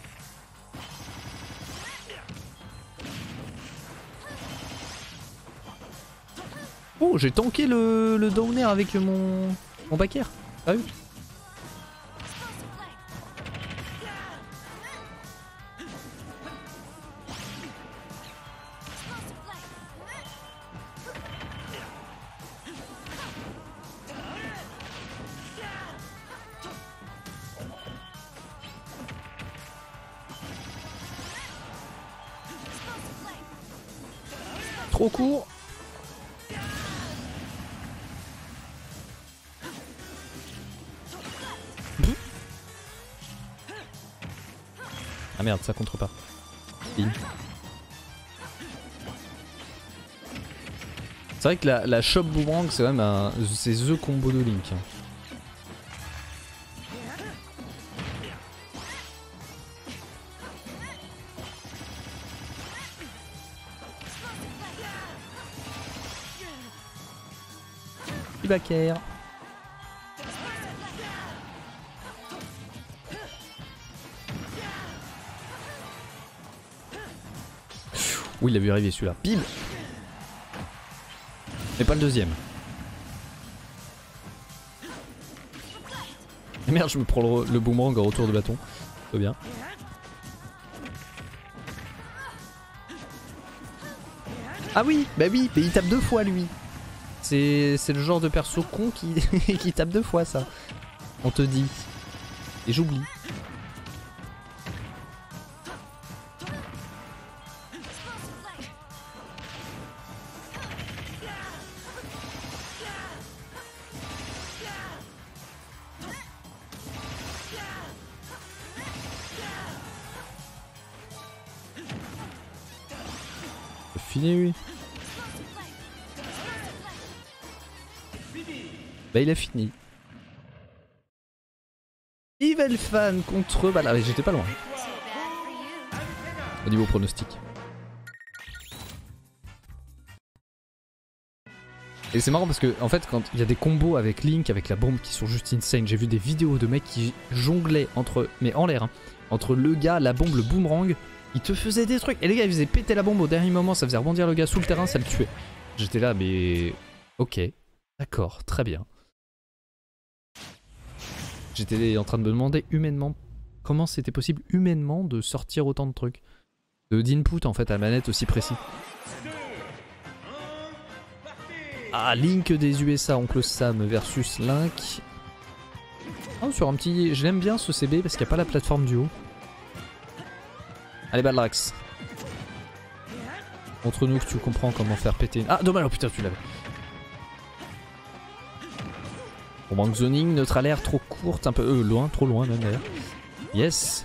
Oh, j'ai tanké le, le downer avec mon, mon back air. Ah oui. Trop court. Ah merde, ça contre pas. Link. C'est vrai que la, la Chop Boomerang, c'est quand même un. C'est the combo de Link. Backer. Oui, il a vu arriver celui-là. Bim. Mais pas le deuxième. Et merde, je me prends le, le boomerang en retour de bâton. Très bien. Ah oui, bah oui, mais il tape deux fois lui. C'est le genre de perso con qui, qui tape deux fois ça. On te dit. Et j'oublie. C'est fini lui. Bah il a fini. Evil Fan contre... Bah là j'étais pas loin. Au niveau pronostic. Et c'est marrant parce que en fait quand il y a des combos avec Link, avec la bombe qui sont juste insane. J'ai vu des vidéos de mecs qui jonglaient entre... Mais en l'air hein, entre le gars, la bombe, le boomerang. Ils te faisaient des trucs. Et les gars ils faisaient péter la bombe au dernier moment. Ça faisait rebondir le gars sous le terrain, ça le tuait. J'étais là mais... Ok. D'accord, très bien. J'étais en train de me demander humainement comment c'était possible humainement de sortir autant de trucs. D'input en fait à la manette aussi précis. Ah, Link des U S A, Oncle Sam versus Link. Oh, sur un petit... Je l'aime bien ce C B parce qu'il n'y a pas la plateforme du haut. Allez, Baldrax. Montre-nous que tu comprends comment faire péter une... Ah, dommage, oh putain, tu l'avais. Boomerang zoning, neutre à l'air trop courte, un peu euh, loin, trop loin même d'ailleurs. Yes.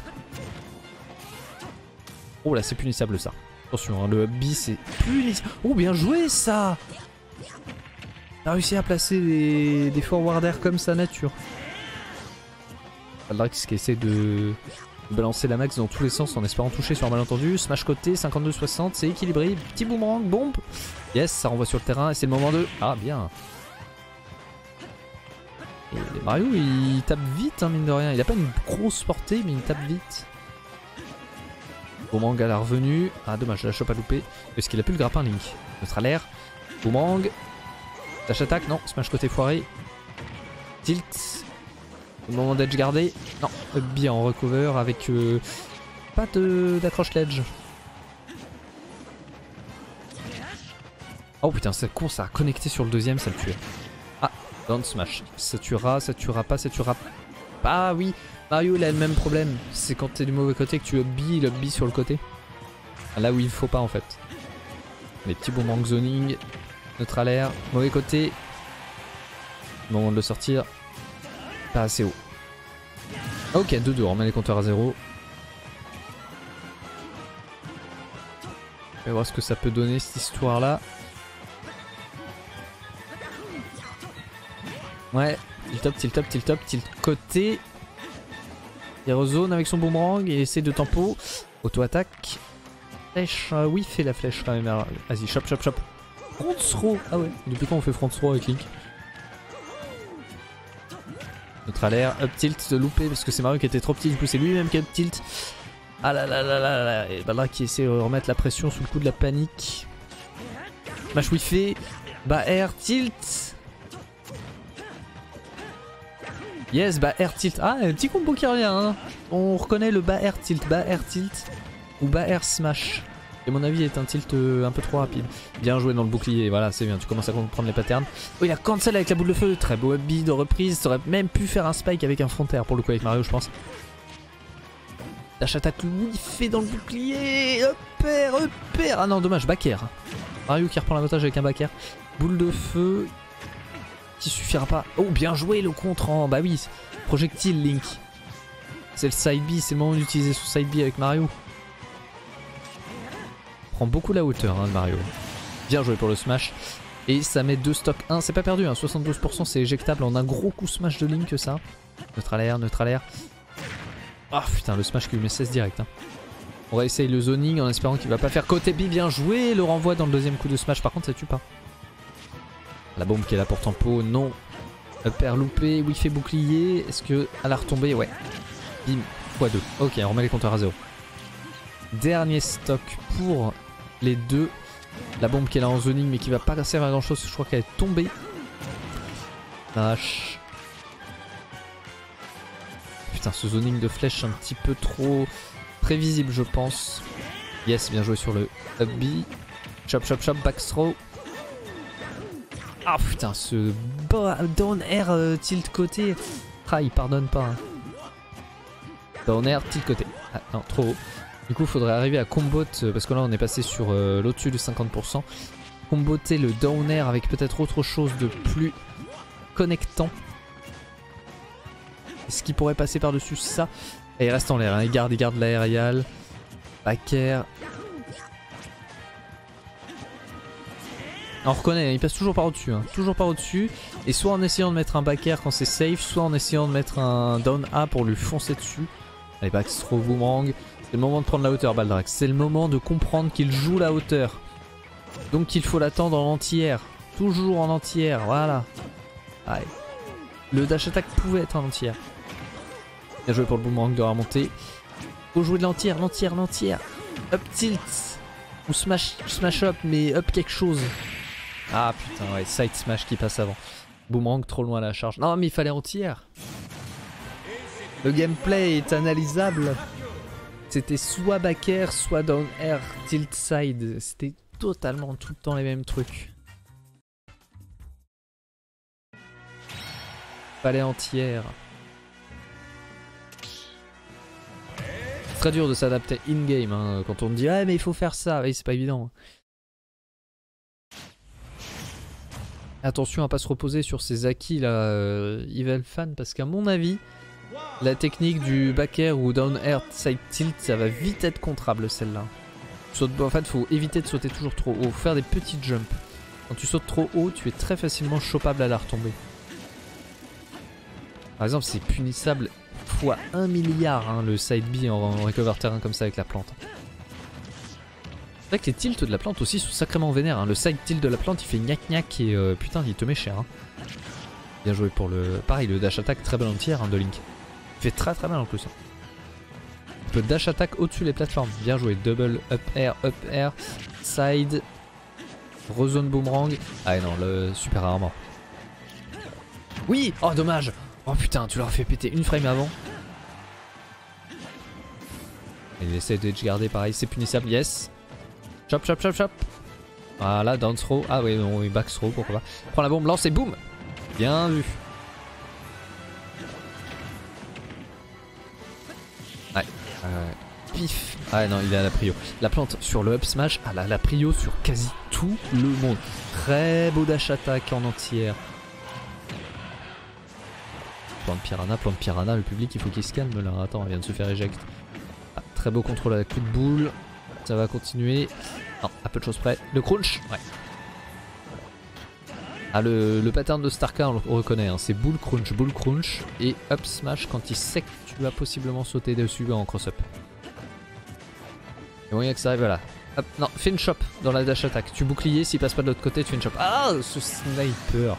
Oh là c'est punissable ça. Attention, hein, le up B c'est punissable. Oh bien joué ça. T'as réussi à placer des, des forward air comme ça nature. Baldrax qui essaie de... de balancer la max dans tous les sens en espérant toucher sur un malentendu. Smash côté, cinquante-deux soixante, c'est équilibré. Petit boomerang, bombe. Yes, ça renvoie sur le terrain et c'est le moment de... Ah bien. Et Mario il tape vite hein, mine de rien, il a pas une grosse portée mais il tape vite. Boomerang à la revenue, ah dommage la chope a loupé, parce qu'il a plus le grappin Link. Neutre à l'air, Boomerang, dash attaque, non, smash côté foiré, tilt, au moment d'edge gardé, non, bien en recover avec euh, pas d'accroche ledge. Oh putain c'est con ça a connecté sur le deuxième, ça le tuait. Down smash. Ça tuera, ça tuera pas, ça tuera pas. Ah oui, Mario il a le même problème. C'est quand t'es du mauvais côté que tu up B, il up B sur le côté. Là où il faut pas en fait. Les petits boomerang zoning. Neutre à l'air, mauvais côté. Moment de le sortir. Pas assez haut. Ok, deux deux, on remet les compteurs à zéro. On va voir ce que ça peut donner cette histoire là. Ouais, tilt up, tilt up, tilt up, tilt côté. Il rezone avec son boomerang et essaie de tempo. Auto-attaque. Flèche, euh, oui, fait la flèche quand même. Vas-y, chop, chop, chop. Front throw. Ah ouais, depuis quand on fait front throw avec Link? Neutre à l'air, up tilt, loupé parce que c'est Mario qui était trop petit, du coup c'est lui-même qui up tilt. Ah là là là là là. Et bah là qui essaie de remettre la pression sous le coup de la panique. Smash whiffé. Bas air, tilt. Yes, bas air tilt. Ah, un petit combo qui revient. Hein. On reconnaît le bas air tilt, bas air tilt ou bas air smash. Qui à mon avis est un tilt euh, un peu trop rapide. Bien joué dans le bouclier, voilà, c'est bien. Tu commences à comprendre les patterns. Oh, il a cancel avec la boule de feu. Très beau up B de reprise. Tu aurais même pu faire un spike avec un front air pour le coup avec Mario, je pense. Dash attaque, oui, fait dans le bouclier. Up air, up air. Ah non, dommage, back air. Mario qui reprend l'avantage avec un back air. Boule de feu qui suffira pas. Oh, bien joué le contre en... Bah oui, projectile Link. C'est le side B, c'est le moment d'utiliser son side B avec Mario. Prend beaucoup la hauteur hein, de Mario. Bien joué pour le smash. Et ça met deux stocks un, c'est pas perdu, hein. soixante-douze pour cent c'est éjectable en un gros coup smash de Link que ça. Neutral air, neutral air. Ah putain, le smash qui lui met seize direct. Hein. On va essayer le zoning en espérant qu'il va pas faire côté B. Bien joué, le renvoi dans le deuxième coup de smash. Par contre, ça tue pas. La bombe qui est là pour tempo, non. Up air loupé, oui fait bouclier. Est-ce que à la retombée, ouais. Bim, fois deux. Ok, on remet les compteurs à zéro. Dernier stock pour les deux. La bombe qui est là en zoning mais qui va pas servir à grand chose. Je crois qu'elle est tombée. Lâche. Putain, ce zoning de flèche un petit peu trop prévisible je pense. Yes, bien joué sur le up B. Chop chop chop, back throw. Ah putain, ce down air euh, tilt côté. Ah, il pardonne pas. Hein. Down air tilt côté. Ah non, trop haut. Du coup, il faudrait arriver à comboter, euh, parce que là on est passé sur euh, l'au-dessus de cinquante pour cent. Comboter le down air avec peut-être autre chose de plus connectant. Est-ce qu'il pourrait passer par-dessus ça? Et il reste en l'air, hein. il garde, il garde l'aérial. Back air. On reconnaît, il passe toujours par au-dessus, hein. toujours par au-dessus. Et soit en essayant de mettre un back air quand c'est safe, soit en essayant de mettre un down A pour lui foncer dessus. Allez, back throw boomerang. C'est le moment de prendre la hauteur, Baldrax. C'est le moment de comprendre qu'il joue la hauteur. Donc il faut l'attendre en entière. Toujours en entière, voilà. Allez. Le dash attack pouvait être en entière. Bien joué pour le boomerang de remonter. Faut jouer de l'entière, l'entière, l'entière. Up tilt. Ou smash, smash up, mais up quelque chose. Ah putain, ouais, side smash qui passe avant. Boomerang trop loin à la charge. Non mais il fallait entière. Le gameplay est analysable. C'était soit back air, soit down air, tilt side. C'était totalement tout le temps les mêmes trucs. Fallait entière. C'est très dur de s'adapter in-game hein, quand on te dit ah mais il faut faire ça. Oui, c'est pas évident. Attention à pas se reposer sur ces acquis là, euh, Evil Fan, parce qu'à mon avis, la technique du back air ou down air side tilt, ça va vite être contrable celle-là. En fait, faut éviter de sauter toujours trop haut, faire des petits jumps. Quand tu sautes trop haut, tu es très facilement chopable à la retombée. Par exemple, c'est punissable fois un milliard hein, le side B en, en recover terrain comme ça avec la plante. C'est vrai que les tilts de la plante aussi sont sacrément vénères. Hein. Le side tilt de la plante il fait gnac gnac et euh, putain il te met cher. Hein. Bien joué pour le... Pareil, le dash attack très belle entière hein, de Link. Il fait très très mal en plus. Hein. Il peut dash attack au-dessus des plateformes. Bien joué. Double up air, up air, side, rezone boomerang. Ah non, le super armor. Oui. Oh dommage. Oh putain, tu leur fait péter une frame avant. Il essaie de edge garder pareil, c'est punissable. Yes. Chop chop chop chop. Voilà, down throw. Ah oui, non, back throw, pourquoi pas. Prends la bombe, lance et boum. Bien vu. Ouais. Euh, pif. Ah non, il est à la prio. La plante sur le up smash, ah là, la prio sur quasi tout le monde. Très beau dash attack en entière. Plan de piranha, plan de piranha, le public il faut qu'il se calme là. Attends, il vient de se faire éjecter. Ah, très beau contrôle avec coup de boule. Ça va continuer. Non, à peu de choses près. Le crunch, ouais. Ah, le, le pattern de Starka, on le reconnaît. Hein. C'est boule crunch, boule crunch et up smash quand il sait que tu vas possiblement sauter dessus en cross-up. Et moyen que ça arrive là. Hop, non, fais une chop dans la dash attack. Tu bouclier, s'il passe pas de l'autre côté, tu fais une chop. Ah, ce sniper.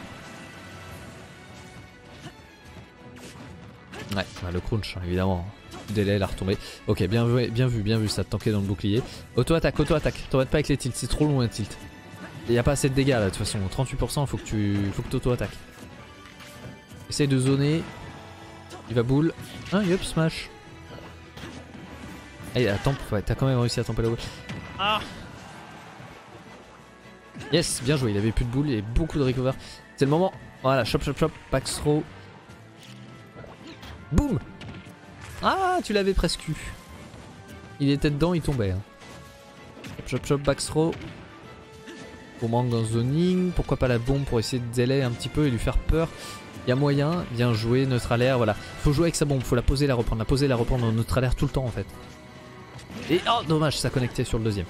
Ouais, le crunch, évidemment. Délai, la retombée. Ok, bien vu, bien vu, bien vu, ça te tankait dans le bouclier. Auto-attaque, auto-attaque. T'embêtes pas avec les tilts, c'est trop long un tilt. Il n'y a pas assez de dégâts là, de toute façon. trente-huit pour cent, faut que tu faut que t'auto-attaques. Essaye de zoner. Il va boule. Ah, il up smash. Ah, il a temp. Ouais, t'as quand même réussi à temper la boule. Ah. Yes, bien joué. Il avait plus de boule, il y avait beaucoup de recover. C'est le moment. Voilà, chop, chop, chop. Back throw. Boum. Ah, tu l'avais presque eu. Il était dedans, il tombait. Hein. Chop, chop, chop, back throw. Pour manque dans zoning, pourquoi pas la bombe pour essayer de délai un petit peu et lui faire peur. Il y a moyen, bien joué, neutralaire, voilà. Faut jouer avec sa bombe, faut la poser, la reprendre, la poser, la reprendre en neutralaire tout le temps en fait. Et oh dommage, ça connectait sur le deuxième.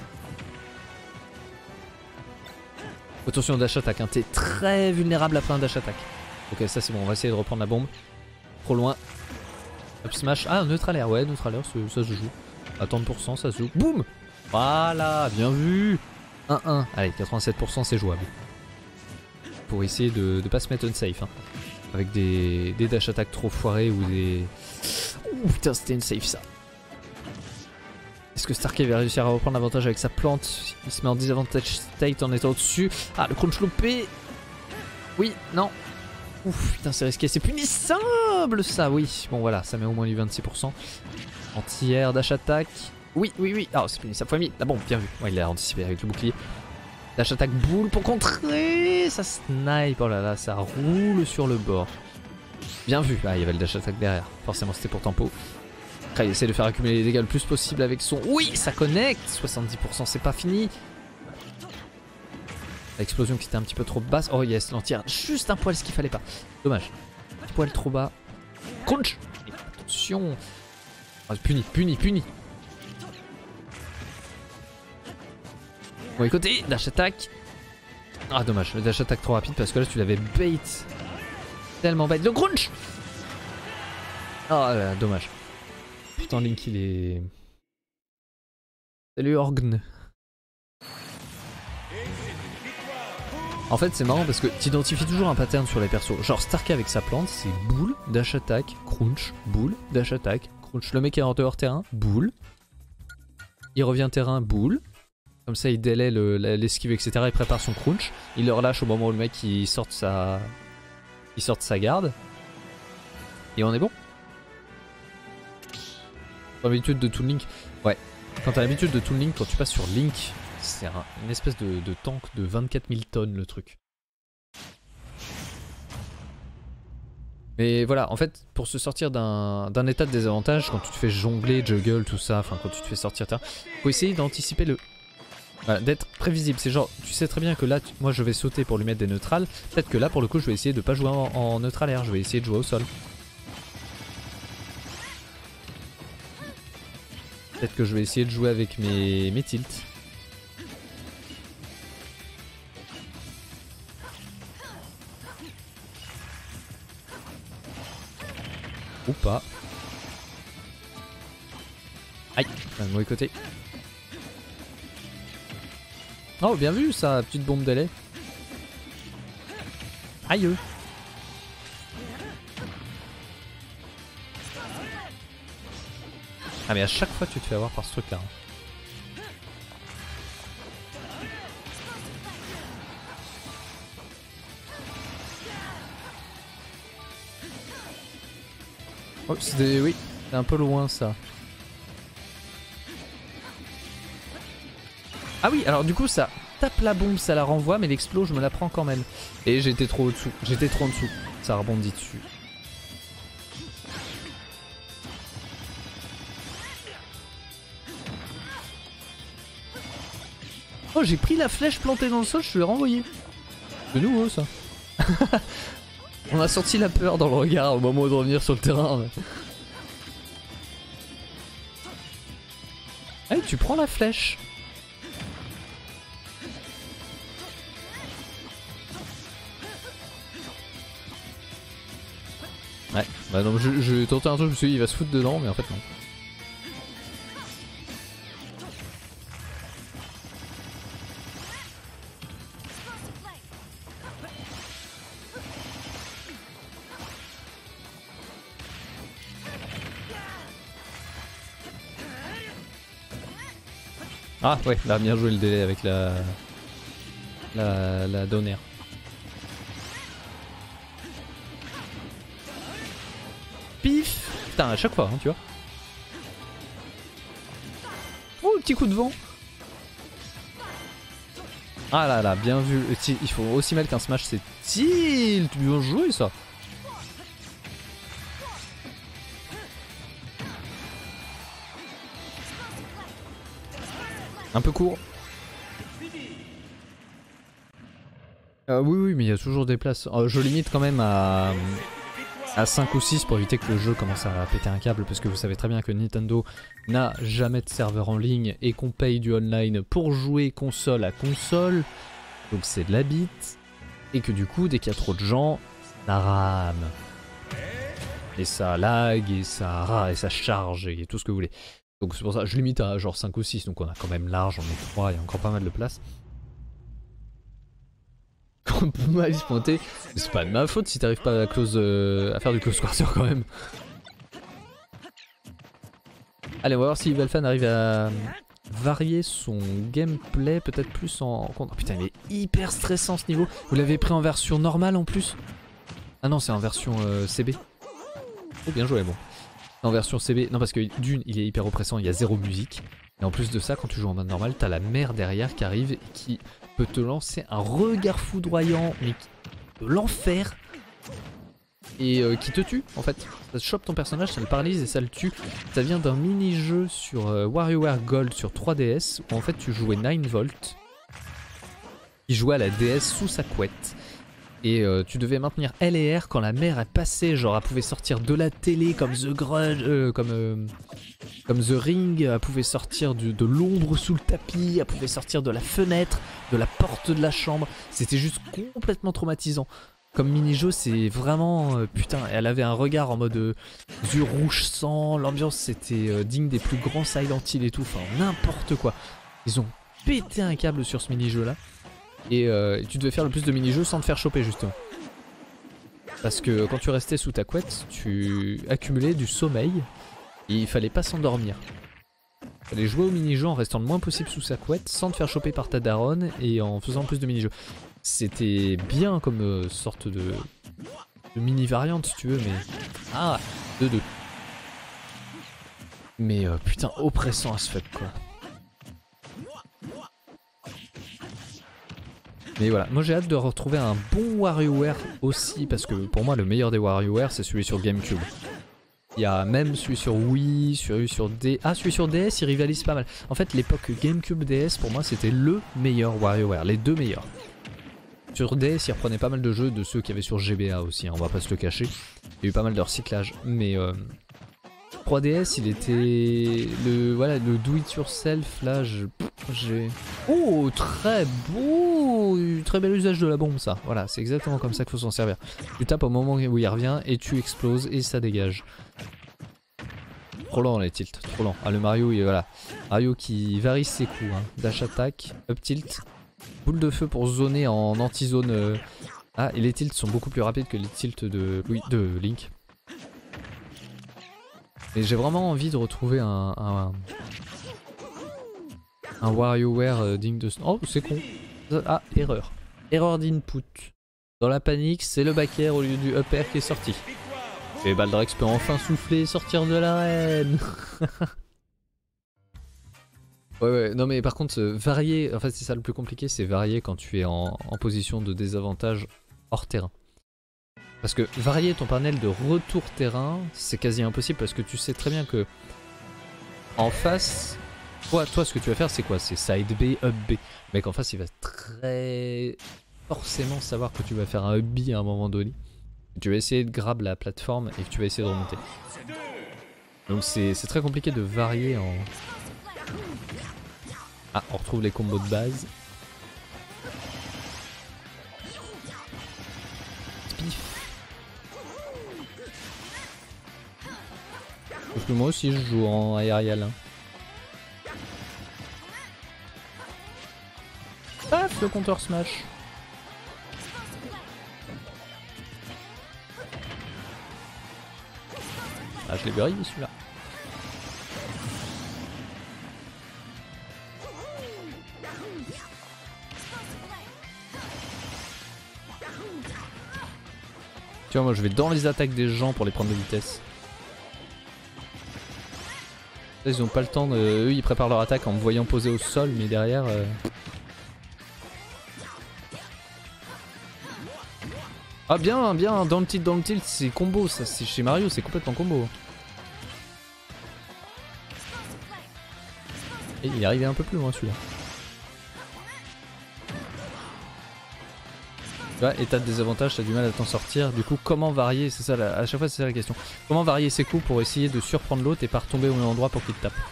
Attention dash attack, hein. T'es très vulnérable après un dash attack. Ok, ça c'est bon, on va essayer de reprendre la bombe. Trop loin. Up smash, ah neutralaire, ouais neutralaire, ça se joue. À trente pour cent, ça se joue. Boum. Voilà, bien vu. un un, allez quatre-vingt-sept pour cent c'est jouable. Pour essayer de ne pas se mettre unsafe. Hein. Avec des, des dash attack trop foirés ou des... Ouh putain c'était unsafe ça. Est-ce que Starkey va réussir à reprendre l'avantage avec sa plante? Il se met en disadvantage state en étant au-dessus. Ah le crunch loupé. Oui, non. Ouf putain c'est risqué, c'est punissable ça, oui. Bon voilà, ça met au moins du vingt-six pour cent. Anti-air, dash attack. Oui, oui, oui. Ah oh, c'est punissable fois mille. Ah bon, bien vu. Ouais, il a anticipé avec le bouclier. Dash attack boule pour contrer. Ça snipe. Oh là là, ça roule sur le bord. Bien vu. Ah, il y avait le dash attack derrière. Forcément, c'était pour tempo. Après, il essaie de faire accumuler les dégâts le plus possible avec son... Oui, ça connecte. soixante-dix pour cent, c'est pas fini. L'explosion qui était un petit peu trop basse. Oh yes, l'anti-air. Juste un poil ce qu'il fallait pas. Dommage. Un petit poil trop bas. Crunch. Et attention. Oh, puni, puni, puni. Bon écoutez, dash attack. Ah dommage, le dash attack trop rapide parce que là tu l'avais bait. Tellement bait. Le crunch. Oh là, dommage. Putain Link il est... Salut Orgn. En fait c'est marrant parce que tu identifies toujours un pattern sur les persos. Genre Starkey avec sa plante c'est boule, dash attack, crunch, boule, dash attack, crunch. Le mec est en dehors terrain, boule. Il revient terrain, boule. Comme ça il délaie l'esquive etc, il prépare son crunch, il le relâche au moment où le mec il sort de sa, il sort de sa garde. Et on est bon. L'habitude de Toon Link, ouais, quand t'as l'habitude de Toon Link, quand tu passes sur Link, c'est un, une espèce de, de tank de vingt-quatre mille tonnes le truc. Mais voilà, en fait, pour se sortir d'un état de désavantage, quand tu te fais jongler, juggle, tout ça, enfin quand tu te fais sortir, faut essayer d'anticiper le... Voilà, d'être prévisible, c'est genre, tu sais très bien que là, tu, moi je vais sauter pour lui mettre des neutrales, peut-être que là pour le coup je vais essayer de pas jouer en, en neutralaire, je vais essayer de jouer au sol. Peut-être que je vais essayer de jouer avec mes, mes tilts. Ou pas. Aïe, d'un mauvais côté. Oh bien vu ça, petite bombe délai. Aïe. Ah mais à chaque fois tu te fais avoir par ce truc là. Oh c'était... oui, c'est un peu loin ça. Ah oui, alors du coup ça tape la bombe, ça la renvoie, mais l'explo je me la prends quand même. Et j'étais trop au-dessous, j'étais trop en dessous, ça rebondit dessus. Oh j'ai pris la flèche plantée dans le sol, je l'ai renvoyée. C'est nouveau ça. On a senti la peur dans le regard au moment de revenir sur le terrain. Mais... Hey, tu prends la flèche. Ouais, bah non, je, je tentais un truc, je me suis dit il va se foutre dedans, mais en fait non. Ah ouais, là bien joué le délai avec la... La, la donner. Pif. Putain à chaque fois hein, tu vois. Oh le petit coup de vent. Ah là là, bien vu. Il faut aussi mal qu'un smash, c'est tilt. Bien joué ça. Un peu court. Euh, oui, oui, mais il y a toujours des places. Euh, je limite quand même à, à cinq ou six pour éviter que le jeu commence à péter un câble, parce que vous savez très bien que Nintendo n'a jamais de serveur en ligne et qu'on paye du online pour jouer console à console, donc c'est de la bite, et que du coup, dès qu'il y a trop de gens, ça rame. Et ça lag, et ça rame, et ça charge, et tout ce que vous voulez. Donc c'est pour ça, je limite à genre cinq ou six, donc on a quand même large, on est trois, il y a encore pas mal de place. Quand Puma se pointer, c'est pas de ma faute si t'arrives pas à, close, euh, à faire du close quarter quand même. Allez, on va voir si Valfan arrive à varier son gameplay, peut-être plus en... Oh, putain, il est hyper stressant ce niveau. Vous l'avez pris en version normale en plus? Ah non, c'est en version euh, C B. Oh, bien joué, bon. En version C B, non parce que d'une, il est hyper oppressant, il y a zéro musique. Et en plus de ça, quand tu joues en mode normal, t'as la mer derrière qui arrive et qui peut te lancer un regard foudroyant, mais de l'enfer. Et euh, qui te tue en fait. Ça chope ton personnage, ça le paralyse et ça le tue. Ça vient d'un mini-jeu sur euh, WarioWare Gold sur trois D S où en fait tu jouais nine volt. Qui jouait à la D S sous sa couette. Et euh, tu devais maintenir L et R quand la mer est passée, genre elle pouvait sortir de la télé comme The Grudge, euh, comme, euh, comme The Ring, elle pouvait sortir du, de l'ombre sous le tapis, elle pouvait sortir de la fenêtre, de la porte de la chambre, c'était juste complètement traumatisant. Comme mini-jeu c'est vraiment, euh, putain, elle avait un regard en mode euh, yeux rouge sang, l'ambiance c'était euh, digne des plus grands Silent Hill et tout, enfin n'importe quoi. Ils ont pété un câble sur ce mini-jeu là. Et euh, tu devais faire le plus de mini-jeux sans te faire choper justement. Parce que quand tu restais sous ta couette, tu accumulais du sommeil et il fallait pas s'endormir. Il fallait jouer au mini-jeu en restant le moins possible sous sa couette sans te faire choper par ta daronne et en faisant plus de mini-jeux. C'était bien comme euh, sorte de, de mini-variante si tu veux, mais... Ah, deux deux. Mais euh, putain, oppressant as fuck quoi. Mais voilà, moi j'ai hâte de retrouver un bon WarioWare aussi, parce que pour moi le meilleur des WarioWare c'est celui sur GameCube. Il y a même celui sur Wii, celui sur D... Ah, celui sur D S il rivalise pas mal. En fait l'époque GameCube D S pour moi c'était le meilleur WarioWare, les deux meilleurs. Sur D S il reprenait pas mal de jeux de ceux qu'il y avait sur G B A aussi, hein, on va pas se le cacher. Il y a eu pas mal de recyclage, mais... Euh... trois D S il était le voilà le do it yourself là je j'ai oh très beau, très bel usage de la bombe ça, voilà c'est exactement comme ça qu'il faut s'en servir. Tu tapes au moment où il revient et tu exploses et ça dégage. Trop lent les tilts, trop lent. Ah le Mario il, voilà, Mario qui varie ses coups, hein. Dash attack, up tilt, boule de feu pour zoner en anti-zone. Euh... Ah et les tilts sont beaucoup plus rapides que les tilts de, oui, de Link. Et j'ai vraiment envie de retrouver un, un, un WarioWare euh, digne de... Oh, c'est con. Ah, erreur. Erreur d'input. Dans la panique, c'est le back air au lieu du up air qui est sorti. Et Baldrex peut enfin souffler et sortir de l'arène. Ouais, ouais, non mais par contre, euh, varier, en fait c'est ça le plus compliqué, c'est varier quand tu es en, en position de désavantage hors terrain. Parce que varier ton panel de retour terrain, c'est quasi impossible parce que tu sais très bien que en face, toi, toi ce que tu vas faire c'est quoi? C'est side B, up B. Mais qu'en face il va très forcément savoir que tu vas faire un up B à un moment donné. Tu vas essayer de grab la plateforme et que tu vas essayer de remonter. Donc c'est très compliqué de varier en... Ah, on retrouve les combos de base. Spif. Parce que moi aussi je joue en aérial. Hein. Paf, le compteur smash. Ah, je l'ai verrouillé celui-là. Tu vois, moi je vais dans les attaques des gens pour les prendre de vitesse. Là, ils ont pas le temps de... Eux ils préparent leur attaque en me voyant poser au sol, mais derrière... Euh... Ah bien, bien, dans le tilt, dans le tilt, c'est combo, ça c'est chez Mario, c'est complètement combo. Et il est arrivé un peu plus loin celui-là. vois, et t'as des avantages, t'as du mal à t'en sortir. Du coup, comment varier, c'est ça, la, à chaque fois c'est ça la question. Comment varier ses coups pour essayer de surprendre l'autre et pas retomber au même endroit pour qu'il te tape.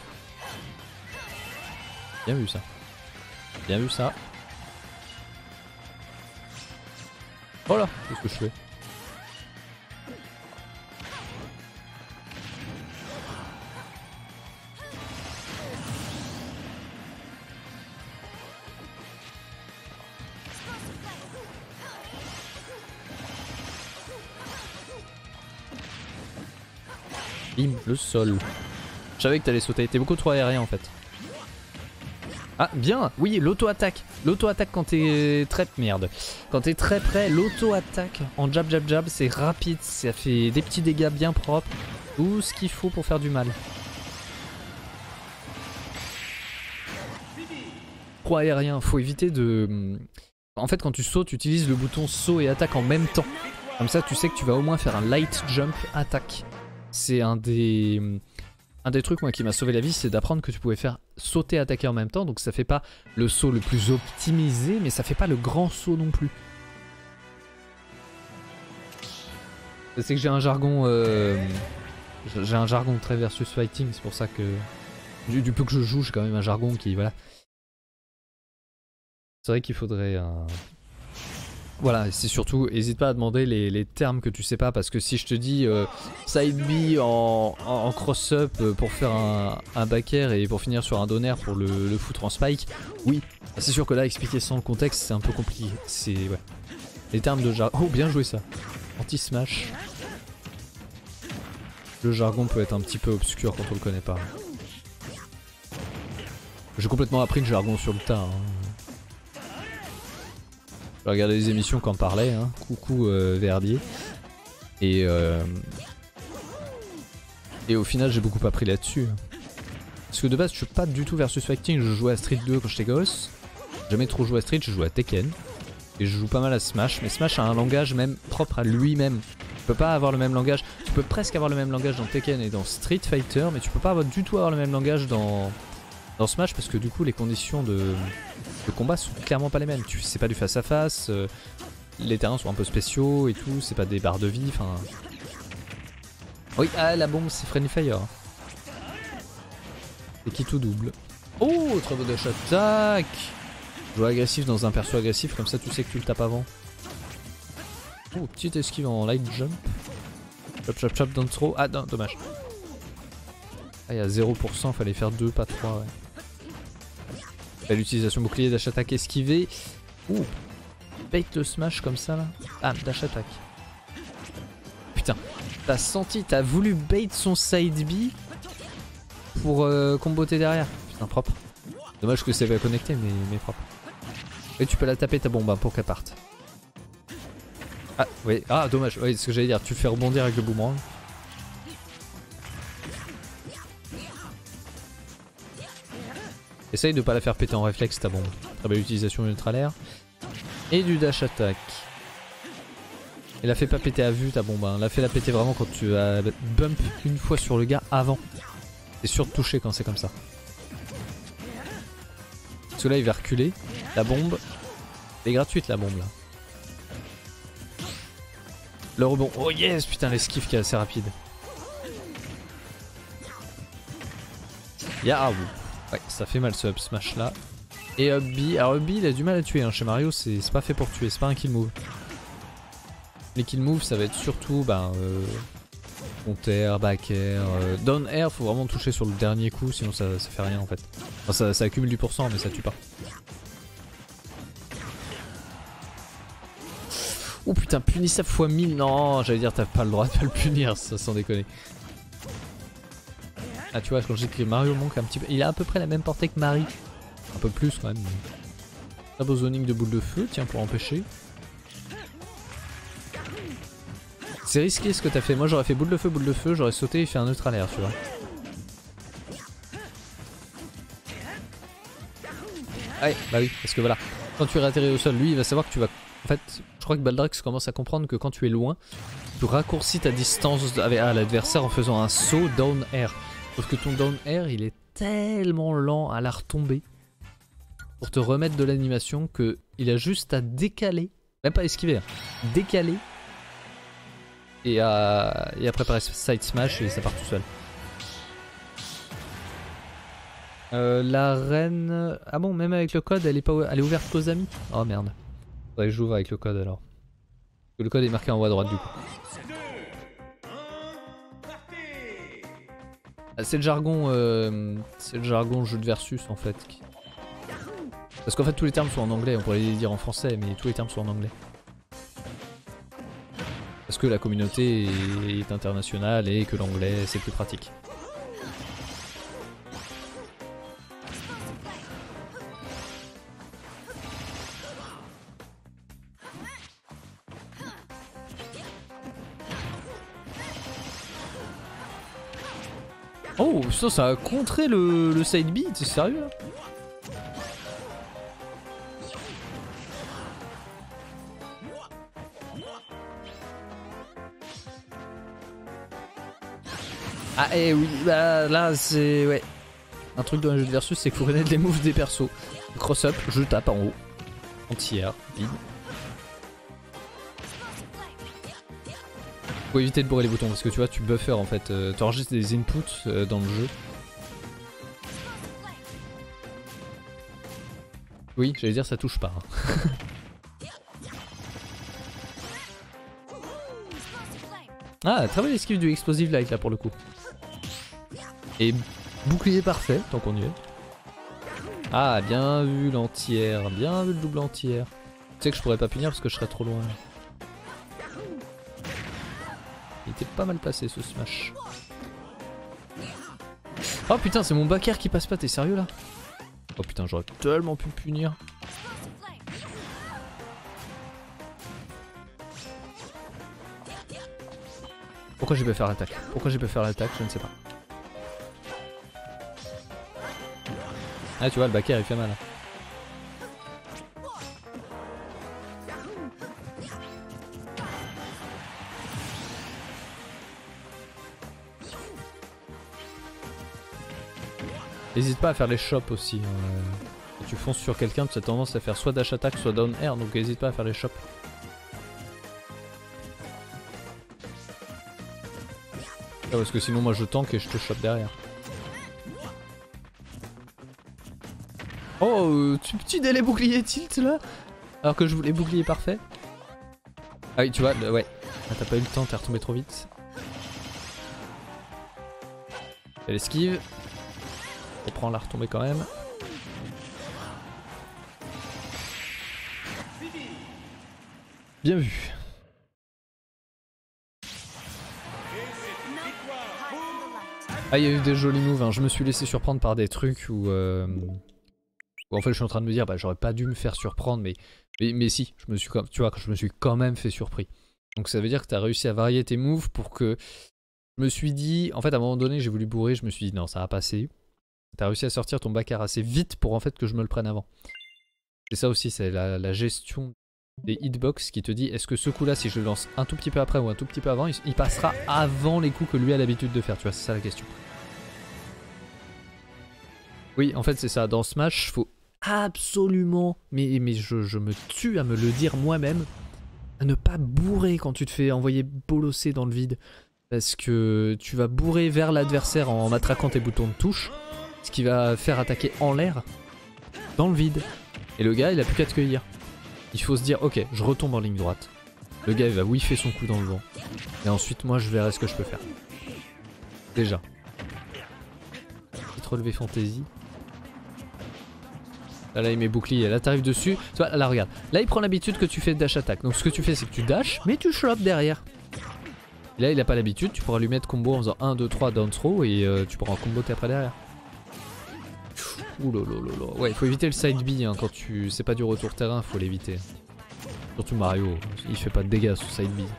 Bien vu ça. Bien vu ça. Voilà, qu'est-ce que je fais? Bim, le sol. Je savais que t'allais sauter, t'es beaucoup trop aérien en fait. Ah bien, oui, l'auto-attaque. L'auto-attaque quand t'es très... Merde. Quand t'es très près, l'auto-attaque en jab jab jab, c'est rapide, ça fait des petits dégâts bien propres. Tout ce qu'il faut pour faire du mal. Trop aérien, faut éviter de... En fait quand tu sautes, tu utilises le bouton saut et attaque en même temps. Comme ça tu sais que tu vas au moins faire un light jump attaque. C'est un des... Un des trucs moi qui m'a sauvé la vie, c'est d'apprendre que tu pouvais faire sauter attaquer en même temps. Donc ça fait pas le saut le plus optimisé, mais ça fait pas le grand saut non plus. C'est que j'ai un jargon... Euh... J'ai un jargon très versus fighting, c'est pour ça que... Du, du peu que je joue, j'ai quand même un jargon qui... Voilà. C'est vrai qu'il faudrait... un... Voilà, c'est surtout, n'hésite pas à demander les, les termes que tu sais pas, parce que si je te dis euh, side B en, en, en cross-up pour faire un, un back air et pour finir sur un down air pour le, le foutre en spike, oui, c'est sûr que là, expliquer sans le contexte, c'est un peu compliqué. C'est, ouais. Les termes de jargon... Oh, bien joué ça. Anti-smash. Le jargon peut être un petit peu obscur quand on le connaît pas. J'ai complètement appris le jargon sur le tas. Hein. J'ai regardé les émissions quand on parlait, hein. Coucou euh, Verdier. Et, euh... et au final j'ai beaucoup appris là-dessus. Parce que de base je suis pas du tout versus fighting, je jouais à Street deux quand j'étais gosse. J'ai jamais trop joué à Street, je jouais à Tekken. Et je joue pas mal à Smash, mais Smash a un langage même propre à lui-même. Tu peux pas avoir le même langage, tu peux presque avoir le même langage dans Tekken et dans Street Fighter, mais tu peux pas avoir, du tout avoir le même langage dans... Dans Smash, parce que du coup les conditions de, de combat sont clairement pas les mêmes. C'est pas du face à face, euh, les terrains sont un peu spéciaux et tout, c'est pas des barres de vie, enfin... Oui, ah la bombe c'est Friendly Fire. Et qui tout double. Oh, très beau dash attack. Jouer agressif dans un perso agressif, comme ça tu sais que tu le tapes avant. Oh, petite esquive en light jump. Chop chop chop down throw. Ah non, dommage. Ah, il y a zéro pour cent, fallait faire deux, pas trois, ouais. L'utilisation bouclier, dash attack, esquiver. Ouh, bait le smash comme ça là. Ah, dash attack. Putain, t'as senti, t'as voulu bait son side B pour euh, comboter derrière. Putain, propre. Dommage que c'est pas connecté, mais, mais propre. Et tu peux la taper ta bombe hein, pour qu'elle parte. Ah, oui, ah, dommage, oui, c'est ce que j'allais dire, tu le fais rebondir avec le boomerang. Essaye de pas la faire péter en réflexe ta bombe. Très belle utilisation ultra l'air. Et du dash attack. Et la fait pas péter à vue ta bombe. Hein. La fait la péter vraiment quand tu as bump une fois sur le gars avant. C'est sûr de toucher quand c'est comme ça. Parce que là il va reculer. La bombe. Elle est gratuite la bombe là. Le rebond. Oh yes, putain l'esquive qui est assez rapide. Y'a ah, ouais, ça fait mal ce up smash là. Et up B, alors up B il a du mal à tuer hein. Chez Mario c'est pas fait pour tuer, c'est pas un kill move. Les kill moves ça va être surtout bah, euh, counter, back air, euh, down air, faut vraiment toucher sur le dernier coup sinon ça, ça fait rien en fait. Enfin ça, ça accumule du pourcent mais ça tue pas. Oh putain, punissable fois mille, non j'allais dire t'as pas le droit de pas le punir, ça sans déconner. Ah tu vois quand je dis que Mario manque un petit peu, il a à peu près la même portée que Marie. Un peu plus quand même. Pas beau zoning de boule de feu, tiens pour empêcher. C'est risqué ce que t'as fait, moi j'aurais fait boule de feu, boule de feu, j'aurais sauté et fait un neutral air tu vois. Ouais bah oui, parce que voilà, quand tu réatterris au sol, lui il va savoir que tu vas... En fait, je crois que Baldrex commence à comprendre que quand tu es loin, tu raccourcis ta distance avec à l'adversaire en faisant un saut down air. Sauf que ton down air il est tellement lent à la retomber pour te remettre de l'animation que il a juste à décaler Même pas esquiver, hein. Décaler. Et à, et à préparer side smash et ça part tout seul. Euh, la reine... Ah bon, même avec le code, elle est, pas... elle est ouverte qu'aux amis? Oh merde. Faudrait que j'ouvre avec le code alors. Parce que le code est marqué en haut à droite du coup. Ah, c'est le jargon... Euh... C'est le jargon jeu de versus en fait. Parce qu'en fait tous les termes sont en anglais, on pourrait les dire en français, mais tous les termes sont en anglais. Parce que la communauté est internationale et que l'anglais c'est plus pratique. Oh, ça, ça a contré le, le side beat, c'est sérieux là? Ah eh oui, bah là c'est... ouais. Un truc dans un jeu de versus, c'est qu'il faut connaître les moves des persos. Cross up, je tape en haut. Entière, vide. Faut éviter de bourrer les boutons parce que tu vois, tu buffers en fait. Euh, tu enregistres des inputs euh, dans le jeu. Oui, j'allais dire ça touche pas. Hein. Ah, très belle esquive du Explosive Light là pour le coup. Et bouclier parfait, tant qu'on y est. Ah, bien vu l'entière, bien vu le double entière. Tu sais que je pourrais pas punir parce que je serais trop loin. Il était pas mal placé ce smash. Oh putain, c'est mon backer qui passe pas, t'es sérieux là? Oh putain, j'aurais tellement pu punir. Pourquoi j'ai pas faire l'attaque? Pourquoi j'ai pas faire l'attaque? Je ne sais pas. Ah tu vois, le backer il fait mal. N'hésite pas à faire les chops aussi. Euh, quand tu fonces sur quelqu'un, tu as tendance à faire soit dash attack, soit down air, donc n'hésite pas à faire les chops. Ah, parce que sinon moi je tank et je te chope derrière. Oh, euh, tu petit délai bouclier tilt là? Alors que je voulais bouclier parfait. Ah oui, tu vois, le, ouais. Ah, t'as pas eu le temps, t'es retombé trop vite. Fais l'esquive. Reprends la retombée quand même. Bien vu. Ah, il y a eu des jolis moves, hein. Je me suis laissé surprendre par des trucs où, euh, où en fait je suis en train de me dire bah j'aurais pas dû me faire surprendre, mais, mais, mais si, je me suis, tu vois, je me suis quand même fait surpris. Donc ça veut dire que tu as réussi à varier tes moves pour que... Je me suis dit, en fait à un moment donné j'ai voulu bourrer, je me suis dit non ça va passer. Tu as réussi à sortir ton backer assez vite pour en fait que je me le prenne avant. C'est ça aussi, c'est la, la gestion des hitbox qui te dit est-ce que ce coup là si je le lance un tout petit peu après ou un tout petit peu avant, il, il passera avant les coups que lui a l'habitude de faire, tu vois, c'est ça la question. Oui en fait c'est ça, dans Smash faut absolument, mais, mais je, je me tue à me le dire moi-même, à ne pas bourrer quand tu te fais envoyer bolosser dans le vide. Parce que tu vas bourrer vers l'adversaire en matraquant tes boutons de touche, ce qui va faire attaquer en l'air, dans le vide. Et le gars il a plus qu'à te cueillir. Il faut se dire ok je retombe en ligne droite. Le gars il va whiffer son coup dans le vent. Et ensuite moi je verrai ce que je peux faire. Déjà. Petite relevé fantaisie. Là, là il met bouclier, là t'arrives dessus. Tu vois, là regarde. Là il prend l'habitude que tu fais dash attack. Donc ce que tu fais c'est que tu dash mais tu chopes derrière. Et là il a pas l'habitude, tu pourras lui mettre combo en faisant un, deux, trois down throw et euh, tu pourras en comboter après derrière. Ouh là là là là. Ouais, il faut éviter le side B hein, quand tu... C'est pas du retour terrain, faut l'éviter. Surtout Mario, il fait pas de dégâts ce side B.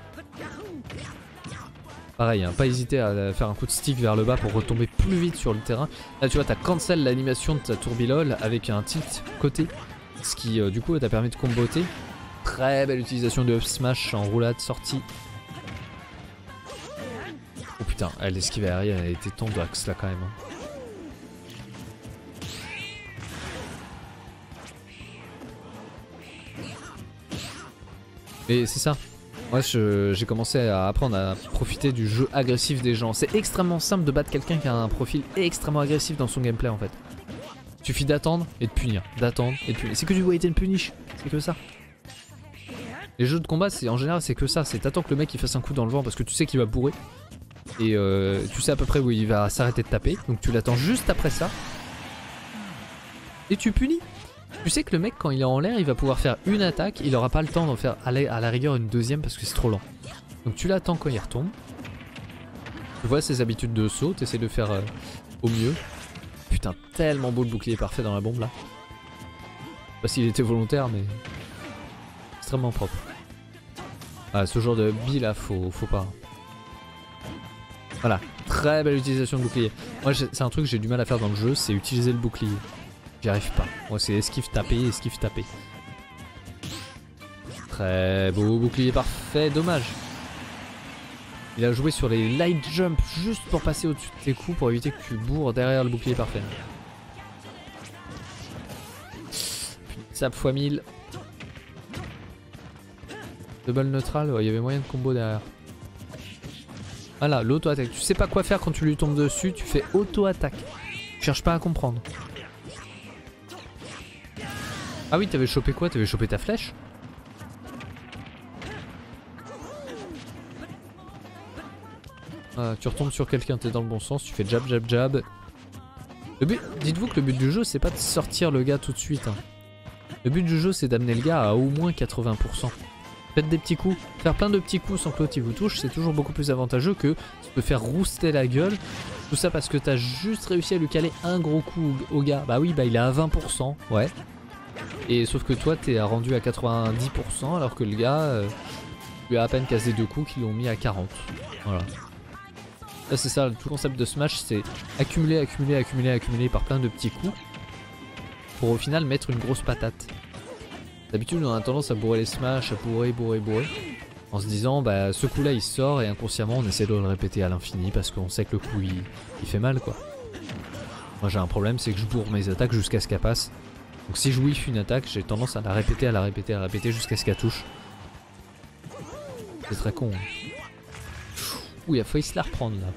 Pareil, hein, pas hésiter à faire un coup de stick vers le bas pour retomber plus vite sur le terrain. Là tu vois, t'as cancel l'animation de ta tourbilole avec un tilt côté. Ce qui euh, du coup t'a permis de comboter. Très belle utilisation de up smash en roulade sortie. Oh putain, l'esquive aérienne elle était tendax là quand même. Hein. Et c'est ça. Moi j'ai commencé à apprendre à profiter du jeu agressif des gens. C'est extrêmement simple de battre quelqu'un qui a un profil extrêmement agressif dans son gameplay en fait. Il suffit d'attendre et de punir, d'attendre et de punir. C'est que du wait and punish, c'est que ça. Les jeux de combat, c'est en général c'est que ça. C'est t'attends que le mec il fasse un coup dans le vent parce que tu sais qu'il va bourrer. Et euh, tu sais à peu près où il va s'arrêter de taper. Donc tu l'attends juste après ça. Et tu punis. Tu sais que le mec quand il est en l'air il va pouvoir faire une attaque. Il aura pas le temps d'en faire à la, à la rigueur une deuxième parce que c'est trop lent. Donc tu l'attends quand il retombe. Tu vois ses habitudes de saut. Tu essaies de faire euh, au mieux. Putain tellement beau le bouclier parfait dans la bombe là. Je sais pas s'il était volontaire mais... extrêmement propre. Ah, ce genre de billes là faut, faut pas. Voilà, très belle utilisation de bouclier. Moi c'est un truc que j'ai du mal à faire dans le jeu, c'est utiliser le bouclier. J'y arrive pas. Moi c'est esquive taper, esquive taper. Très beau bouclier parfait, dommage. Il a joué sur les light jump juste pour passer au-dessus de tes coups pour éviter que tu bourres derrière le bouclier parfait. Sap fois mille. Double neutral, ouais, il y avait moyen de combo derrière. Voilà, l'auto-attaque. Tu sais pas quoi faire quand tu lui tombes dessus, tu fais auto-attaque. Tu cherches pas à comprendre. Ah oui, t'avais chopé quoi? T'avais chopé ta flèche? Ah, tu retombes sur quelqu'un, t'es dans le bon sens, tu fais jab, jab, jab. Le but, dites-vous que le but du jeu, c'est pas de sortir le gars tout de suite. Hein. Le but du jeu, c'est d'amener le gars à au moins quatre-vingts pour cent. Faites des petits coups. Faire plein de petits coups sans que l'autre il vous touche, c'est toujours beaucoup plus avantageux que tu peux faire rouster la gueule. Tout ça parce que t'as juste réussi à lui caler un gros coup au gars. Bah oui, bah il est à vingt pour cent, ouais. Et sauf que toi, t'es rendu à quatre-vingt-dix pour cent alors que le gars, euh, lui a à peine casé deux coups qui l'ont mis à quarante. Voilà. Là c'est ça, tout le concept de Smash, c'est accumuler, accumuler, accumuler, accumuler par plein de petits coups pour au final mettre une grosse patate. D'habitude on a tendance à bourrer les smash, à bourrer, bourrer, bourrer. En se disant bah ce coup là il sort et inconsciemment on essaie de le répéter à l'infini parce qu'on sait que le coup il, il fait mal quoi. Moi j'ai un problème, c'est que je bourre mes attaques jusqu'à ce qu'elle passe. Donc si je whiff une attaque, j'ai tendance à la répéter, à la répéter, à la répéter jusqu'à ce qu'elle touche. C'est très con. Hein. Ouh, il a failli se la reprendre là.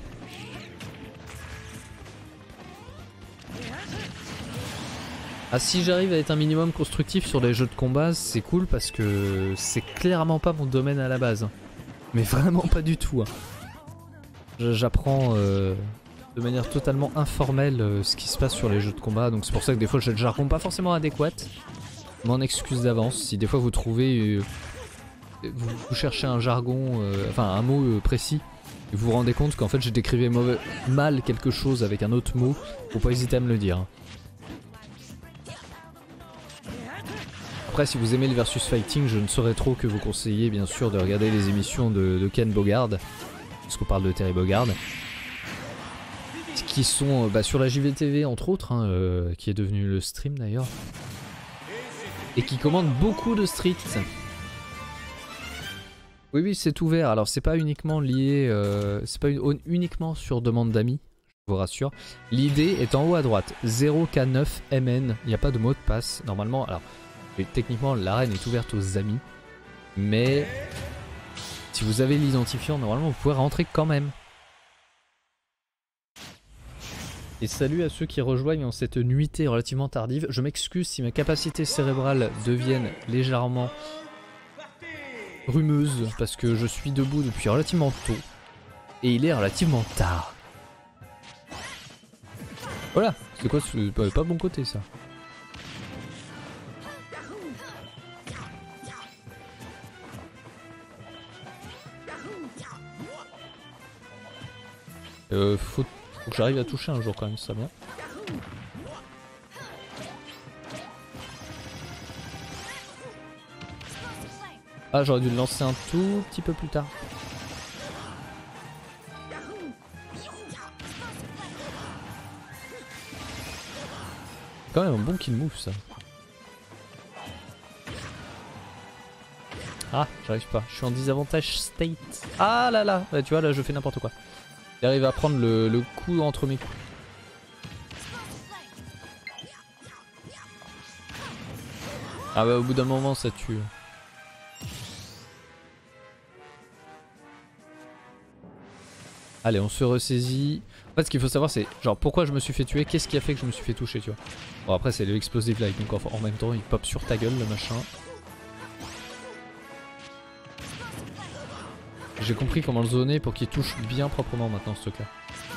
Ah, si j'arrive à être un minimum constructif sur les jeux de combat, c'est cool parce que c'est clairement pas mon domaine à la base. Mais vraiment pas du tout. Hein. J'apprends euh, de manière totalement informelle euh, ce qui se passe sur les jeux de combat. Donc c'est pour ça que des fois j'ai le jargon pas forcément adéquat. M'en excuse d'avance. Si des fois vous trouvez... Euh, vous, vous cherchez un jargon, euh, enfin un mot euh, précis, et vous vous rendez compte qu'en fait je décrivais mauvais, mal quelque chose avec un autre mot, faut pas hésiter à me le dire. Hein. Après si vous aimez le versus fighting, je ne saurais trop que vous conseiller bien sûr de regarder les émissions de, de Ken Bogard, parce qu'on parle de Terry Bogard, qui sont bah, sur la J V T V entre autres, hein, euh, qui est devenu le stream d'ailleurs, et qui commande beaucoup de streets. Oui oui c'est ouvert, alors c'est pas uniquement lié, euh, c'est pas une, uniquement sur demande d'amis, je vous rassure. L'idée est en haut à droite, zéro K neuf M N, il n'y a pas de mot de passe normalement, alors... Et techniquement l'arène est ouverte aux amis, mais si vous avez l'identifiant normalement vous pouvez rentrer quand même. Et salut à ceux qui rejoignent en cette nuitée relativement tardive. Je m'excuse si mes capacités cérébrales deviennent légèrement rumeuses parce que je suis debout depuis relativement tôt et il est relativement tard. Voilà, c'est quoi ce... pas bon côté ça. Euh, faut, faut que j'arrive à toucher un jour quand même, ça bien. Ah, j'aurais dû le lancer un tout petit peu plus tard. Quand même un bon kill move ça. Ah, j'arrive pas, je suis en désavantage state. Ah là là, bah, tu vois là je fais n'importe quoi. J'arrive à prendre le, le coup entre mes coups. Ah bah au bout d'un moment ça tue. Allez, on se ressaisit. En fait, ce qu'il faut savoir, c'est genre pourquoi je me suis fait tuer, qu'est-ce qui a fait que je me suis fait toucher, tu vois. Bon, après, c'est le explosive light, donc en, en même temps, il pop sur ta gueule, le machin. J'ai compris comment le zoner pour qu'il touche bien proprement maintenant, ce truc-là.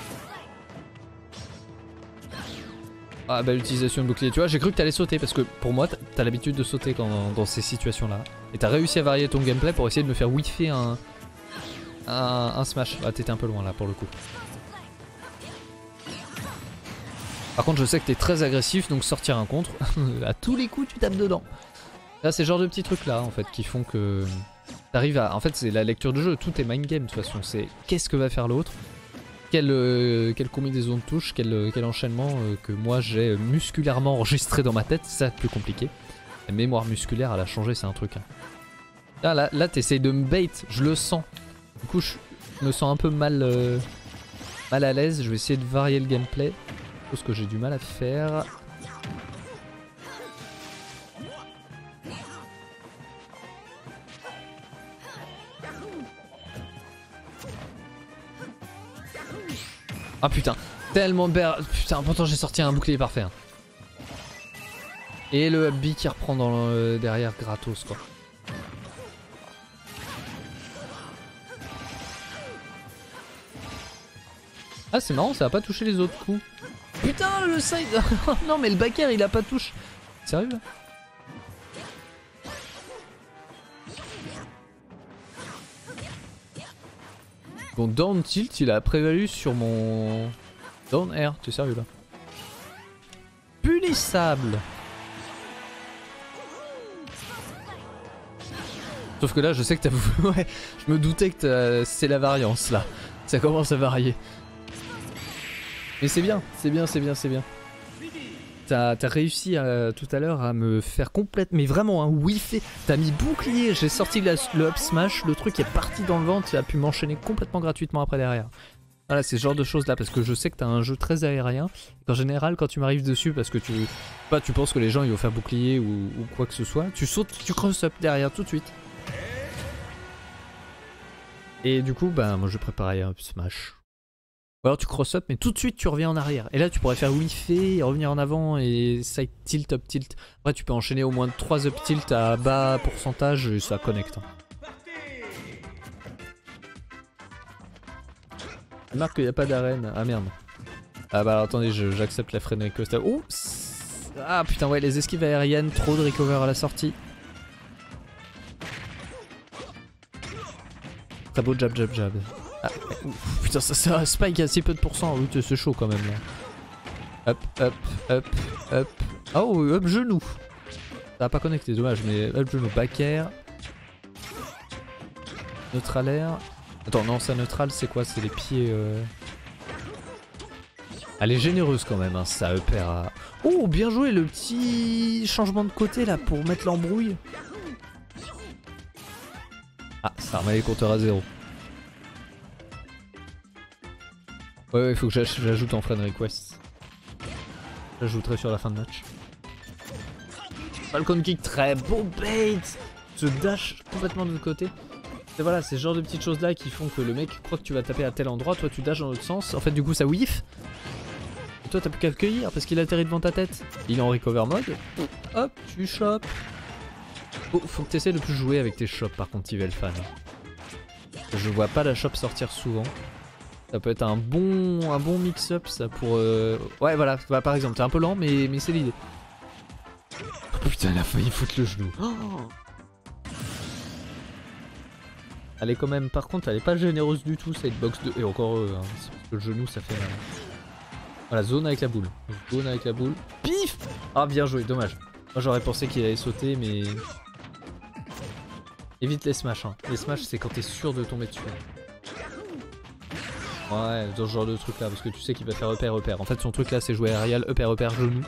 Ah, belle utilisation de bouclier. Tu vois, j'ai cru que t'allais sauter parce que pour moi, t'as l'habitude de sauter quand, dans ces situations-là. Et t'as réussi à varier ton gameplay pour essayer de me faire whiffer un, un, un smash. Ah, t'étais un peu loin là pour le coup. Par contre, je sais que t'es très agressif, donc sortir un contre, à tous les coups, tu tapes dedans. Là, c'est le genre de petits trucs là en fait qui font que t'arrives à. En fait, c'est la lecture de jeu. Tout est mind game de toute façon. C'est qu'est-ce que va faire l'autre. Quelle, euh, quelle combinaison de touches, quel, quel enchaînement euh, que moi j'ai musculairement enregistré dans ma tête, c'est ça le plus compliqué. La mémoire musculaire, elle a changé, c'est un truc. Hein. Ah, là, là t'essayes de me bait, je le sens. Du coup, je me sens un peu mal, euh, mal à l'aise. Je vais essayer de varier le gameplay. Chose que j'ai du mal à faire. Ah putain, tellement ber... Putain, pourtant j'ai sorti un bouclier parfait. Hein. Et le up B qui reprend dans le... derrière gratos quoi. Ah c'est marrant, ça a pas touché les autres coups. Putain le side. Non mais le back air il a pas touché. Sérieux là? Bon, down tilt, il a prévalu sur mon down air, t'es sérieux là? Punissable. Sauf que là, je sais que t'as... Ouais, je me doutais que c'est la variance là. Ça commence à varier. Mais c'est bien, c'est bien, c'est bien, c'est bien. T'as réussi à, tout à l'heure à me faire complètement, mais vraiment un whiffé. T'as mis bouclier, j'ai sorti la, le up smash, le truc est parti dans le ventre, tu as pu m'enchaîner complètement gratuitement après derrière. Voilà, c'est ce genre de choses là, parce que je sais que t'as un jeu très aérien. En général, quand tu m'arrives dessus, parce que tu pas, tu penses que les gens ils vont faire bouclier ou, ou quoi que ce soit, tu sautes, tu cross up derrière tout de suite. Et du coup, bah moi je préparais un up smash. Ou alors tu cross up mais tout de suite tu reviens en arrière. Et là tu pourrais faire whiffer et revenir en avant et side tilt, up tilt. Après tu peux enchaîner au moins trois up tilt à bas pourcentage et ça connecte. Il marque qu'il n'y a pas d'arène. Ah merde. Ah bah alors, attendez, j'accepte la friend request. Oh, ah putain ouais, les esquives aériennes, trop de recover à la sortie. Très beau jab jab jab. Ah, ouf, putain, ça c'est un spike à si peu de pourcents. Oui, c'est chaud quand même là. Hop, hop, hop, hop. Oh, hop, genou. Ça va pas connecté, dommage, mais hop, genou. Back air. Neutral air. Attends, non, ça neutral, c'est quoi? C'est les pieds. Euh... Elle est généreuse quand même, hein, ça up air à. Oh, bien joué, le petit changement de côté là pour mettre l'embrouille. Ah, ça remet les compteurs à zéro. Ouais, ouais, il faut que j'ajoute en friend request. J'ajouterai sur la fin de match. Falcon kick, très beau bait. Ce dash complètement de l'autre côté. Et voilà, c'est ce genre de petites choses là qui font que le mec croit que tu vas taper à tel endroit, toi tu dashes dans l'autre sens. En fait, du coup, ça whiff. Et toi, t'as plus qu'à le cueillir parce qu'il atterrit devant ta tête. Il est en recover mode. Hop, tu chopes. Oh, faut que tu essaies de plus jouer avec tes chops par contre, Yvel fan. Je vois pas la chop sortir souvent. Ça peut être un bon, un bon mix-up ça pour... Euh... Ouais voilà, bah, par exemple, t'es un peu lent mais, mais c'est l'idée. Oh, putain, elle a failli foutre le genou. Oh, elle est quand même, par contre, elle est pas généreuse du tout cette box de... Et encore eux, hein, parce que le genou ça fait mal. Voilà, zone avec la boule. Zone avec la boule. Pif. Ah bien joué, dommage. Moi j'aurais pensé qu'il allait sauter mais... Évite les smash, hein. Les smash c'est quand t'es sûr de tomber dessus. Ouais, dans ce genre de truc là, parce que tu sais qu'il va faire repère repère. En fait son truc là c'est jouer aérial, repère repère, genou.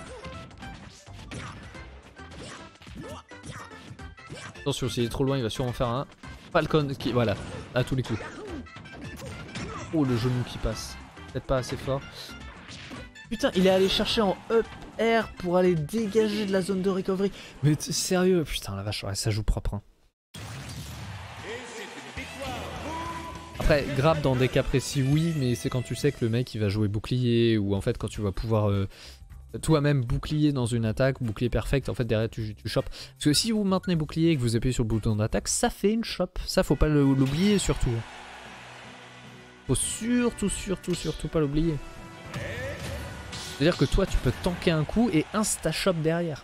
Attention, s'il est trop loin il va sûrement faire un Falcon qui, voilà, à tous les coups. Oh le genou qui passe, peut-être pas assez fort. Putain, il est allé chercher en up air pour aller dégager de la zone de recovery. Mais sérieux, putain la vache, ouais, ça joue propre hein. Après, grab dans des cas précis, oui, mais c'est quand tu sais que le mec il va jouer bouclier, ou en fait quand tu vas pouvoir euh, toi-même bouclier dans une attaque, bouclier perfect, en fait derrière tu, tu chopes. Parce que si vous maintenez bouclier et que vous appuyez sur le bouton d'attaque, ça fait une chope. Ça faut pas l'oublier surtout. Faut surtout, surtout, surtout pas l'oublier. C'est-à-dire que toi tu peux tanker un coup et insta-chop derrière.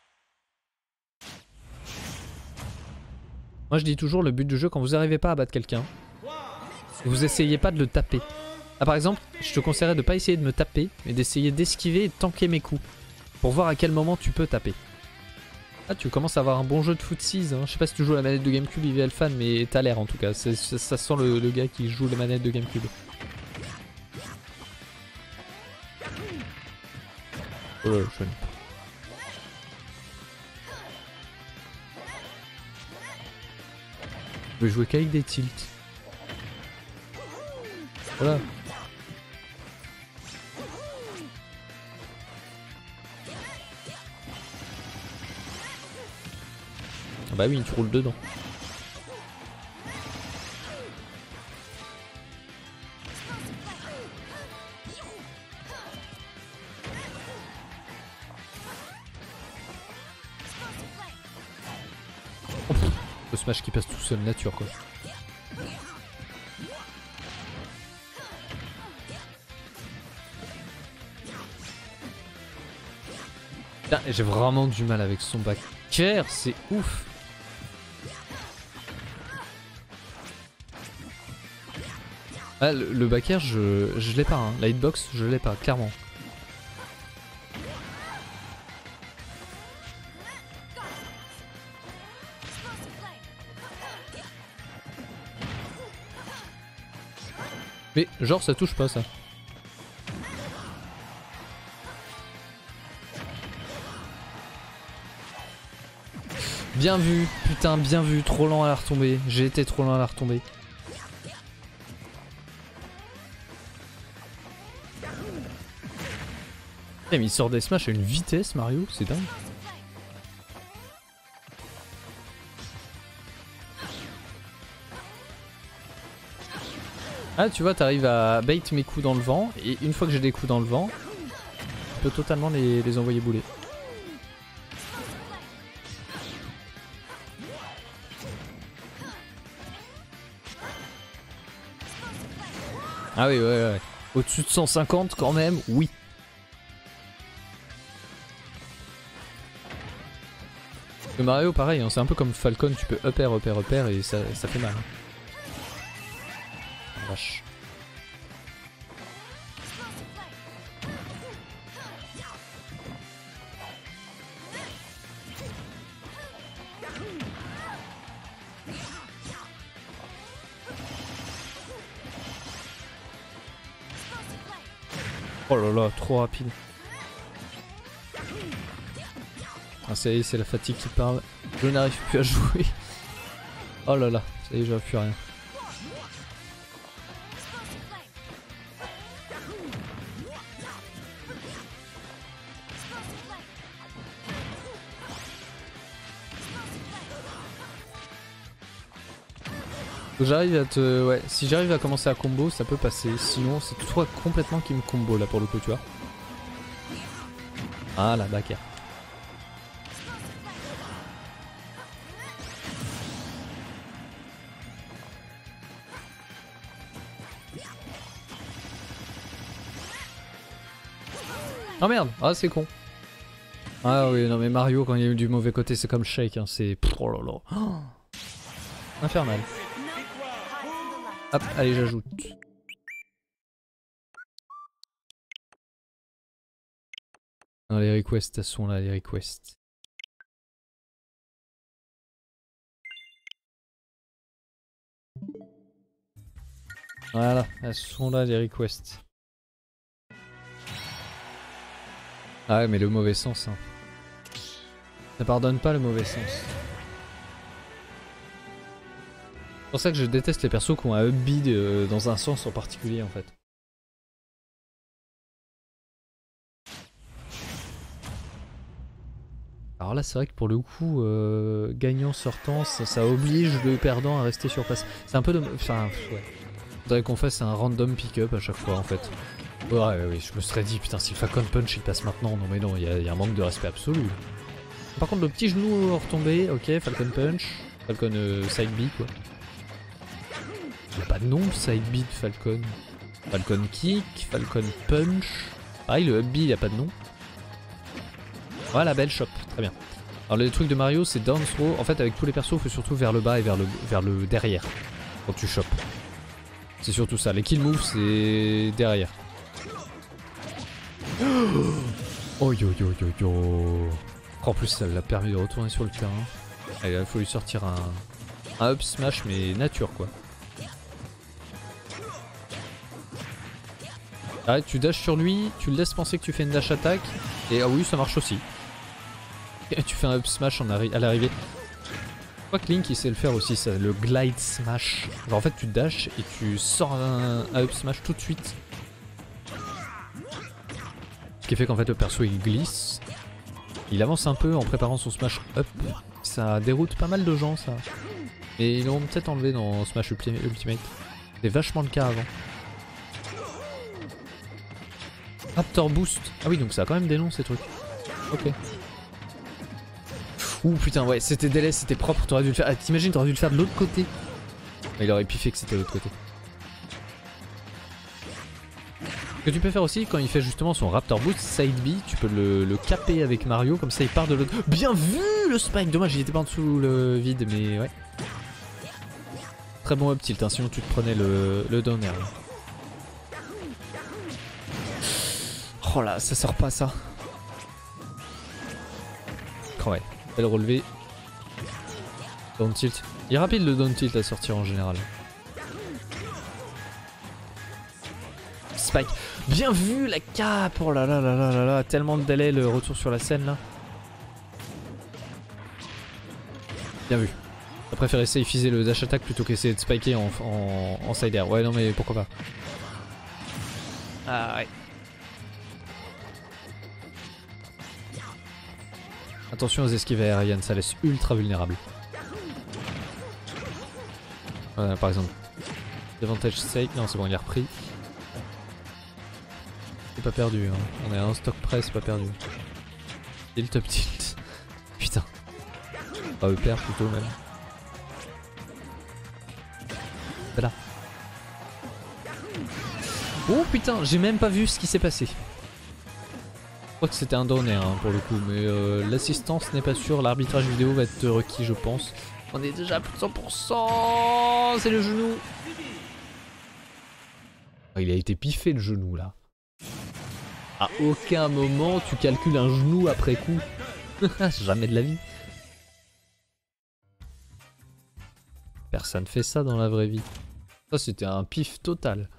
Moi je dis toujours le but du jeu quand vous n'arrivez pas à battre quelqu'un, vous essayez pas de le taper. Ah, par exemple, je te conseillerais de pas essayer de me taper, mais d'essayer d'esquiver et de tanker mes coups. Pour voir à quel moment tu peux taper. Ah, tu commences à avoir un bon jeu de footsies, hein. Je sais pas si tu joues la manette de Gamecube I V L fan, mais t'as l'air en tout cas. Ça, ça sent le, le gars qui joue les manettes de Gamecube. Oh là, je... Je vais jouer qu'avec des tilts. Voilà. Ah bah oui, tu roules dedans. Oh, le smash qui passe tout seul, nature quoi. J'ai vraiment du mal avec son back air, c'est ouf. Ah, le, le back air, je, je l'ai pas, hein. La hitbox, je l'ai pas, clairement. Mais genre ça touche pas ça. Bien vu, putain, bien vu, trop lent à la retomber. J'ai été trop lent à la retomber. Mais il sort des smash à une vitesse, Mario, c'est dingue. Ah, tu vois, t'arrives à bait mes coups dans le vent, et une fois que j'ai des coups dans le vent, je peux totalement les, les envoyer bouler. Ah oui, ouais, ouais. Au-dessus de cent cinquante quand même, oui. Le Mario, pareil, hein, c'est un peu comme Falcon, tu peux up air, up air, up air et ça, ça fait mal. Hein. Oh, vache. Oh là là, trop rapide. Ah, ça y est, c'est la fatigue qui parle. Je n'arrive plus à jouer. Oh là là, ça y est, j'arrive plus à rien. J'arrive à te... Ouais, si j'arrive à commencer à combo, ça peut passer. Sinon, c'est toi complètement qui me combo là pour le coup, tu vois. Ah la back air. Oh merde, ah c'est con. Ah oui, non mais Mario quand il y a eu du mauvais côté c'est comme Shake, hein. C'est... Oh là là. Oh. Infernal. Hop, allez j'ajoute. Non, les requests elles sont là, les requests. Voilà, elles sont là les requests. Ah ouais mais le mauvais sens hein. Ça pardonne pas le mauvais sens. C'est pour ça que je déteste les persos qui ont un up B de, dans un sens en particulier en fait. Alors là c'est vrai que pour le coup, euh, gagnant sortant, ça, ça oblige le perdant à rester sur place. C'est un peu de... Enfin, ouais. Faudrait qu'on fasse un random pick-up à chaque fois en fait. Ouais, ouais, ouais, je me serais dit, putain, si le Falcon Punch il passe maintenant, non mais non, il y, y a un manque de respect absolu. Par contre, le petit genou retombé, ok, Falcon Punch, Falcon euh, Side B quoi. Il n'y a pas de nom, Side B de Falcon. Falcon Kick, Falcon Punch. Pareil, le Up B, il n'y a pas de nom. Voilà, belle shop, très bien. Alors, les trucs de Mario, c'est down throw. En fait, avec tous les persos, il faut surtout vers le bas et vers le, vers le derrière quand tu chopes. C'est surtout ça. Les kill moves, c'est derrière. Oh yo yo yo yo. En plus, ça l'a permis de retourner sur le terrain. Allez, il faut lui sortir un, un up smash, mais nature quoi. Arrête, tu dashes sur lui, tu le laisses penser que tu fais une dash attack. Et ah oui, ça marche aussi. Et tu fais un up smash en arri à l'arrivée. Je crois que Link il sait le faire aussi, ça, le glide smash. Genre en fait tu dashes et tu sors un, un up smash tout de suite. Ce qui fait qu'en fait le perso il glisse. Il avance un peu en préparant son smash up. Ça déroute pas mal de gens ça. Et ils l'ont peut-être enlevé dans Smash Ultimate. C'était vachement le cas avant. Raptor Boost. Ah oui, donc ça a quand même des noms ces trucs. Ok. Ouh putain, ouais, c'était délai, c'était propre, t'aurais dû le faire. Ah, t'imagines, t'aurais dû le faire de l'autre côté. Il aurait piffé que c'était de l'autre côté. Ce que tu peux faire aussi, quand il fait justement son Raptor Boost, Side B, tu peux le, le caper avec Mario, comme ça il part de l'autre. Bien vu le spike, dommage, il était pas en dessous le vide, mais ouais. Très bon up tilt, hein, sinon tu te prenais le, le down air. Oh là, ça sort pas ça. Oh ouais, belle relevé. Down tilt. Il est rapide le down tilt à sortir en général. Spike. Bien vu la cape. Oh là là là là là là. Tellement de délai le retour sur la scène là. Bien vu. Je préfère essayer de fiser le dash attack plutôt qu'essayer de spiker en, en, en side air. Ouais non mais pourquoi pas. Ah ouais. Attention aux esquives aériennes, ça laisse ultra vulnérable. Voilà, par exemple. Davantage save. Non, c'est bon, il est repris. C'est pas perdu, hein. On est à un stock près, c'est pas perdu. Et le top tilt. Putain. Pas E P R plutôt, même. Voilà. Oh putain, j'ai même pas vu ce qui s'est passé. Je crois que c'était un down air hein, pour le coup, mais euh, l'assistance n'est pas sûre, l'arbitrage vidéo va être requis je pense. On est déjà à plus de cent pour cent, c'est le genou. Oh, il a été piffé le genou là. À aucun moment tu calcules un genou après coup. Jamais de la vie. Personne fait ça dans la vraie vie. Ça c'était un pif total.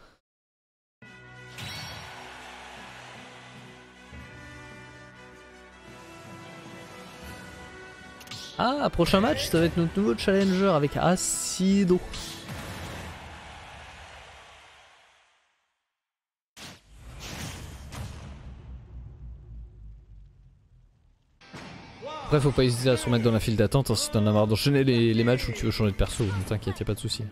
Ah, prochain match, ça va être notre nouveau challenger avec Acido. Après, faut pas hésiter à se remettre dans la file d'attente hein, si t'en as marre d'enchaîner les, les matchs ou que tu veux changer de perso. Ne t'inquiète, y'a pas de souci.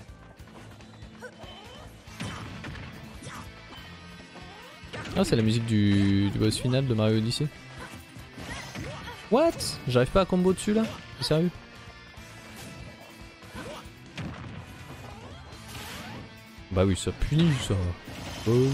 Ah, c'est la musique du, du boss final de Mario Odyssey. What? J'arrive pas à combo dessus là? T'es sérieux? Bah oui, ça punit ça. Oh oui.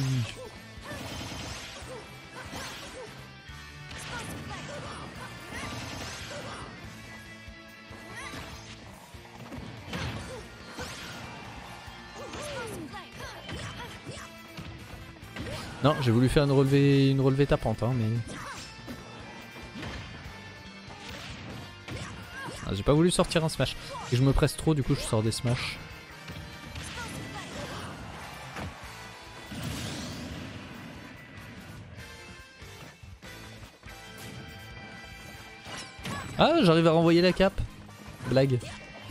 Non, j'ai voulu faire une relevée, une relevée tapante, hein, mais... Ah, j'ai pas voulu sortir un smash. Et je me presse trop, du coup je sors des smash. Ah, j'arrive à renvoyer la cape. Blague.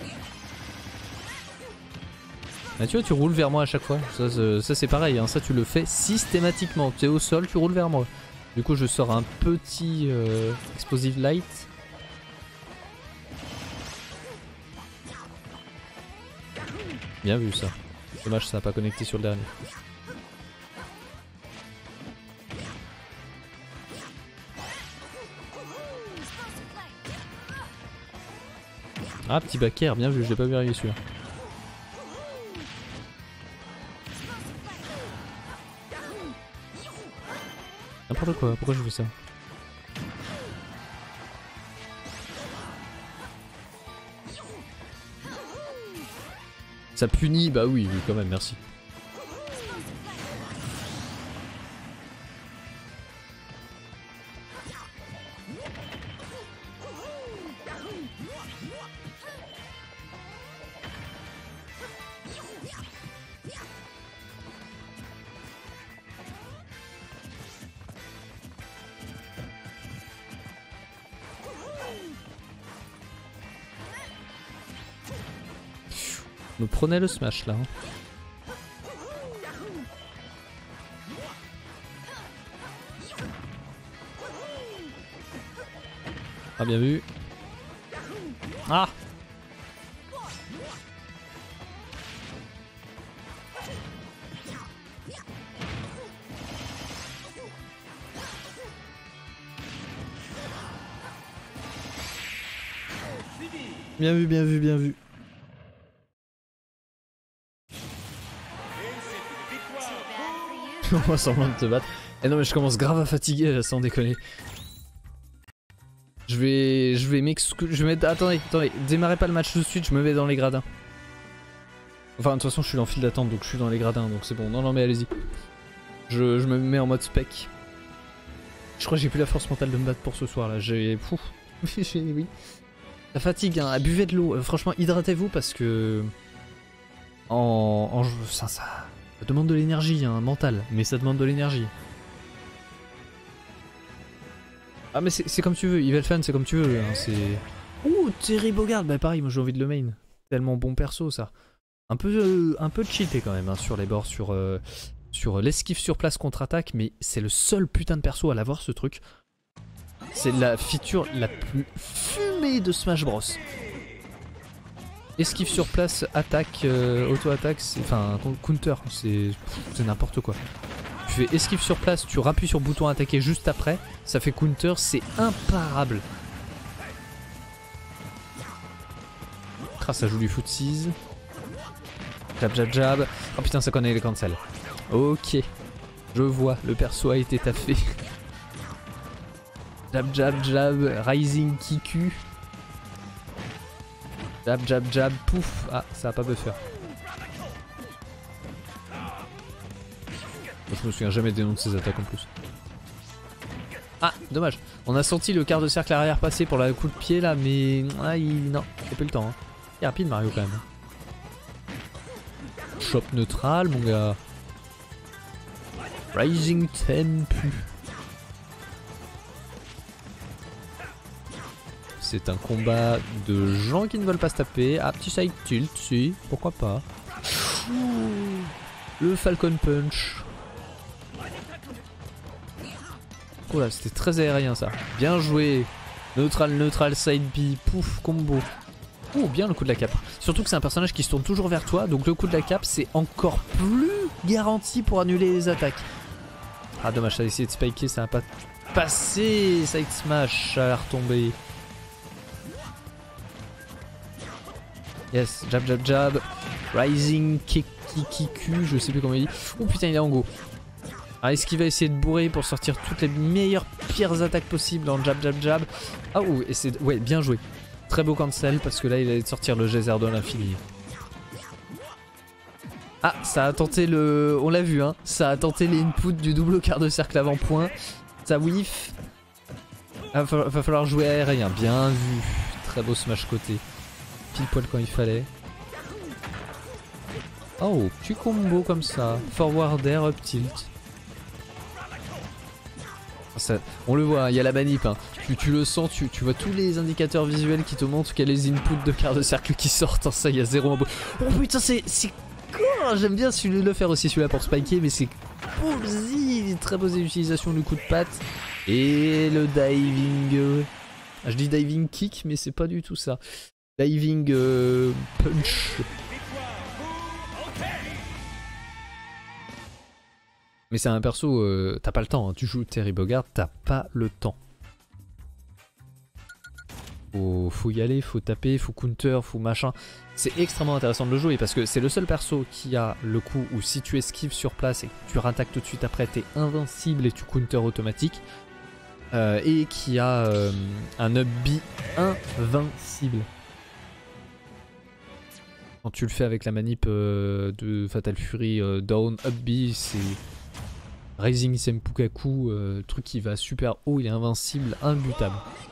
Ah, tu vois, tu roules vers moi à chaque fois. Ça, ça c'est pareil, hein. Ça tu le fais systématiquement. Tu es au sol, tu roules vers moi. Du coup je sors un petit euh, explosive light. Bien vu ça. Dommage, ça n'a pas connecté sur le dernier. Ah, petit back air, bien vu, je l'ai pas vu arriver celui-là. N'importe quoi, pourquoi je fais ça? Ça punit, bah oui, oui quand même, merci. Me prenait le smash là. Hein. Ah bien vu. Ah. Bien vu, bien vu, bien vu. On va semblant de te battre. Eh non mais je commence grave à fatiguer là, sans déconner. Je vais... Je vais m'excuser... Je vais mettre... Attendez, attendez. Démarrez pas le match tout de suite, je me mets dans les gradins. Enfin de toute façon je suis en file d'attente donc je suis dans les gradins donc c'est bon. Non non mais allez-y. Je, je me mets en mode spec. Je crois que j'ai plus la force mentale de me battre pour ce soir là. J'ai... Pouf. Oui. La fatigue hein. Buvez de l'eau. Euh, franchement hydratez-vous parce que... En... en... Ça, ça... Ça demande de l'énergie, hein, mentale, mais ça demande de l'énergie. Ah mais c'est comme tu veux, Evil Fan c'est comme tu veux, hein, c'est... Ouh, Terry Bogard, bah pareil, moi j'ai envie de le main. Tellement bon perso ça. Un peu, euh, un peu cheaté quand même, hein, sur les bords, sur, euh, sur l'esquive sur place contre-attaque, mais c'est le seul putain de perso à l'avoir ce truc. C'est la feature la plus fumée de Smash Bros. Esquive sur place, attaque, euh, auto-attaque, enfin counter, c'est n'importe quoi. Tu fais esquive sur place, tu rappuies sur bouton attaquer juste après, ça fait counter, c'est imparable. Ah, ça joue du footsies. Jab jab jab. Oh putain ça connaît les cancels. Ok, je vois, le perso a été taffé. Jab jab jab, rising kiku. Jab jab jab, pouf. Ah, ça a pas buffer. Je me souviens jamais des noms de ces attaques en plus. Ah, dommage. On a senti le quart de cercle arrière passer pour la coup de pied là, mais... Ah, il... non, il a pas eu le temps. Hein. Il est rapide Mario quand même. Chop neutral mon gars. Rising Tempu. C'est un combat de gens qui ne veulent pas se taper. Ah, petit side tilt, si, pourquoi pas. Le Falcon Punch. Oh là, c'était très aérien ça. Bien joué. Neutral, neutral, side B, pouf, combo. Oh, bien le coup de la cape. Surtout que c'est un personnage qui se tourne toujours vers toi, donc le coup de la cape c'est encore plus garanti pour annuler les attaques. Ah dommage, ça a essayé de spiker, ça n'a pas passé. Side smash, ça a retombé. Yes, jab jab jab. Rising Kikiku, je sais plus comment il dit. Oh putain, il est en go. Ah, est-ce qu'il va essayer de bourrer pour sortir toutes les meilleures pires attaques possibles en jab jab jab? Ah ouh, et c'est... Ouais, bien joué. Très beau cancel parce que là il allait sortir le geyser de l'infini. Ah, ça a tenté le... On l'a vu hein. Ça a tenté l'input du double quart de cercle avant-point. Ça whiff. Ah, va, va falloir jouer aérien. Bien vu. Très beau smash côté. Pile poil quand il fallait. Oh, petit combo comme ça. Forward air, up tilt. Ça, on le voit, il y a la manip, hein. tu, tu le sens, tu, tu vois tous les indicateurs visuels qui te montrent qu'il y a les inputs de quart de cercle qui sortent, hein, ça il y a zéro embo. Oh putain c'est cool, j'aime bien celui le faire aussi celui-là pour spiker, mais c'est cool, très bonne utilisation du coup de patte. Et le diving, euh... ah, je dis diving kick mais c'est pas du tout ça. Diving euh, punch. Mais c'est un perso, euh, t'as pas le temps, hein. Tu joues Terry Bogard, t'as pas le temps. Faut, faut y aller, faut taper, faut counter, faut machin. C'est extrêmement intéressant de le jouer parce que c'est le seul perso qui a le coup où si tu esquives sur place et que tu rattaques tout de suite après, t'es invincible et tu counter automatique. Euh, et qui a euh, un up B invincible. Quand tu le fais avec la manip euh, de Fatal Fury euh, down up B, c'est Rising Senpukaku, euh, truc qui va super haut, il est invincible, imbutable.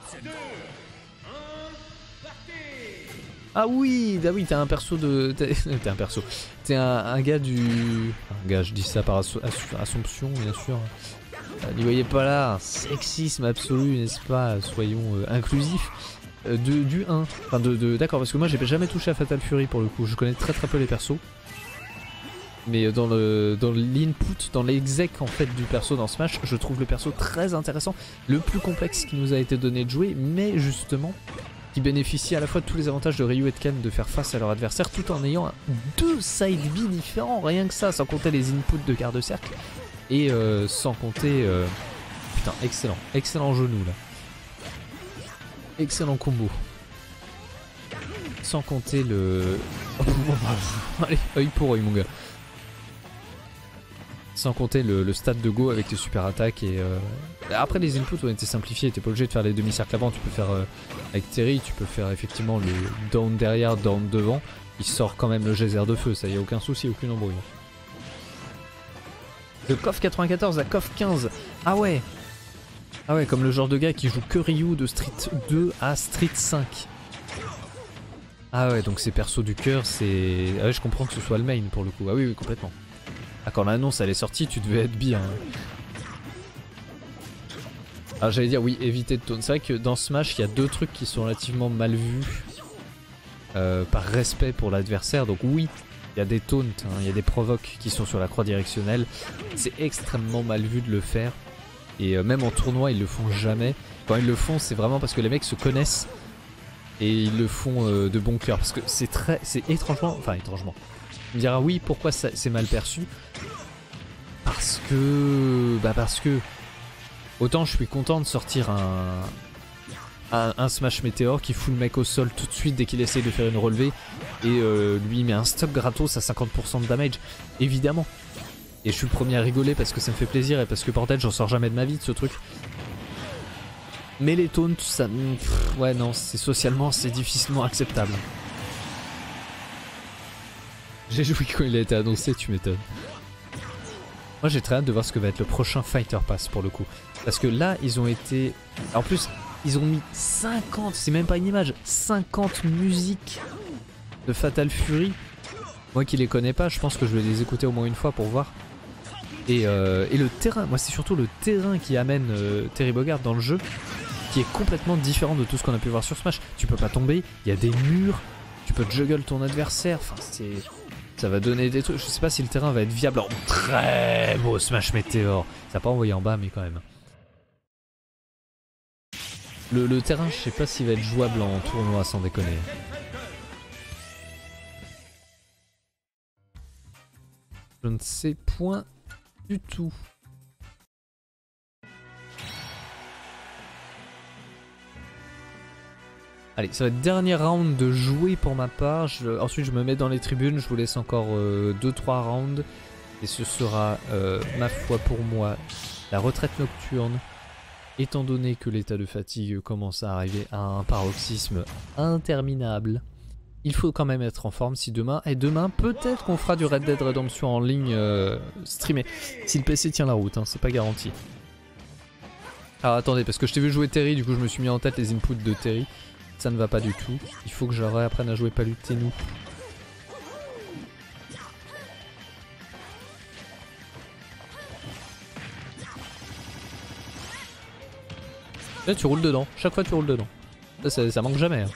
Ah oui, ah oui, t'es un perso de... T'es un perso. T'es un, un gars du... Un gars, je dis ça par assomption, bien sûr. Euh, N'y voyez pas là, sexisme absolu, n'est-ce pas? Soyons euh, inclusifs. Euh, de, du un. Enfin, de... de D'accord, parce que moi, j'ai jamais touché à Fatal Fury pour le coup. Je connais très très peu les persos. Mais dans le dans l'input, dans l'exec en fait du perso dans Smash, je trouve le perso très intéressant. Le plus complexe qui nous a été donné de jouer, mais justement... qui bénéficient à la fois de tous les avantages de Ryu et de Ken de faire face à leur adversaire tout en ayant deux side B différents, rien que ça, sans compter les inputs de quart de cercle et euh, sans compter... Euh... Putain, excellent, excellent genou là. Excellent combo. Sans compter le... Allez, œil pour œil mon gars. Sans compter le, le stade de go avec tes super attaques et... Euh... Après les inputs ont été simplifiés, t'es pas obligé de faire les demi-cercles avant, tu peux faire euh, avec Terry, tu peux faire effectivement le down derrière, down devant, il sort quand même le geyser de feu, ça y a aucun souci, aucune embrouille. De K O F quatre-vingt-quatorze à K O F quinze, ah ouais. Ah ouais, comme le genre de gars qui joue que Ryu de Street deux à Street cinq. Ah ouais, donc ces persos du cœur, c'est... Ah ouais, je comprends que ce soit le main pour le coup, ah oui, oui, complètement. Ah, quand l'annonce elle est sortie, tu devais être bien. Ah, j'allais dire oui, éviter de taunt. C'est vrai que dans Smash, il y a deux trucs qui sont relativement mal vus euh, par respect pour l'adversaire. Donc oui, il y a des taunts, hein, il y a des provoques qui sont sur la croix directionnelle. C'est extrêmement mal vu de le faire. Et euh, même en tournoi, ils le font jamais. Quand ils le font, c'est vraiment parce que les mecs se connaissent et ils le font euh, de bon cœur. Parce que c'est très, c'est étrangement, enfin étrangement. On me dira oui, pourquoi c'est mal perçu? Parce que, bah parce que. Autant je suis content de sortir un, un, un Smash Météore qui fout le mec au sol tout de suite dès qu'il essaye de faire une relevée et euh, lui met un stock gratos à cinquante pour cent de damage, évidemment. Et je suis le premier à rigoler parce que ça me fait plaisir et parce que bordel j'en sors jamais de ma vie de ce truc. Mais les taunts, ça... Pff, ouais non, c'est socialement c'est difficilement acceptable. J'ai joué quand il a été annoncé, tu m'étonnes. Moi j'ai très hâte de voir ce que va être le prochain Fighter Pass pour le coup. Parce que là ils ont été... En plus ils ont mis cinquante, c'est même pas une image, cinquante musiques de Fatal Fury. Moi qui les connais pas, je pense que je vais les écouter au moins une fois pour voir. Et, euh, et le terrain, moi c'est surtout le terrain qui amène euh, Terry Bogard dans le jeu, qui est complètement différent de tout ce qu'on a pu voir sur Smash. Tu peux pas tomber, il y a des murs, tu peux juggle ton adversaire, enfin c'est... Ça va donner des trucs, je sais pas si le terrain va être viable en très beau Smash Météore. Ça n'a pas envoyé en bas mais quand même. Le, le terrain, je sais pas s'il va être jouable en tournoi sans déconner. Je ne sais point du tout. Allez, ça va être dernier round de jouer pour ma part. Je, ensuite, je me mets dans les tribunes. Je vous laisse encore deux trois euh, rounds. Et ce sera, euh, ma foi pour moi, la retraite nocturne. Étant donné que l'état de fatigue commence à arriver à un paroxysme interminable. Il faut quand même être en forme si demain... Et demain, peut-être qu'on fera du Red Dead Redemption en ligne euh, streamé. Si le P C tient la route, hein, c'est pas garanti. Alors attendez, parce que je t'ai vu jouer Terry, du coup je me suis mis en tête les inputs de Terry. Ça ne va pas du tout. Il faut que je réapprenne à jouer Palutenu. Là tu roules dedans. Chaque fois tu roules dedans. Ça, ça, ça manque jamais. Hein.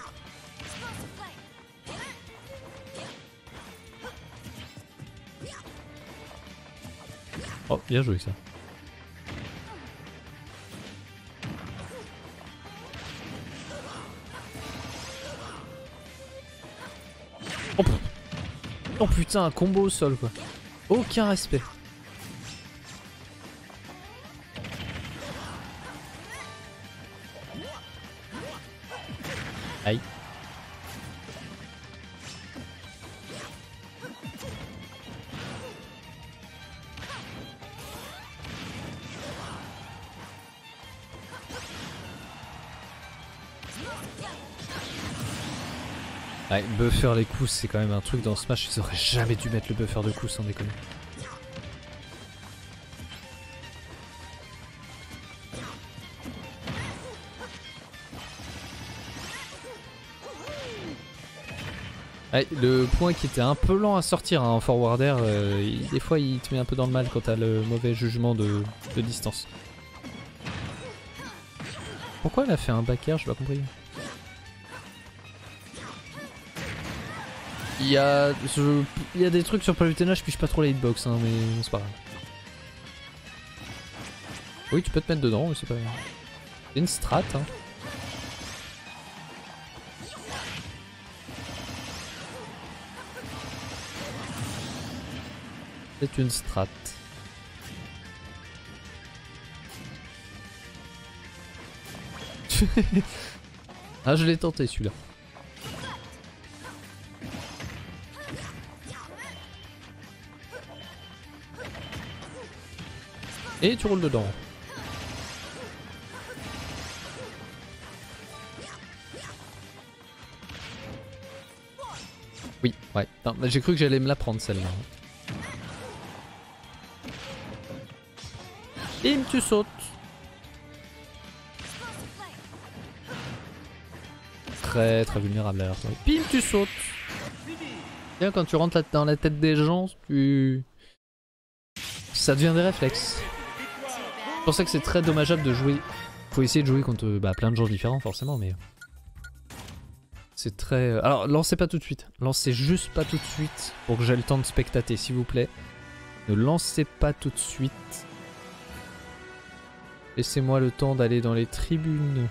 Oh, bien joué ça. Oh, oh putain, un combo au sol quoi. Aucun respect. Ouais, buffer les coups, c'est quand même un truc dans Smash, ils auraient jamais dû mettre le buffer de coups sans déconner. Ouais, le point qui était un peu lent à sortir hein, en forward air, euh, il, des fois il te met un peu dans le mal quand t'as le mauvais jugement de, de distance. Pourquoi elle a fait un back air, j'ai pas compris. Il y a, je, il y a des trucs sur Palutena, je piche pas trop la hitbox, hein, mais c'est pas grave. Oui, tu peux te mettre dedans, mais c'est pas grave. C'est une strat. Hein. C'est une strat. Ah, je l'ai tenté celui-là. Et tu roules dedans. Oui, ouais. J'ai cru que j'allais me la prendre celle-là. Bim, tu sautes. Très très vulnérable alors. Bim, tu sautes. Bien, quand tu rentres là dans la tête des gens, tu... ça devient des réflexes. C'est pour ça que c'est très dommageable de jouer. Faut essayer de jouer contre bah, plein de gens différents forcément, mais... c'est très... Alors lancez pas tout de suite. Lancez juste pas tout de suite pour que j'ai le temps de spectater, s'il vous plaît. Ne lancez pas tout de suite. Laissez-moi le temps d'aller dans les tribunes.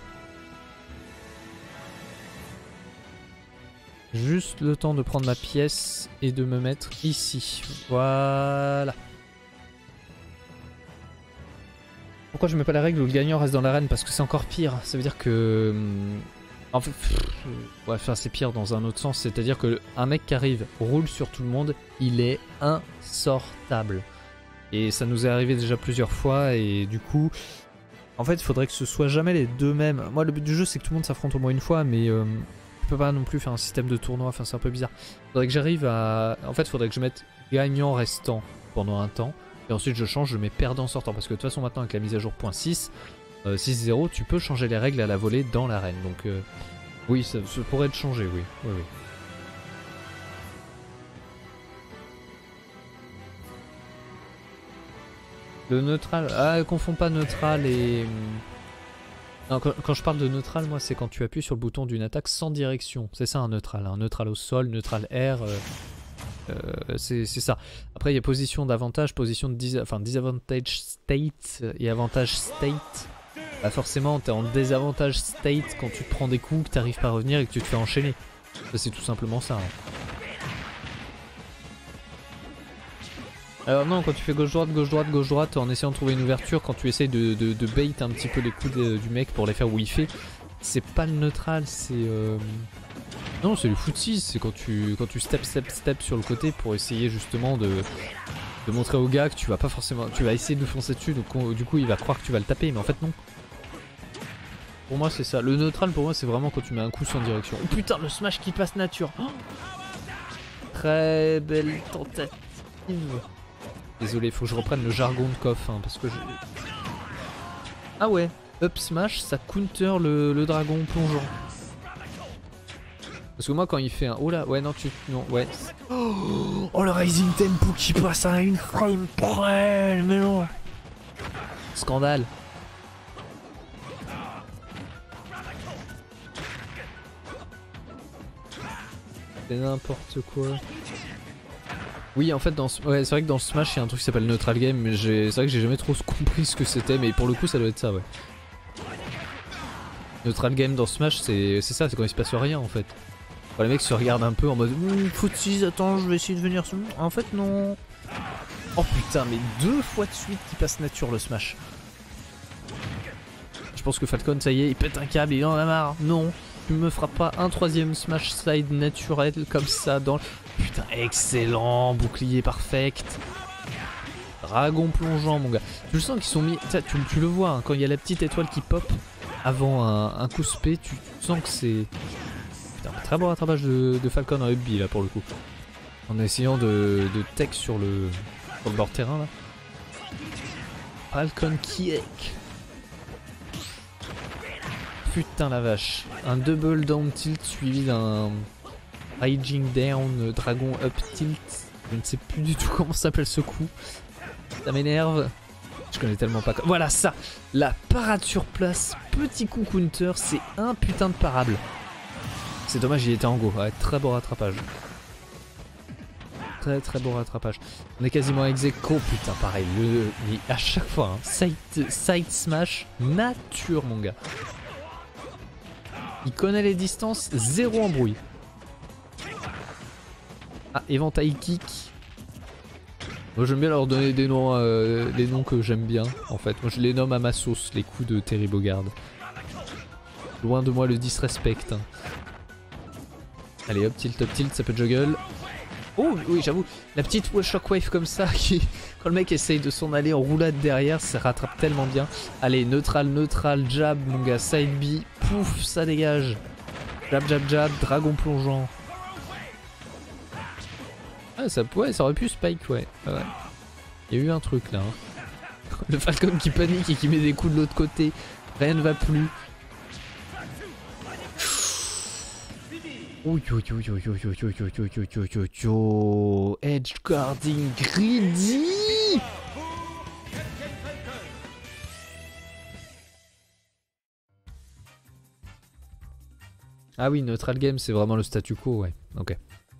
Juste le temps de prendre ma pièce et de me mettre ici. Voilà. Pourquoi je mets pas la règle où le gagnant reste dans l'arène? Parce que c'est encore pire. Ça veut dire que... En fait, ouais, enfin, c'est pire dans un autre sens. C'est-à-dire qu'un mec qui arrive, roule sur tout le monde, il est insortable. Et ça nous est arrivé déjà plusieurs fois et du coup... En fait, il faudrait que ce soit jamais les deux mêmes. Moi, le but du jeu, c'est que tout le monde s'affronte au moins une fois, mais... Euh, je peux pas non plus faire un système de tournoi, enfin c'est un peu bizarre. Faudrait que j'arrive à... En fait, faudrait que je mette gagnant restant pendant un temps. Et ensuite je change, je mets perdant sortant. Parce que de toute façon maintenant avec la mise à jour point six, euh, six zéro, tu peux changer les règles à la volée dans l'arène. Donc euh, oui, ça, ça pourrait être changé, oui. oui, oui. Le neutral... Ah, confonds pas neutral et... Non, quand, quand je parle de neutral, moi, c'est quand tu appuies sur le bouton d'une attaque sans direction. C'est ça un neutral. Un neutral au sol, neutral air, euh, euh, c'est ça. Après, il y a position d'avantage, position de dis enfin, disavantage state et avantage state. Bah forcément, t'es en désavantage state quand tu te prends des coups, que t'arrives pas à revenir et que tu te fais enchaîner. C'est tout simplement ça. Hein. Alors non, quand tu fais gauche-droite, gauche-droite, gauche-droite, en essayant de trouver une ouverture, quand tu essayes de, de, de bait un petit peu les coups de, du mec pour les faire whiffer, c'est pas le neutral, c'est... Euh... Non, c'est le footsies, c'est quand tu, quand tu step, step, step sur le côté pour essayer justement de, de montrer au gars que tu vas pas forcément... Tu vas essayer de lui foncer dessus, donc on, du coup il va croire que tu vas le taper, mais en fait non. Pour moi c'est ça, le neutral pour moi c'est vraiment quand tu mets un coup sans direction. Oh putain, le smash qui passe nature. Oh, très belle tentative. Désolé, faut que je reprenne le jargon de Koff, hein, parce que je... Ah ouais, up smash, ça counter le, le dragon plongeant. Parce que moi quand il fait un... Oh là, ouais non tu... Non, ouais. Oh, oh le rising tempo qui passe à une frame près, mais non. Scandale. C'est n'importe quoi. Oui, en fait, dans ce... ouais, c'est vrai que dans Smash, il y a un truc qui s'appelle Neutral Game, mais c'est vrai que j'ai jamais trop compris ce que c'était, mais pour le coup, ça doit être ça, ouais. Neutral Game dans Smash, c'est ça, c'est quand il se passe rien, en fait. Quand les mecs se regardent un peu en mode mmm, footsies, attends, je vais essayer de venir... En fait, non. Oh putain, mais deux fois de suite qui passe nature, le Smash. Je pense que Falcon, ça y est, il pète un câble, il en a marre. Non, tu me feras pas un troisième Smash Side naturel comme ça dans... Putain, excellent, bouclier parfait. Dragon plongeant, mon gars. Je sens qu'ils sont mis... Tu, tu le vois, hein, quand il y a la petite étoile qui pop avant un, un coup spé, tu, tu sens que c'est... Putain, très bon rattrapage de, de Falcon en up B là pour le coup. En essayant de, de tech sur le, sur le bord terrain là. Falcon kick. Putain la vache. Un double down tilt suivi d'un raging down dragon up tilt. Je ne sais plus du tout comment s'appelle ce coup. Ça m'énerve. Je connais tellement pas. Voilà ça. La parade sur place. Petit coup counter. C'est un putain de parable. C'est dommage il était en go. Ouais, très beau rattrapage. Très très beau rattrapage. On est quasiment ex aequo. Putain pareil. Le, mais à chaque fois. Hein, side, side smash. Nature mon gars. Il connaît les distances. Zéro embrouille. Ah, éventail kick. Moi j'aime bien leur donner des noms, euh, des noms que j'aime bien en fait. Moi je les nomme à ma sauce, les coups de Terry Bogard. Loin de moi le disrespect. Hein. Allez hop, tilt, hop, tilt, ça peut juggle. Oh oui j'avoue, la petite shockwave comme ça, qui, quand le mec essaye de s'en aller en roulade derrière, ça rattrape tellement bien. Allez, neutral, neutral, jab mon gars, side B, pouf, ça dégage. Jab, jab, jab, dragon plongeant. Ah ça, ouais, ça aurait pu spike, ouais. Ah ouais. Il y a eu un truc là. Hein. Le Falcon qui panique et qui met des coups de l'autre côté. Rien ne va plus. Ouh yo yo yo yo yo yo yo yo yo yo yo yo. Edge guarding greedy. Ah oui, neutral game c'est vraiment le statu quo, ouais. Ok.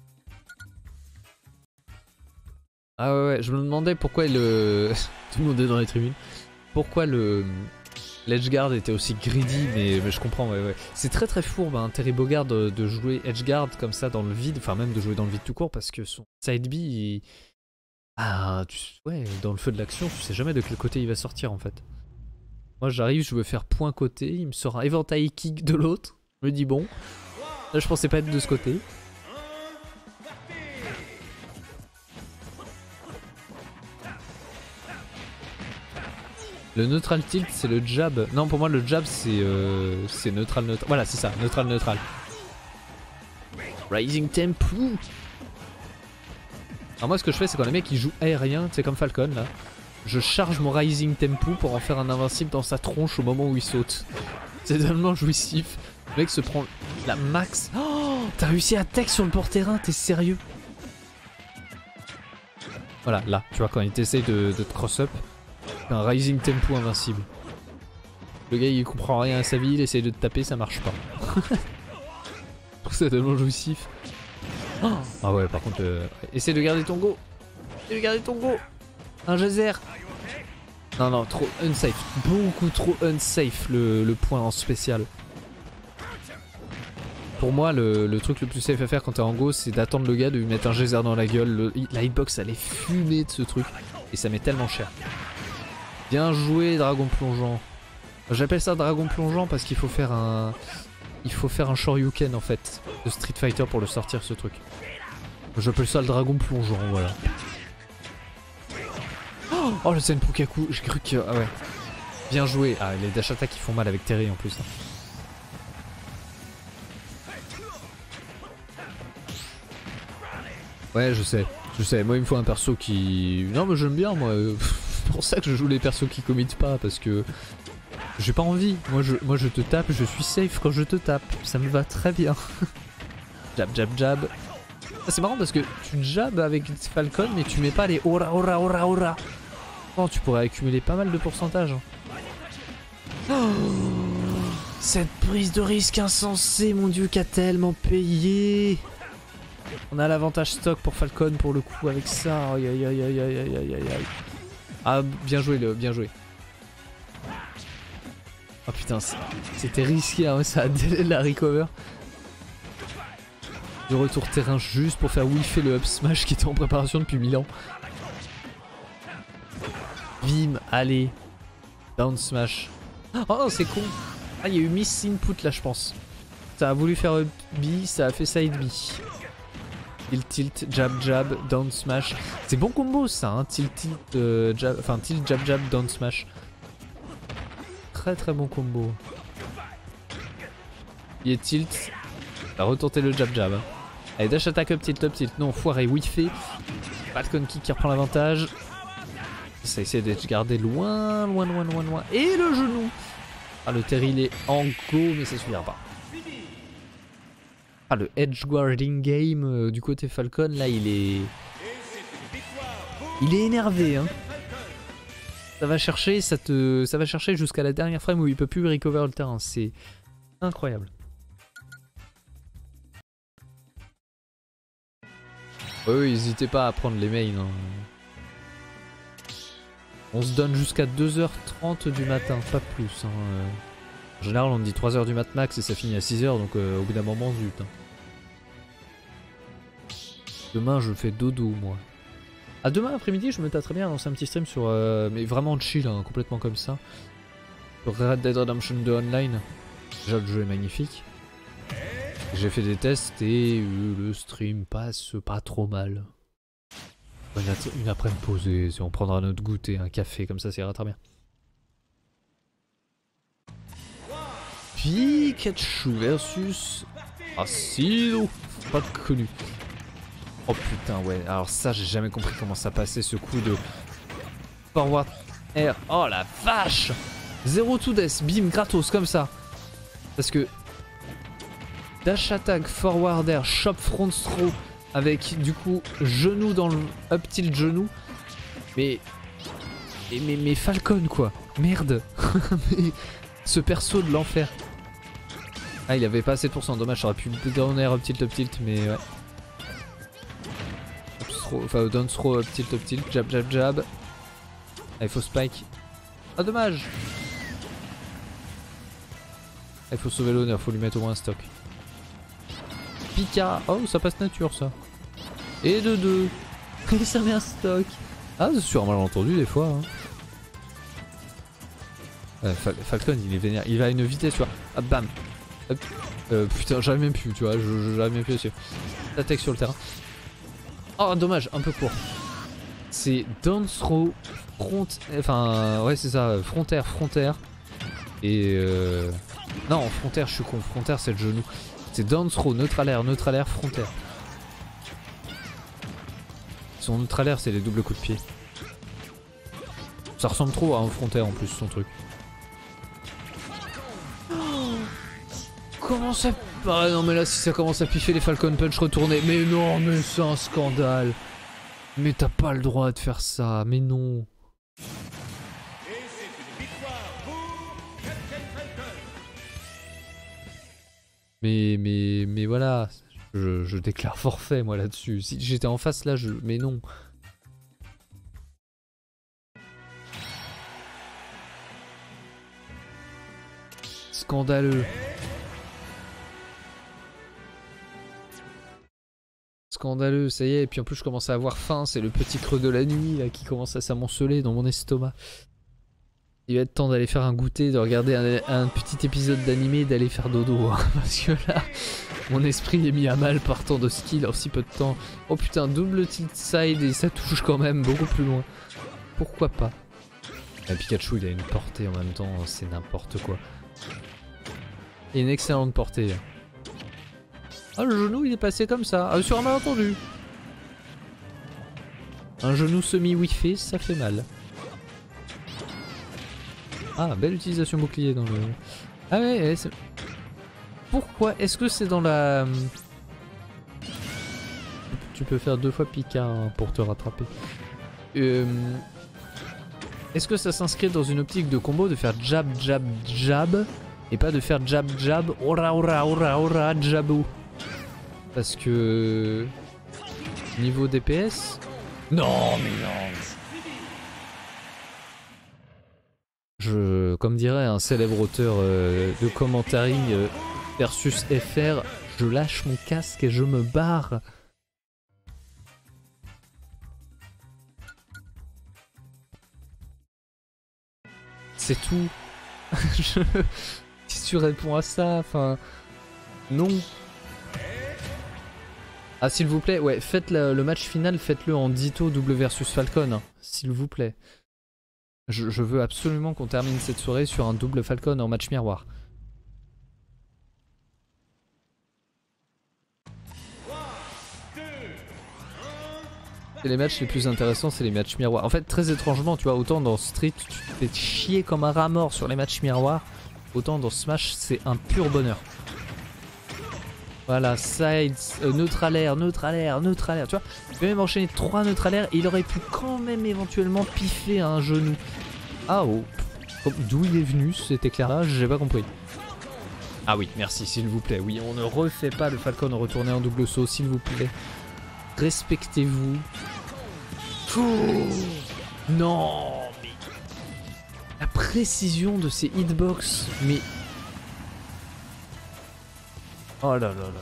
Ah ouais, ouais, je me demandais pourquoi le... Tout le monde est dans les tribunes. Pourquoi le... l'edgeguard était aussi greedy, mais, mais je comprends, ouais, ouais. C'est très très fourbe, hein, Terry Bogard de, de jouer edgeguard comme ça dans le vide, enfin même de jouer dans le vide tout court, parce que son side B, il... Ah, tu... ouais, dans le feu de l'action, tu sais jamais de quel côté il va sortir en fait. Moi j'arrive, je veux faire point côté, il me sort un éventail kick de l'autre, je me dis bon, là je pensais pas être de ce côté. Le neutral tilt c'est le jab. Non pour moi le jab c'est euh, c'est neutral neutral. Voilà c'est ça, neutral neutral. Rising tempo. Alors moi ce que je fais c'est quand les mecs ils jouent aérien, c'est comme Falcon là. Je charge mon rising tempo pour en faire un invincible dans sa tronche au moment où il saute. C'est tellement jouissif. Le mec se prend la max. Oh, t'as réussi à tech sur le port terrain, t'es sérieux? Voilà là, tu vois quand il t'essaye de, de te cross up. Un rising tempo invincible. Le gars il comprend rien à sa vie, il essaye de te taper, ça marche pas. Je trouve ça tellement jouissif. Oh ah ouais par contre, euh, essaye de garder ton go. Essaye de garder ton go. Un geyser. Non non, trop unsafe. Beaucoup trop unsafe le, le point en spécial. Pour moi le, le truc le plus safe à faire quand t'es en go c'est d'attendre le gars, de lui mettre un geyser dans la gueule. Le, la hitbox elle est fumée de ce truc. Et ça met tellement cher. Bien joué dragon plongeant. J'appelle ça dragon plongeant parce qu'il faut faire un... Il faut faire un shoryuken en fait de Street Fighter pour le sortir ce truc. J'appelle ça le dragon plongeant, voilà. Oh, oh le Senpukaku, j'ai cru que... Ah ouais. Bien joué. Ah les dash attack qui font mal avec Terry en plus. Ouais je sais, je sais. Moi il me faut un perso qui... Non mais j'aime bien moi. C'est pour ça que je joue les persos qui committent pas, parce que j'ai pas envie. Moi je, moi je te tape, je suis safe quand je te tape. Ça me va très bien. Jab jab jab. Ah, c'est marrant parce que tu jabs avec Falcon mais tu mets pas les ora ora ora ora. Oh, tu pourrais accumuler pas mal de pourcentage. Oh, cette prise de risque insensée, mon dieu, qu'a tellement payé. On a l'avantage stock pour Falcon pour le coup avec ça. Aïe aïe aïe aïe aïe aïe aïe aïe. Ah bien joué le, bien joué. Oh putain c'était risqué hein, ça a délai la recover. De retour terrain juste pour faire whiffer le up smash qui était en préparation depuis mille ans. Vim, allez. Down smash. Oh non c'est con. Ah il y a eu miss input là je pense. Ça a voulu faire up B, ça a fait side B. Tilt, tilt, jab, jab, down smash. C'est bon combo ça, hein, tilt, tilt, euh, jab, enfin tilt, jab, jab, down smash. Très très bon combo. Il est tilt. va retenter le jab jab. Hein. Allez, dash attack up tilt up tilt. Non, foiré, whiffé. Falcon kick qui reprend l'avantage. Ça essaie d'être gardé loin, loin, loin, loin, loin. Et le genou. Ah, le terry il est en go, mais ça suffira pas. Ah, le edge guarding game euh, du côté Falcon, là, il est... Il est énervé, hein. Ça va chercher, ça te... ça va chercher jusqu'à la dernière frame où il peut plus recover le terrain. C'est incroyable. Oui, n'hésitez pas à prendre les mains. Hein. On se donne jusqu'à deux heures trente du matin, pas plus. Hein. En général, on dit trois heures du mat max et ça finit à six heures, donc euh, au bout d'un moment, zut. Hein. Demain, je fais dodo, moi. Ah, demain après-midi, je me tâterais bien à lancer un petit stream sur... Euh, mais vraiment chill, hein, complètement comme ça. Sur Red Dead Redemption deux Online. Déjà, le jeu est magnifique. J'ai fait des tests et euh, le stream passe pas trop mal. Une, une après-midi posée, on prendra notre goûter, un café, comme ça, ça ira très bien. Pikachu versus Acido, pas connu. Oh putain, ouais, alors ça, j'ai jamais compris comment ça passait ce coup de forward air. Oh la vache! Zero to death, bim, gratos, comme ça. Parce que dash attack, forward air, chop front throw avec du coup genou dans le up tilt genou. Mais mais, mais, mais Falcon quoi, merde. Mais ce perso de l'enfer. Ah, il avait pas assez de pourcent, dommage, j'aurais pu down air up tilt up tilt, mais ouais. Enfin, down throw up tilt up tilt, jab jab jab. Ah, il faut spike. Ah, dommage. Ah, il faut sauver l'honneur, faut lui mettre au moins un stock. Pika, oh ça passe nature ça. Et de deux. Il ça met un stock. Ah, c'est sur un malentendu des fois. Hein. Ouais, Fal Falcon il est vénère, il va à une vitesse tu vois. Ah bam. Hop. Euh, putain j'arrive même plus tu vois, j'arrive même plus dessus. Attaque sur le terrain. Oh dommage, un peu court. C'est down throw, front, enfin ouais c'est ça, frontaire, frontaire. Et euh... non frontaire je suis con, frontaire c'est le genou. C'est down throw, neutral air, neutral air, frontaire. Son neutral air c'est les doubles coups de pied. Ça ressemble trop à un frontaire en plus son truc. Oh, comment ça... Ah non mais là si ça commence à piffer les Falcon Punch retournés. Mais non mais c'est un scandale. Mais t'as pas le droit de faire ça, mais non. Mais mais mais voilà, je, je déclare forfait moi là-dessus. Si j'étais en face là, je... mais non. Scandaleux. Scandaleux, ça y est. Et puis en plus je commence à avoir faim, c'est le petit creux de la nuit là qui commence à s'amonceler dans mon estomac. Il va être temps d'aller faire un goûter, de regarder un, un petit épisode d'animé et d'aller faire dodo. Hein, parce que là, mon esprit est mis à mal par tant de skills en si peu de temps. Oh putain, double tilt side et ça touche quand même beaucoup plus loin. Pourquoi pas? La Pikachu il a une portée en même temps, c'est n'importe quoi. Et une excellente portée. Ah le genou il est passé comme ça, ah, sur un malentendu. Un genou semi-wiffé ça fait mal. Ah, belle utilisation bouclier dans le... Ah ouais, ouais c'est... Pourquoi? Est-ce que c'est dans la... Tu peux faire deux fois Pika hein, pour te rattraper. Euh... Est-ce que ça s'inscrit dans une optique de combo de faire jab, jab, jab et pas de faire jab, jab, ora, ora, ora, ora, jabou? Parce que... Niveau D P S... Non, mais non. Je, comme dirait un célèbre auteur euh, de commentaring euh, versus F R, je lâche mon casque et je me barre. C'est tout. je... Si tu réponds à ça, enfin... Non. Ah s'il vous plaît, ouais, faites la, le match final, faites-le en Ditto double versus Falcon, hein, s'il vous plaît. Je, je veux absolument qu'on termine cette soirée sur un double Falcon en match miroir. les matchs les plus intéressants, c'est les matchs miroirs. En fait, très étrangement, tu vois, autant dans Street, tu te fais chier comme un rat mort sur les matchs miroirs, autant dans Smash, c'est un pur bonheur. Voilà, sides, euh, neutral air, neutral air, neutral air, tu vois. Il peut même enchaîner trois neutral air et il aurait pu quand même éventuellement piffer un genou. Ah oh, d'où il est venu cet éclairage, j'ai pas compris. Ah oui, merci, s'il vous plaît. Oui, on ne refait pas le Falcon retourné en double saut, s'il vous plaît. Respectez-vous. Non, mais... La précision de ces hitbox, mais... Oh là là là.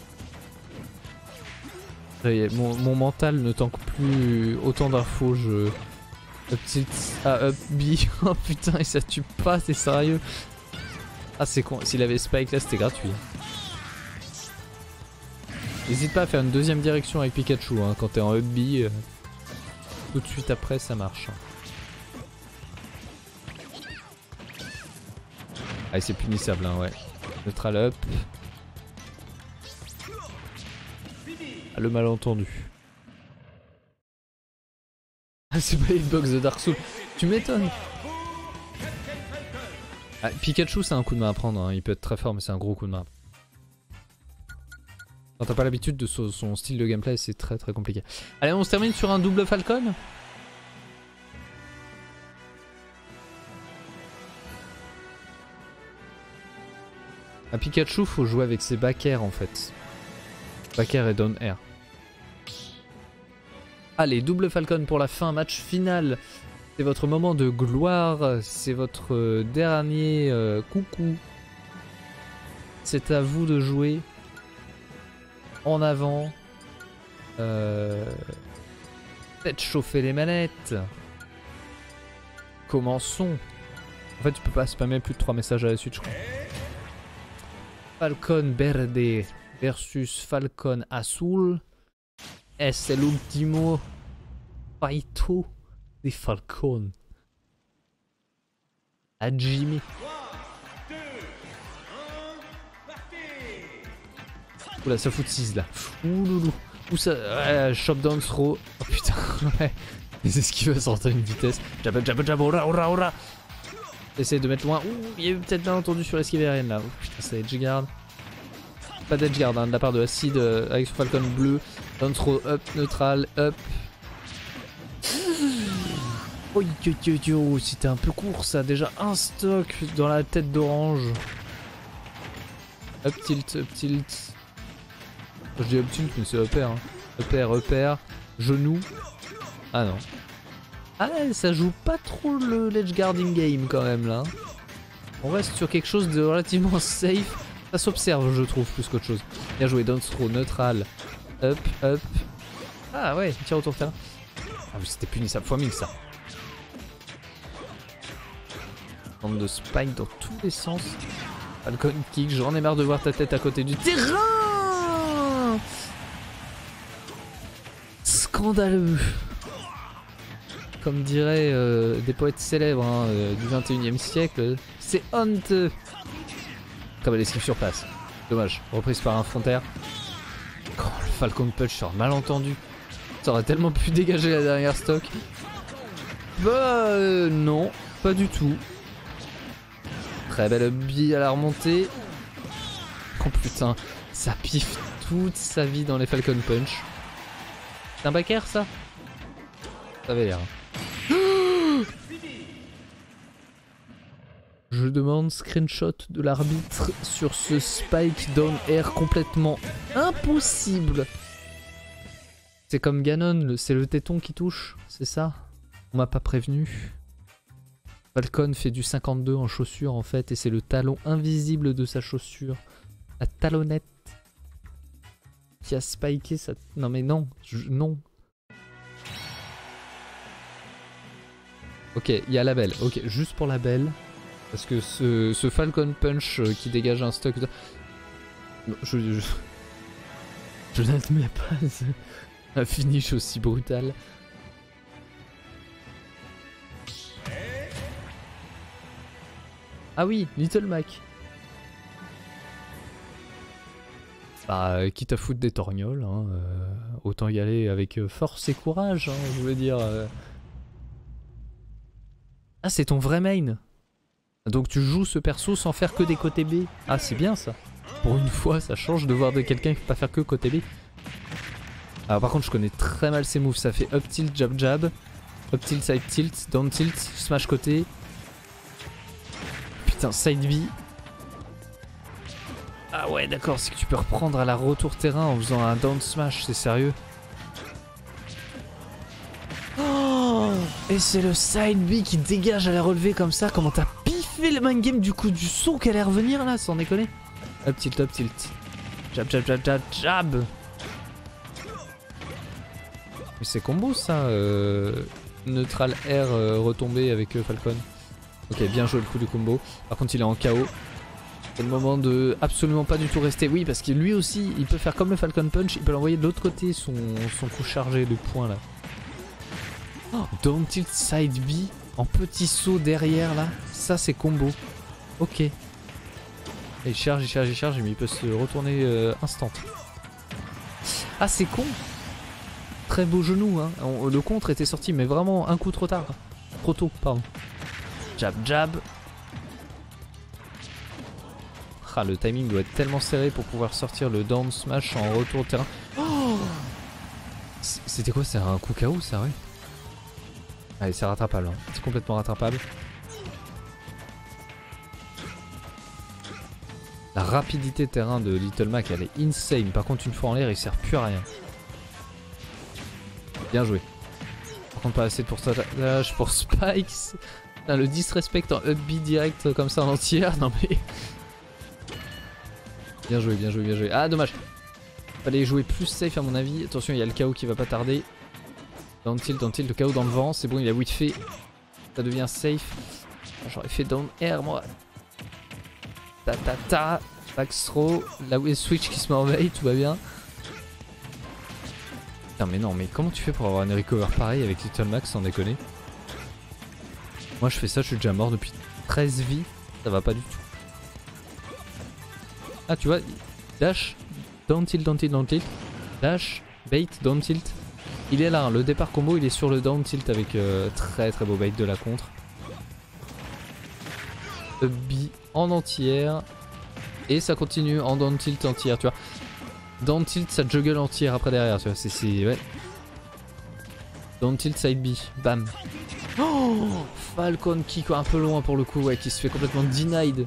Ça y est, mon, mon mental ne tanque plus autant d'infos, je... Up tilt, ah up B, oh putain et ça tue pas, c'est sérieux. Ah c'est con, s'il avait Spike là c'était gratuit. N'hésite pas à faire une deuxième direction avec Pikachu hein, quand t'es en up B, euh, tout de suite après ça marche. Ah c'est punissable hein, ouais. Neutral up. Ah, le malentendu. Ah c'est pas les hitbox de Dark Souls. Tu m'étonnes. Ah, Pikachu c'est un coup de main à prendre, hein. Il peut être très fort mais c'est un gros coup de main. Quand t'as pas l'habitude de son, son style de gameplay c'est très très compliqué. Allez on se termine sur un double Falcon. À Pikachu faut jouer avec ses back air en fait. Back air et down air. Allez, double Falcon pour la fin, match final. C'est votre moment de gloire, c'est votre euh, dernier euh, coucou. C'est à vous de jouer. En avant. Euh... Faites chauffer les manettes. Commençons. En fait, tu peux pas spammer plus de trois messages à la suite, je crois. Falcon Verde versus Falcon Azul. Es el último fighto de Falcon. Hajime. Oula, ça fout de six là. Ouloulou. Où ça. Ouais, shop down throw. Oh putain, ouais. Les esquives sortent à une vitesse. Jab, jab, jab, ora, ora, ora. Essaye de mettre loin. Ouh, il y a eu peut-être bien entendu sur l'esquive aérienne là. Oh, putain, ça edge guard. Pas d'edge guard hein, de la part de Acid euh, avec son Falcon bleu. Down throw, up, neutral, up. Oh, yo, yo, yo. C'était un peu court ça. Déjà un stock dans la tête d'orange. Up tilt, up tilt. Je dis up tilt mais c'est up air. Hein. Up air, up air. Genou. Ah non. Ah ça joue pas trop le ledge guarding game quand même là. On reste sur quelque chose de relativement safe. Ça s'observe je trouve plus qu'autre chose. Bien joué, down throw, neutral. Up, up. Ah ouais, tire autour de terrain. Ah mais c'était punissable fois mille ça. Bande de spike dans tous les sens. Falcon kick, j'en ai marre de voir ta tête à côté du terrain. Scandaleux. Comme diraient euh, des poètes célèbres hein, euh, du vingt et unième siècle, c'est honteux. Comme elle esquive sur place. Dommage, reprise par un front air. Oh, le Falcon Punch sur malentendu. Ça aurait tellement pu dégager la dernière stock. Bah euh, non, pas du tout. Très belle bille à la remontée. Oh putain, ça piffe toute sa vie dans les Falcon Punch. C'est un back air ça? Ça avait l'air. Je demande screenshot de l'arbitre sur ce spike down air complètement impossible. C'est comme Ganon, c'est le téton qui touche, c'est ça? On m'a pas prévenu. Falcon fait du cinquante-deux en chaussure en fait et c'est le talon invisible de sa chaussure. La talonnette qui a spiké sa... Non mais non, je... non. Ok, il y a la belle, ok, juste pour la belle. Parce que ce, ce Falcon Punch qui dégage un stock... De... Non, je... Je, je n'admets pas un finish aussi brutal. Ah oui, Little Mac. Bah, quitte à foutre des torgnoles, hein, euh, autant y aller avec euh, force et courage, hein, je veux dire. Euh... Ah, c'est ton vrai main. Donc tu joues ce perso sans faire que des côtés B. Ah, c'est bien ça. Pour une fois, ça change de voir de quelqu'un qui peut pas faire que côté B. Alors par contre, je connais très mal ses moves. Ça fait up tilt, jab jab, up tilt, side tilt, down tilt, smash côté. Putain, side B. Ah ouais, d'accord, c'est que tu peux reprendre à la retour terrain en faisant un down smash, c'est sérieux. Oh, et c'est le side B qui dégage à la relevée comme ça. Comment t'as piffé le mind game du coup du son qu'elle allait revenir là, sans déconner. Up tilt, up tilt. Jab, jab, jab, jab, jab. Mais c'est combo ça, euh, neutral air euh, retombé avec euh, Falcon. Ok, bien joué le coup du combo. Par contre il est en K O. C'est le moment de absolument pas du tout rester. Oui, parce que lui aussi il peut faire comme le Falcon Punch. Il peut l'envoyer de l'autre côté son, son coup chargé de poing là. Oh, down tilt side B en petit saut derrière là. Ça c'est combo. Ok. Et il charge, il charge, il charge mais il peut se retourner euh, instant. Ah c'est con. Très beau genou, hein. On, le contre était sorti, mais vraiment un coup trop tard. Trop tôt, pardon. Jab, jab. Ah, le timing doit être tellement serré pour pouvoir sortir le down smash en retour de terrain. Oh, c'était quoi? C'est un coup K O, ça, ouais. Allez, c'est rattrapable. Hein. C'est complètement rattrapable. La rapidité de terrain de Little Mac, elle est insane. Par contre, une fois en l'air, il sert plus à rien. Bien joué. Par contre, pas assez de pourcentage pour Spikes. Putain, le disrespect en up B direct comme ça en entière. Non mais. Bien joué, bien joué, bien joué. Ah, dommage. Fallait jouer plus safe à mon avis. Attention, il y a le K O qui va pas tarder. Down tilt, down tilt, le K O dans le vent. C'est bon, il a whiff fait. Ça devient safe. J'aurais fait down air moi. Ta ta ta. Back throw. La switch qui se met en veille, tout va bien. Putain mais non, mais comment tu fais pour avoir une recover pareil avec Little Mac sans déconner? Moi je fais ça, je suis déjà mort depuis treize vies, ça va pas du tout. Ah tu vois, dash, down tilt, down tilt, down tilt, dash, bait, down tilt. Il est là, hein, le départ combo il est sur le down tilt avec euh, très très beau bait de la contre. Up B en entière. Et ça continue en down tilt entière, tu vois. Down tilt, ça juggle entière après derrière, tu vois. C'est. Ouais. Down tilt, side B. Bam. Oh, Falcon kick un peu loin pour le coup, ouais, qui se fait complètement denied.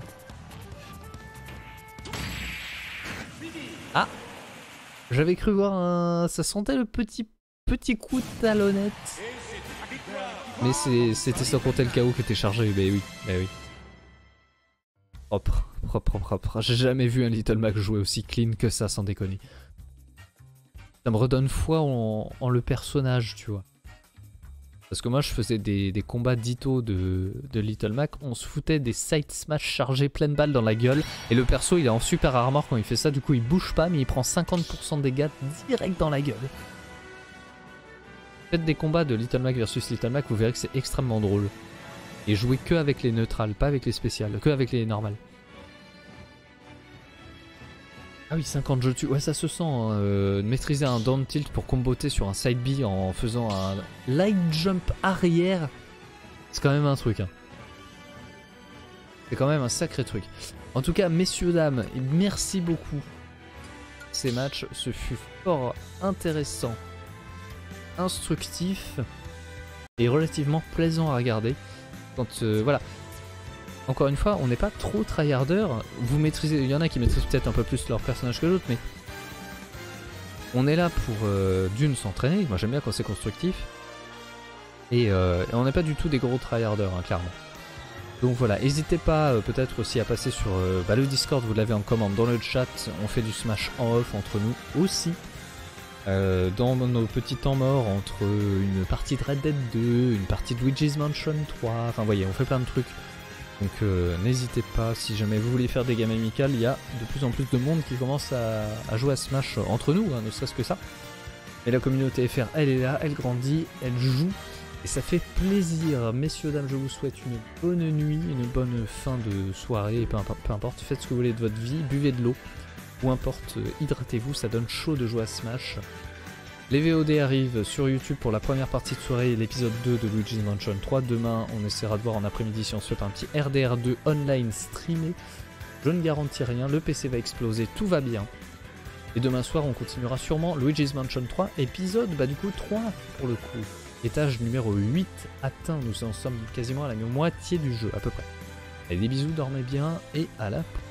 Ah, j'avais cru voir un. Ça sentait le petit petit coup de talonnette. Mais c'était sans compter le K O qui était chargé, mais oui, mais oui. Propre, propre, propre, propre. J'ai jamais vu un Little Mac jouer aussi clean que ça, sans déconner. Ça me redonne foi en, en le personnage, tu vois. Parce que moi, je faisais des, des combats d'Ito de, de Little Mac. On se foutait des side smash chargés pleine balle dans la gueule. Et le perso, il est en super armor quand il fait ça. Du coup, il bouge pas, mais il prend cinquante pour cent de dégâts direct dans la gueule. Faites des combats de Little Mac versus Little Mac, vous verrez que c'est extrêmement drôle. Et jouer que avec les neutrales, pas avec les spéciales, que avec les normales. Ah oui, cinquante jeux dessus, ouais ça se sent, hein, euh, maîtriser un down tilt pour comboter sur un side B en faisant un light jump arrière, c'est quand même un truc. Hein. C'est quand même un sacré truc. En tout cas, messieurs, dames, merci beaucoup. Ces matchs, ce fut fort intéressant, instructif et relativement plaisant à regarder. Quand, euh, voilà. Encore une fois, on n'est pas trop tryharder. Vous maîtrisez, il y en a qui maîtrisent peut-être un peu plus leur personnage que l'autre, mais on est là pour euh, d'une s'entraîner. Moi j'aime bien quand c'est constructif. Et, euh, et on n'est pas du tout des gros tryharders, hein, clairement. Donc voilà, n'hésitez pas euh, peut-être aussi à passer sur euh, bah, le Discord, vous l'avez en commande dans le chat. On fait du Smash en off entre nous aussi. Euh, dans nos petits temps morts entre une partie de Red Dead deux, une partie de Luigi's Mansion trois, enfin vous voyez, on fait plein de trucs. Donc euh, n'hésitez pas, si jamais vous voulez faire des games amicales, il y a de plus en plus de monde qui commence à, à jouer à Smash entre nous, hein, ne serait-ce que ça. Et la communauté F R, elle est là, elle grandit, elle joue, et ça fait plaisir. Messieurs, dames, je vous souhaite une bonne nuit, une bonne fin de soirée, et peu importe, peu importe, faites ce que vous voulez de votre vie, buvez de l'eau. Ou importe, hydratez-vous, ça donne chaud de jouer à Smash. Les V O D arrivent sur YouTube pour la première partie de soirée et l'épisode deux de Luigi's Mansion trois. Demain, on essaiera de voir en après-midi si on se fait un petit R D R deux online streamé. Je ne garantis rien, le P C va exploser, tout va bien. Et demain soir, on continuera sûrement Luigi's Mansion trois, épisode bah du coup trois pour le coup. Étage numéro huit atteint, nous en sommes quasiment à la moitié du jeu à peu près. Allez, des bisous, dormez bien et à la prochaine.